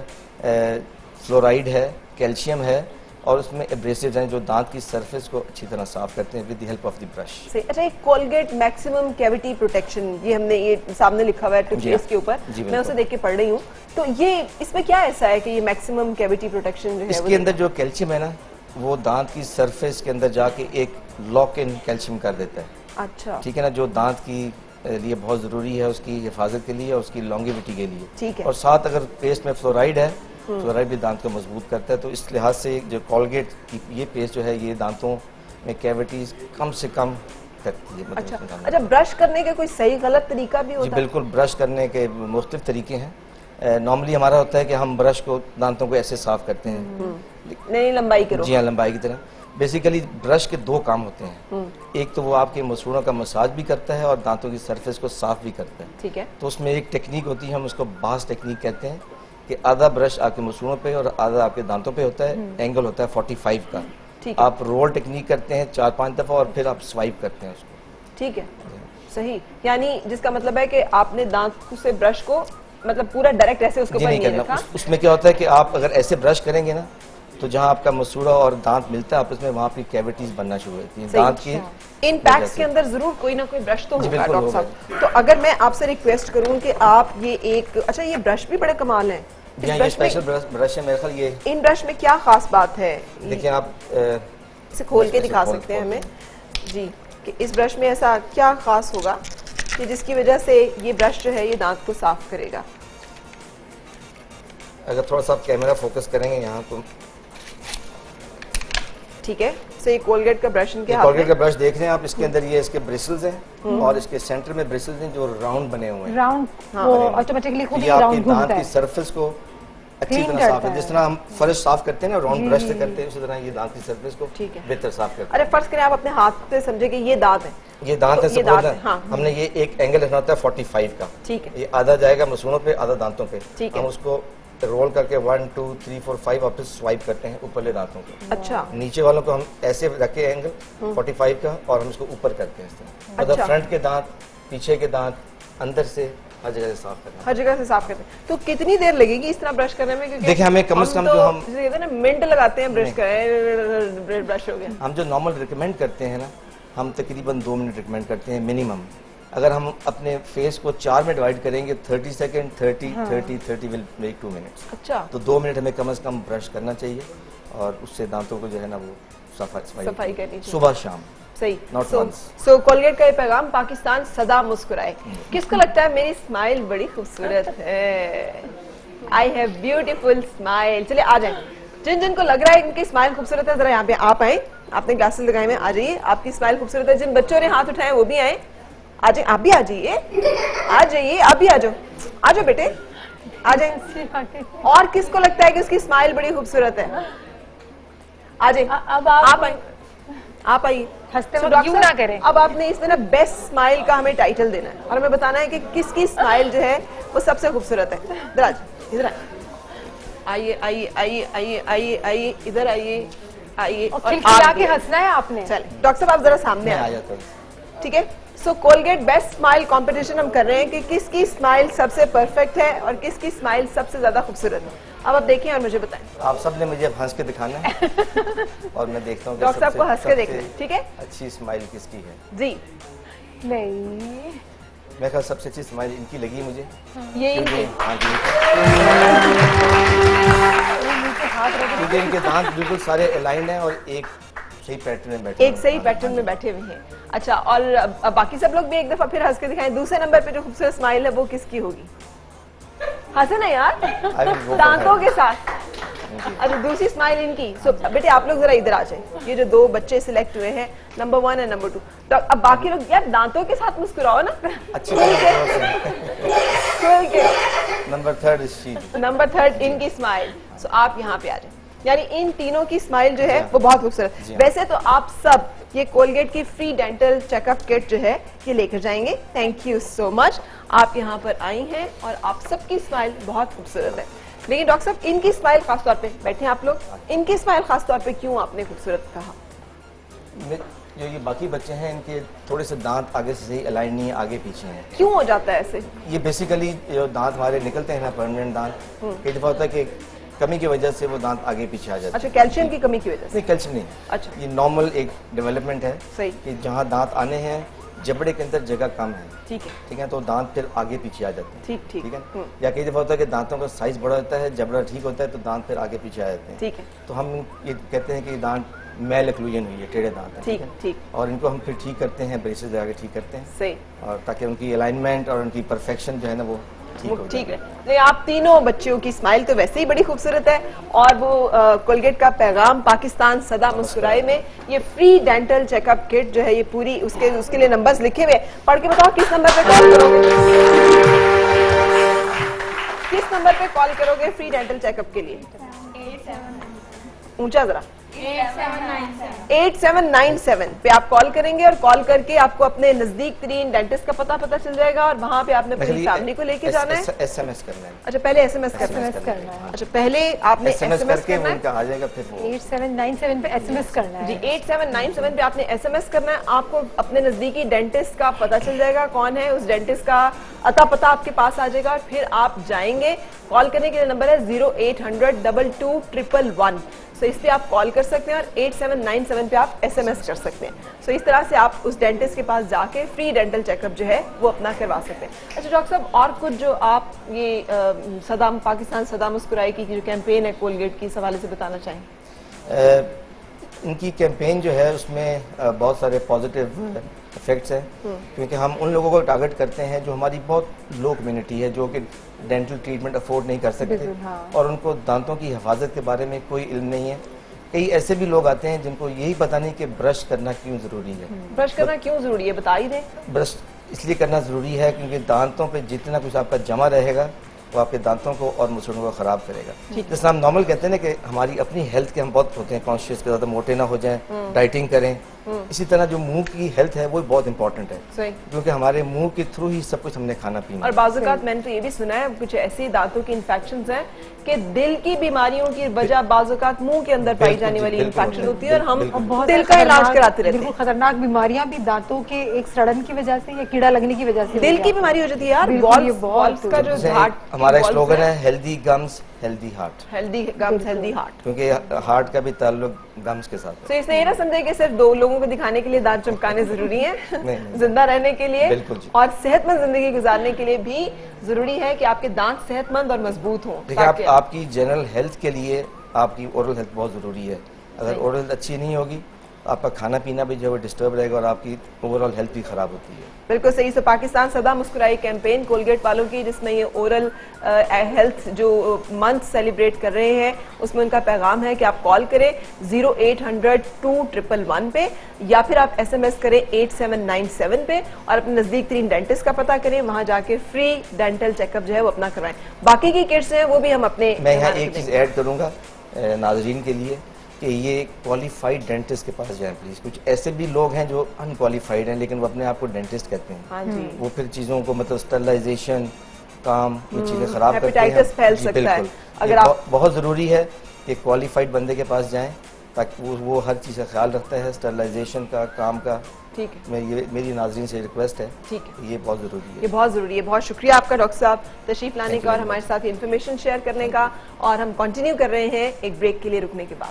फ्लोराइड है, कैल्शियम है और उसमें एब्रेसिव्स हैं जो दांत की सरफेस को अच्छी तरह साफ करते हैं with the help of the brush. सही। अच्छा, एक कोलगेट मैक्सिमम कैविटी प्रोटेक्शन, ये हमने ये सामने लिखा हुआ है जी टूथपेस्ट हाँ। के ऊपर, जी, मैं बिल्कुल। उसे देख के पढ़ रही हूँ। तो ये इसमें क्या ऐसा है कि ये मैक्सिमम कैविटी प्रोटेक्शन जो है इसके अंदर जो कैल्शियम है ना वो दांत की सरफेस के अंदर जाके एक लॉक इन कैल्शियम कर देता है। अच्छा, ठीक है ना, जो दांत की अ, लिए बहुत ज़रूरी है उसकी हिफाजत के लिए और उसकी लॉन्गेविटी के लिए। ठीक है। और साथ अगर पेस्ट में फ्लोराइड है, फ्लोराइड भी दांत को मजबूत करता है, तो इस लिहाज से जो कोलगेट की ये पेस्ट जो है ये दांतों में कैविटीज कम से कम करती है। मतलब अच्छा। उसमें दांत- अच्छा, ब्रश करने का कोई सही गलत तरीका भी जी होता है? बिल्कुल, ब्रश करने के मुख्तलिफ तरीके हैं। नॉर्मली हमारा होता है कि हम ब्रश को दांतों को ऐसे साफ करते हैं, नहीं, लंबाई करो। जी हाँ, लंबाई की तरह। बेसिकली ब्रश के दो काम होते हैं, एक तो वो आपके मसूड़ों का मसाज भी करता है और दांतों की सरफेस को साफ भी करता है। ठीक है। तो उसमें एक टेक्निक होती है, हम उसको बास टेक्निक कहते हैं, कि आधा ब्रश आपके मसूड़ों पे और आधा आपके दांतों पे होता है, एंगल होता है पैंतालीस का। ठीक है। आप रोल टेक्निक करते हैं चार पांच दफा और फिर आप स्वाइप करते हैं उसको। ठीक है, सही। यानी जिसका मतलब है कि आपने दांत से ब्रश को मतलब पूरा डायरेक्ट ऐसे उसके जी ऊपर नहीं नहीं करना। रखा। उस, उसमें क्या होता है कि आप अगर ऐसे ब्रश करेंगे ना तो जहाँ आपका मसूड़ा और दांत मिलता है आपस में वहाँ पे कैविटीज बनना शुरू होती है सही। दांत की। इन पैक्स के अंदर जरूर कोई ना कोई ब्रश तो जी, होगा बिल्कुल डॉक्टर साहब। तो अगर मैं आपसे रिक्वेस्ट करूं कि आप ये एक, अच्छा ये ब्रश भी बड़े कमाल हैं। इस यहाँ ये ब्रश में- स्पेशल ब्रश ब्रश है मेरे ख्याल ये। इन ब्रश में क्या खास बात है? देखिए आप अ, इसे खोल के इसे दिखा खोल- सकते हैं खोल हमें जी कि इस ब्रश में ऐसा क्या खास होगा कि जिसकी वजह से ये ब्रश जो है ये दांत को साफ करेगा? अगर थोड़ा सा आप कैमरा फोकस करेंगे यहाँ तो ठीक है। सो ये कोलगेट का ब्रश इनके हाथ कोलगेट में, का ब्रश देख रहे हैं आप, इसके अंदर ये इसके ब्रिसल्स हैं और इसके सेंटर में ब्रिसल्स हैं जो राउंड बने हुए हैं। राउंड वो ऑटोमेटिकली खुद ये ही आपकी राउंड दांत घूमता की है। सरफेस को अच्छी Clean तरह करता साफ है, है। जिस तरह हम फर्श साफ करते हैं ना राउंड जी, ब्रश जी, से जी। करते हैं, उसी तरह ये दांत की सरफेस को ठीक है। बेहतर साफ करते अरे फर्ज करें आप अपने हाथ से समझे कि ये दांत है, हैं। ये दांत तो है ये suppose दांत ना, है, हाँ। हमने ये एक एंगल रखना होता है पैंतालीस का। ठीक है। ये आधा जाएगा मसूड़ों पे, आधा दांतों पे। ठीक हम है। उसको रोल करके one two three four five वापस स्वाइप करते हैं ऊपरले दांतों को। अच्छा नीचे वालों को हम ऐसे रखे एंगल पैंतालीस का और हम इसको ऊपर करते हैं इस तरह। मतलब अच्छा। फ्रंट के दांत, पीछे के दांत, अंदर से हर जगह से साफ करना। हर जगह से साफ करते हैं। तो कितनी देर लगेगी इस तरह ब्रश करने में? क्योंकि देखिए, हमें कम से कम तो जो हम- जैसे कहते हैं ना मिनट लगाते हैं ब्रश कर ब्रश हो गया। हम जो नॉर्मल रिकमेंड करते हैं ना, हम तकरीबन दो मिनट रिकमेंड करते हैं मिनिमम। अगर हम अपने फेस को चार में डिवाइड करेंगे, thirty second thirty thirty thirty will make two minutes. अच्छा, तो दो मिनट हमें कम से कम ब्रश करना चाहिए और उससे दांतों को जो है ना वो सफाई सफाई करनी चाहिए। सुबह शाम। सही। Not so once. So Colgate का ये पैगाम, पाकिस्तान सदा मुस्कुराए। किसको लगता है मेरी स्माइल बड़ी खूबसूरत है? I have beautiful smile. चलिए आ जाए, जिन जिनको लग रहा है इनकी स्माइल खूबसूरत है जरा यहाँ पे आप आए। आपने ग्लासेस लगाए हुए, आ जाइए। आपकी स्माइल खूबसूरत है। जिन बच्चों ने हाथ उठाए वो भी आए। आ जाइए, आप भी आ जाइए, आ जाइए, आप भी आ जाओ, आ जाओ बेटे, आ जाए। और किसको लगता है कि उसकी स्माइल बड़ी खूबसूरत है? आ जाइए, अब आप आप आए। आप आइए। हंसते So, वक्त डॉक्टर यूं साहब, ना करें। अब आपने इसमें ना बेस्ट स्माइल का हमें टाइटल देना है और हमें बताना है कि किसकी स्माइल जो है वो सबसे खूबसूरत है। इधर आ जाइए, इधर आइए आइए आइए आइए आइए आइए इधर आइए आइए और और खिलखिला आप के भी। हंसना है आपने। चलिए डॉक्टर साहब आप जरा सामने मैं आ आ जाता हूँ। ठीक है। So Colgate best smile competition हम कर रहे हैं कि किसकी स्माइल सबसे परफेक्ट है और किसकी स्माइल सबसे ज्यादा खूबसूरत है। अब आप देखें और मुझे बताएं। आप सबने मुझे अब हंस के दिखाना है और मैं देखता हूँ कि डॉक्टर साहब सबसे- को हंस के सबसे देखना है, ठीक है? अच्छी स्माइल किसकी है। जी नहीं, मैं कहा सबसे अच्छी स्माइल इनकी लगी मुझे। ये क्योंकि इनकी हाँ जी, नीचे हाथ रख क्योंकि इनके दांत बिल्कुल सारे अलाइन हैं और एक सही पैटर्न में बैठे एक हैं। सही हाँ, पैटर्न हाँ में जी। बैठे हुए हैं। अच्छा, और अब- अब बाकी सब लोग भी एक दफा फिर हंस के दिखाएं। दूसरे नंबर पे जो खूबसूरत स्माइल है वो किसकी होगी? हंसे ना यार, I will go for दांतों her. के साथ। अच्छा, दूसरी स्माइल इनकी। सो बेटे आप लोग जरा इधर आ जाए। ये जो दो बच्चे सिलेक्ट हुए हैं, number one and number two, तो अब बाकी लोग यार दांतों के साथ मुस्कुराओ ना। अच्छे खोल के। Number third is she. Number third इनकी स्माइल। सो आप यहाँ पे आ जाए। यानी इन तीनों की स्माइल जो है हाँ। वो बहुत खूबसूरत। जी हाँ। वैसे तो आप सब ये कोलगेट की फ्री डेंटल चेकअप किट जो है ये लेकर जाएंगे। थैंक यू सो मच, आप यहाँ पर आई हैं और आप सबकी स्माइल बहुत खूबसूरत है। लेकिन डॉक्टर साहब इनकी स्माइल खासतौर पे, बैठे आप लोग, इनकी स्माइल खासतौर पे क्यों आपने खूबसूरत कहा? मैं- जो ये बाकी बच्चे हैं इनके थोड़े से दांत आगे से सही अलाइन नहीं है, आगे पीछे हैं। क्यों हो जाता है ऐसे? ये बेसिकली जो दांत हमारे निकलते हैं ना परमानेंट दांत, कई दफा होता है कि कमी की वजह से वो दांत आगे पीछे आ जाते अच्छा, हैं। कैल्शियम की कमी की वजह से? नहीं, कैल्शियम नहीं। अच्छा। ये नॉर्मल एक डेवलपमेंट है सही। कि जहाँ दांत आने हैं जबड़े के अंदर जगह कम है, ठीक है, ठीक है, तो दांत फिर आगे पीछे आ जाते हैं। ठीक ठीक ठीक है। हम्म, या कई दफा होता है कि दांतों का साइज बड़ा होता है, जबड़ा ठीक होता है तो दांत फिर आगे पीछे आ जाते हैं। ठीक है, तो हम ये कहते हैं कि दांत मेल एक्लूजन हुई है, टेढ़े दांत हैं, ठीक है? ठीक और इनको हम फिर ठीक करते हैं, ब्रेसेस लगा के ठीक करते हैं, सही, और ताकि उनकी अलाइनमेंट और उनकी परफेक्शन जो है ना वो ठीक वो हो ठीक जाए। है। नहीं, आप तीनों बच्चियों की स्माइल तो वैसे ही बड़ी खूबसूरत है और वो कोलगेट का पैगाम पाकिस्तान सदा मुस्कुराए में ये फ्री डेंटल चेकअप किट जो है ये पूरी उसके उसके लिए नंबर्स लिखे हुए, पढ़ के बताओ किस नंबर पे कॉल करोगे? किस नंबर पे कॉल करोगे फ्री डेंटल चेकअप के लिए? ऊंचा जरा। एट सेवन नाइन सेवन पे आप कॉल करेंगे और कॉल करके आपको अपने नजदीक तरीन डेंटिस्ट का पता पता चल जाएगा और वहां पे आपने पूरी फैमिली को लेके जाना है। एसएमएस करना है। अच्छा, पहले एसएमएस करना है। एसएमएस करना है। अच्छा, पहले आपने एसएमएस एसएमएस करके करना वो है। उनका आ जाएगा फिर वो एट सेवन नाइन सेवन पे एसएमएस करना है। जी, एट सेवन नाइन सेवन पे आपने एसएमएस करना है। आपको अपने नजदीकी डेंटिस्ट का पता चल जाएगा कौन है, उस डेंटिस्ट का अता पता आपके पास आ जाएगा। फिर आप जाएंगे, कॉल करने के लिए नंबर है zero eight hundred double two triple one. So इस पे आप कॉल कर सकते हैं और एट सेवन नाइन सेवन पे आप एसएमएस कर सकते हैं। सो इस तरह से आप उस डेंटिस्ट के पास जाके फ्री डेंटल चेकअप जो है वो अपना करवा सकते हैं। अच्छा डॉक्टर साहब, और कुछ जो आप ये अ, सदा पाकिस्तान सदा मुस्कुराए की जो कैंपेन है कोलगेट की, इस हवाले से बताना चाहें? अ, इनकी कैंपेन जो है उसमें अ, बहुत सारे पॉजिटिव इफेक्ट्स हैं, क्योंकि हम उन लोगों को टारगेट करते हैं जो हमारी बहुत लो कम्युनिटी है, जो कि डेंटल ट्रीटमेंट अफोर्ड नहीं कर सकते, बिल्कुल, हाँ। और उनको दांतों की हिफाजत के बारे में कोई इल्म नहीं है। कई ऐसे भी लोग आते हैं जिनको यही पता नहीं कि ब्रश करना क्यों ज़रूरी है। ब्रश करना क्यों जरूरी है, बता ही दें। ब्रश इसलिए करना ज़रूरी है क्योंकि दांतों पे जितना कुछ आपका जमा रहेगा वो आपके दांतों को और मुसड़ों को ख़राब करेगा। जैसे हम नॉर्मल कहते हैं ना कि हमारी अपनी हेल्थ के हम बहुत होते हैं कॉन्शियस के, ज़्यादा मोटे ना हो जाएं, डाइटिंग करें, इसी तरह जो मुंह की हेल्थ है वो बहुत इंपॉर्टेंट है, सही। क्योंकि हमारे मुंह के थ्रू ही सब कुछ हमने खाना पीना और है। बाज़ात मैंने तो ये भी सुना है कुछ ऐसी दांतों की इन्फेक्शंस हैं कि दिल की बीमारियों की वजह बाज़ात मुंह के अंदर पाई बिल्कुल जाने जी, वाली बिल्कुल, इन्फेक्शन होती है और हम बिल्कुल, बहुत दिल सारी का इलाज खतरनाक- कराते रहते बिल्कुल हैं। खतरनाक बीमारियां भी दांतों के एक सड़न की वजह से या कीड़ा लगने की वजह से दिल हो की जाती बीमारी हो जाती है यार। बिल्कुल, ये वॉल्व्स बहुत वॉल्व्स का जो जैसे हार्ट हमारा स्लोगन है healthy gums healthy heart, healthy gums healthy heart. क्योंकि हार्ट का भी ताल्लुक गम्स के साथ है। तो इसलिए ये ना समझे कि सिर्फ दो लोगों को दिखाने के लिए दांत चमकाने जरूरी है, नहीं, नहीं। जिंदा रहने के लिए बिल्कुल जी। और सेहतमंद जिंदगी गुजारने के लिए भी जरूरी है कि आपके दांत सेहतमंद और मजबूत हों। देखिए, आप ताकि आपकी जनरल हेल्थ के लिए आपकी ओरल हेल्थ बहुत ज़रूरी है। अगर ओरल हेल्थ अच्छी नहीं होगी तो आपका खाना पीना भी जो है डिस्टर्ब रहेगा और आपकी ओवरऑल हेल्थ भी ख़राब होती है। बिल्कुल सही। से पाकिस्तान सदा मुस्कुराई कैंपेन कोलगेट वालों की, जिसमें ये ओरल हेल्थ जो मंथ सेलिब्रेट कर रहे हैं, उसमें उनका पैगाम है कि आप कॉल करें zero eight hundred two triple one पे या फिर आप एसएमएस करें एट सेवन नाइन सेवन पे और अपने नजदीक तरीन डेंटिस्ट का पता करें, वहां जाके फ्री डेंटल चेकअप जो है वो अपना करवाएं। बाकी की किट्स हैं वो भी हम अपने मैं यहाँ मेहमानों एक को चीज़ देंगे। ऐड करूँगा नाजरीन के लिए कि ये क्वालिफाइड डेंटिस्ट के पास जाएं प्लीज। कुछ ऐसे भी लोग हैं जो अनक्वालिफाइड हैं लेकिन वो अपने आप को डेंटिस्ट कहते हैं। हाँ जी। वो फिर चीज़ों को मतलब स्टरलाइजेशन काम कुछ चीज़ें खराब करते हैं। हेपेटाइटिस फैल जी, सकता है। बिल्कुल। अगर ये आप बहु- बहुत ज़रूरी है कि क्वालिफाइड बंदे के पास जाएं ताकि वो वो हर चीज़ का ख्याल रखता है, स्टरलाइजेशन का, काम का। ठीक है, मैं ये मेरी नाज़रीन से रिक्वेस्ट है, ठीक है, ये बहुत ज़रूरी ये है। बहुत जरूरी है। बहुत शुक्रिया आपका डॉक्टर साहब तशरीफ लाने Thank का you और very हमारे साथ इन्फॉर्मेशन शेयर करने का। और हम कंटिन्यू कर रहे हैं एक ब्रेक के लिए रुकने के बाद।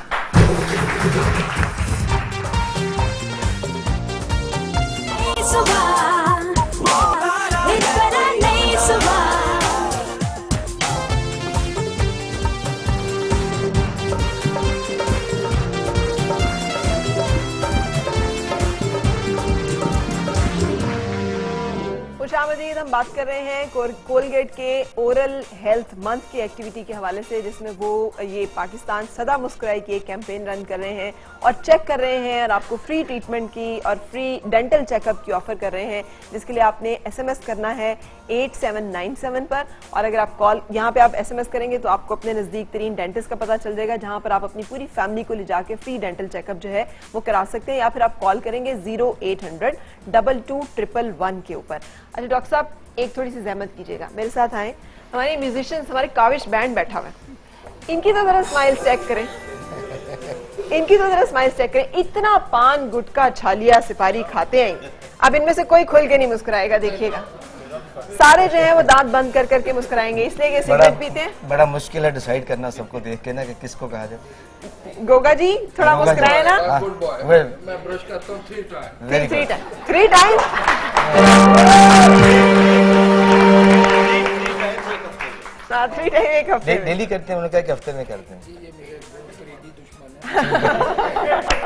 खुशामदीद। हम बात कर रहे हैं कोलगेट के ओरल हेल्थ मंथ की एक्टिविटी के हवाले से, जिसमें वो ये पाकिस्तान सदा मुस्कुराई की एक कैंपेन रन कर रहे हैं और चेक कर रहे हैं और आपको फ्री ट्रीटमेंट की और फ्री डेंटल चेकअप की ऑफर कर रहे हैं, जिसके लिए आपने एसएमएस करना है एट सेवन नाइन सेवन पर। और अगर आप कॉल यहाँ पे आप एसएमएस करेंगे तो आपको अपने नजदीक तरीन डेंटिस्ट का पता चल जाएगा, जहां पर आप अपनी पूरी फैमिली को ले जाके फ्री डेंटल चेकअप जो है वो करा सकते हैं। या फिर आप कॉल करेंगे zero eight hundred double two triple one के ऊपर। अच्छा डॉक्टर साहब, एक थोड़ी सी जहमत कीजिएगा, मेरे साथ आए। हमारे म्यूजिशियंस, हमारे काविश बैंड बैठा हुआ है, इनकी तो जरा स्माइल चेक करें, इनकी तो जरा स्माइल चेक करें। इतना पान गुटका छालिया सिपारी खाते हैं, अब इनमें से कोई खुल के नहीं मुस्कुराएगा। देखिएगा सारे जो है वो दांत बंद कर करके मुस्कुराएंगे, इसलिए कि सिगरेट पीते हैं। बड़ा मुश्किल है डिसाइड करना सबको देख के ना कि किसको कहा जाए। गोगा जी थोड़ा गोगा जी। मुस्कुराए ना। हाँ, well, मैं ब्रश करता हूँ three time very three good. Time three time three time एक हफ्ते डे- में। डेली करते हैं, उन्होंने कहा कि हफ्ते में करते हैं। ये मेरे करीबी दुश्मन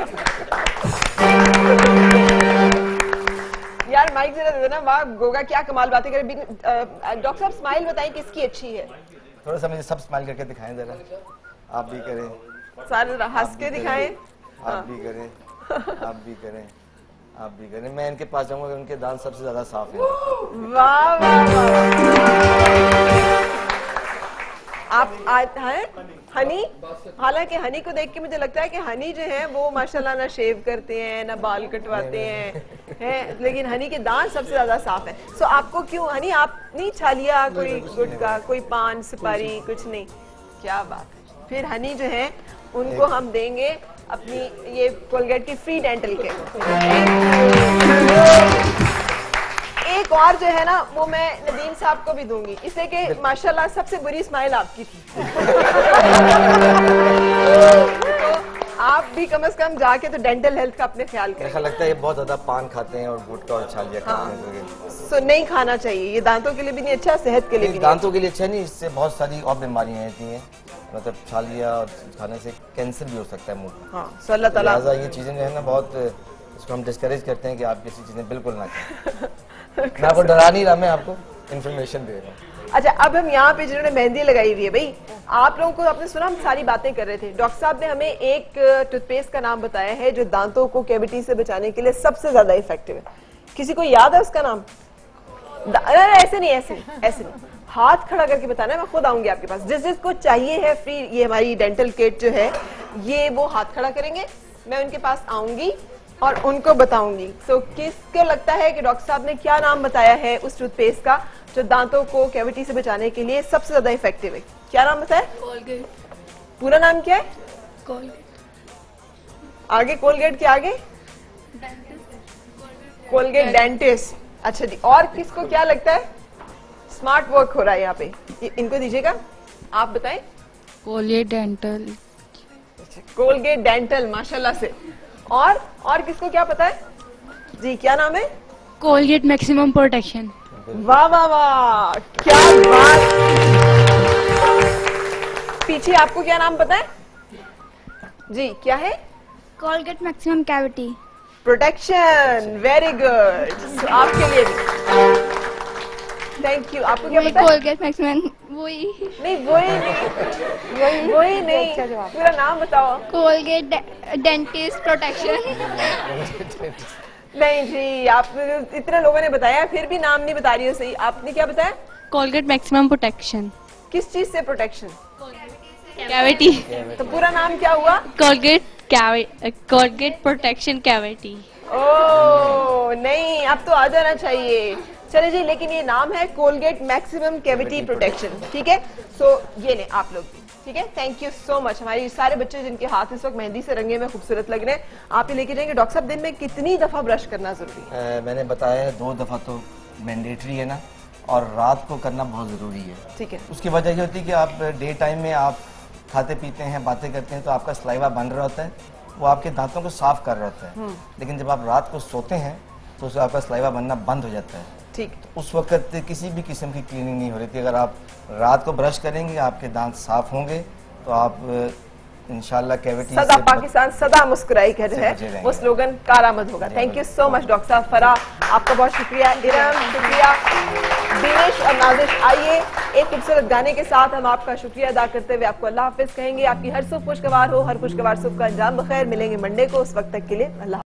यार माइक जरा दे देना। वाह गोगा क्या कमाल बातें करे। डॉक्टर साहब स्माइल बताएं किसकी अच्छी है। थोड़ा सा मुझे सब स्माइल करके दिखाएं जरा। आप भी करें, सारे जरा हंस के दिखाएं। आप भी करें, आप भी करें, आप भी करें। मैं इनके पास जाऊंगा, उनके दांत सबसे ज्यादा साफ हैं। वाह वाह वाह। आप आज हैं हनी। हालांकि हनी को देख के मुझे लगता है कि हनी जो है वो माशाल्लाह ना शेव करते हैं ना बाल कटवाते हैं, हैं, लेकिन हनी के दांत सबसे ज्यादा साफ है। सो आपको क्यों हनी, आप नहीं छालिया कोई गुटखा, कोई पान सुपारी कुछ नहीं? क्या बात है। फिर हनी जो है उनको हम देंगे अपनी ये कोलगेट की फ्री डेंटल केयर। एक और जो है ना वो मैं नदीम साहब को भी दूंगी, इसलिए कि माशाल्लाह सबसे बुरी स्माइल आपकी थी। तो आप भी कम से कम जाके तो डेंटल हेल्थ का अपने ख्याल करें। ऐसा लगता है ये बहुत ज्यादा पान खाते हैं और गुटखा और छालिया खाते हैं। सो नहीं खाना चाहिए, ये दांतों के लिए भी नहीं अच्छा, सेहत के लिए भी नहीं। दांतों के लिए अच्छा नहीं, इससे बहुत सारी और बीमारियां रहती हैं। मतलब छालिया और खाने से कैंसर भी हो सकता है मुंह का। हाँ, सो अल्लाह ताला लिहाजा ये चीजें जो है ना बहुत, इसको हम डिस्करेज करते हैं कि आप किसी चीजें बिल्कुल ना खाएं। मैं आपको डरा नहीं रहा, मैं आपको इन्फॉर्मेशन दे रहा हूँ। अच्छा, अब हम यहाँ पे जिन्होंने मेहंदी लगाई हुई है, भाई आप लोगों को आपने सुना हम सारी बातें कर रहे थे। डॉक्टर साहब ने हमें एक टूथपेस्ट का नाम बताया है जो दांतों को कैविटी से बचाने के लिए सबसे ज्यादा इफेक्टिव है। किसी को याद है उसका नाम? अरे ऐसे नहीं, ऐसे नहीं, ऐसे नहीं, हाथ खड़ा करके बताना है, मैं खुद आऊंगी आपके पास। जिस जिसको चाहिए है फ्री ये हमारी डेंटल किट जो है, ये वो हाथ खड़ा करेंगे, मैं उनके पास आऊंगी और उनको बताऊंगी। सो so, किसको लगता है कि डॉक्टर साहब ने क्या नाम बताया है उस टूथपेस्ट का जो दांतों को कैविटी से बचाने के लिए सबसे ज्यादा इफेक्टिव है? क्या नाम बताया? कोलगेट। पूरा नाम क्या है? कोलगेट। आगे कोलगेट के आगे कोलगेट डेंटिस्ट। अच्छा जी, और किसको क्या लगता है? स्मार्ट वर्क हो रहा है यहाँ पे, इनको दीजिएगा, आप बताएं। Colgate dental. कोलगेट डेंटल, माशाल्लाह से। और और किसको क्या पता है जी, क्या नाम है? Colgate maximum protection. वाह वाह वाह, क्या बात। पीछे आपको क्या नाम पता है जी, क्या है? Colgate maximum cavity protection. Very good, आपके लिए भी थैंक यू। आपको क्या पता है? कोलगेट मैक्सिमम वही नहीं वही नहीं, वही वही नहीं, पूरा नाम बताओ। Colgate dentist protection. नहीं जी, आप इतने लोगों ने बताया फिर भी नाम नहीं बता रही हो सही। आपने क्या बताया? Colgate maximum protection. किस चीज से प्रोटेक्शन? कैविटी तो पूरा नाम क्या हुआ? Colgate Colgate protection cavity. Oh नहीं, अब तो आ जाना चाहिए। चले जी, लेकिन ये नाम है कोलगेट मैक्सिमम कैविटी प्रोटेक्शन, ठीक है। सो ये ले आप लोग भी, ठीक है। Thank you so much. हमारे सारे बच्चे जिनके हाथ इस वक्त मेहंदी से रंगे में खूबसूरत लग रहे हैं, आप ये लेके जाएंगे। डॉक्टर साहब, दिन में कितनी दफा ब्रश करना जरूरी है? uh, मैंने बताया है दो दफा तो मैंडेटरी है ना, और रात को करना बहुत जरूरी है। ठीक है। उसकी वजह ये होती है कि आप डे टाइम में आप खाते पीते हैं, बातें करते हैं, तो आपका सलाइवा बन रहा होता है, वो आपके दांतों को साफ कर रहा होता है। लेकिन जब आप रात को सोते हैं तो उससे आपका सलाइवा बनना बंद हो जाता है। ठीक। तो उस वक्त किसी भी किस्म की क्लीनिंग नहीं हो रही थी। अगर आप रात को ब्रश करेंगे, आपके दांत साफ होंगे, तो आप इंशाल्लाह कैविटी सदा पाकिस्तान सदा मुस्कुराई कर है, वो स्लोगन कारआमद होगा। Thank you so much doctor साहब। फरा, आपका बहुत शुक्रिया। इरम, शुक्रिया। दिनेश और नाजिश, आइए एक खूबसूरत गाने के साथ हम आपका शुक्रिया अदा करते हुए आपको अल्लाह हाफिज कहेंगे। आपकी हर सुख खुशगवार हो, हर खुशगवार सुख का अंजाम बखैर। मिलेंगे मंडे को, उस वक्त तक के लिए अल्लाह।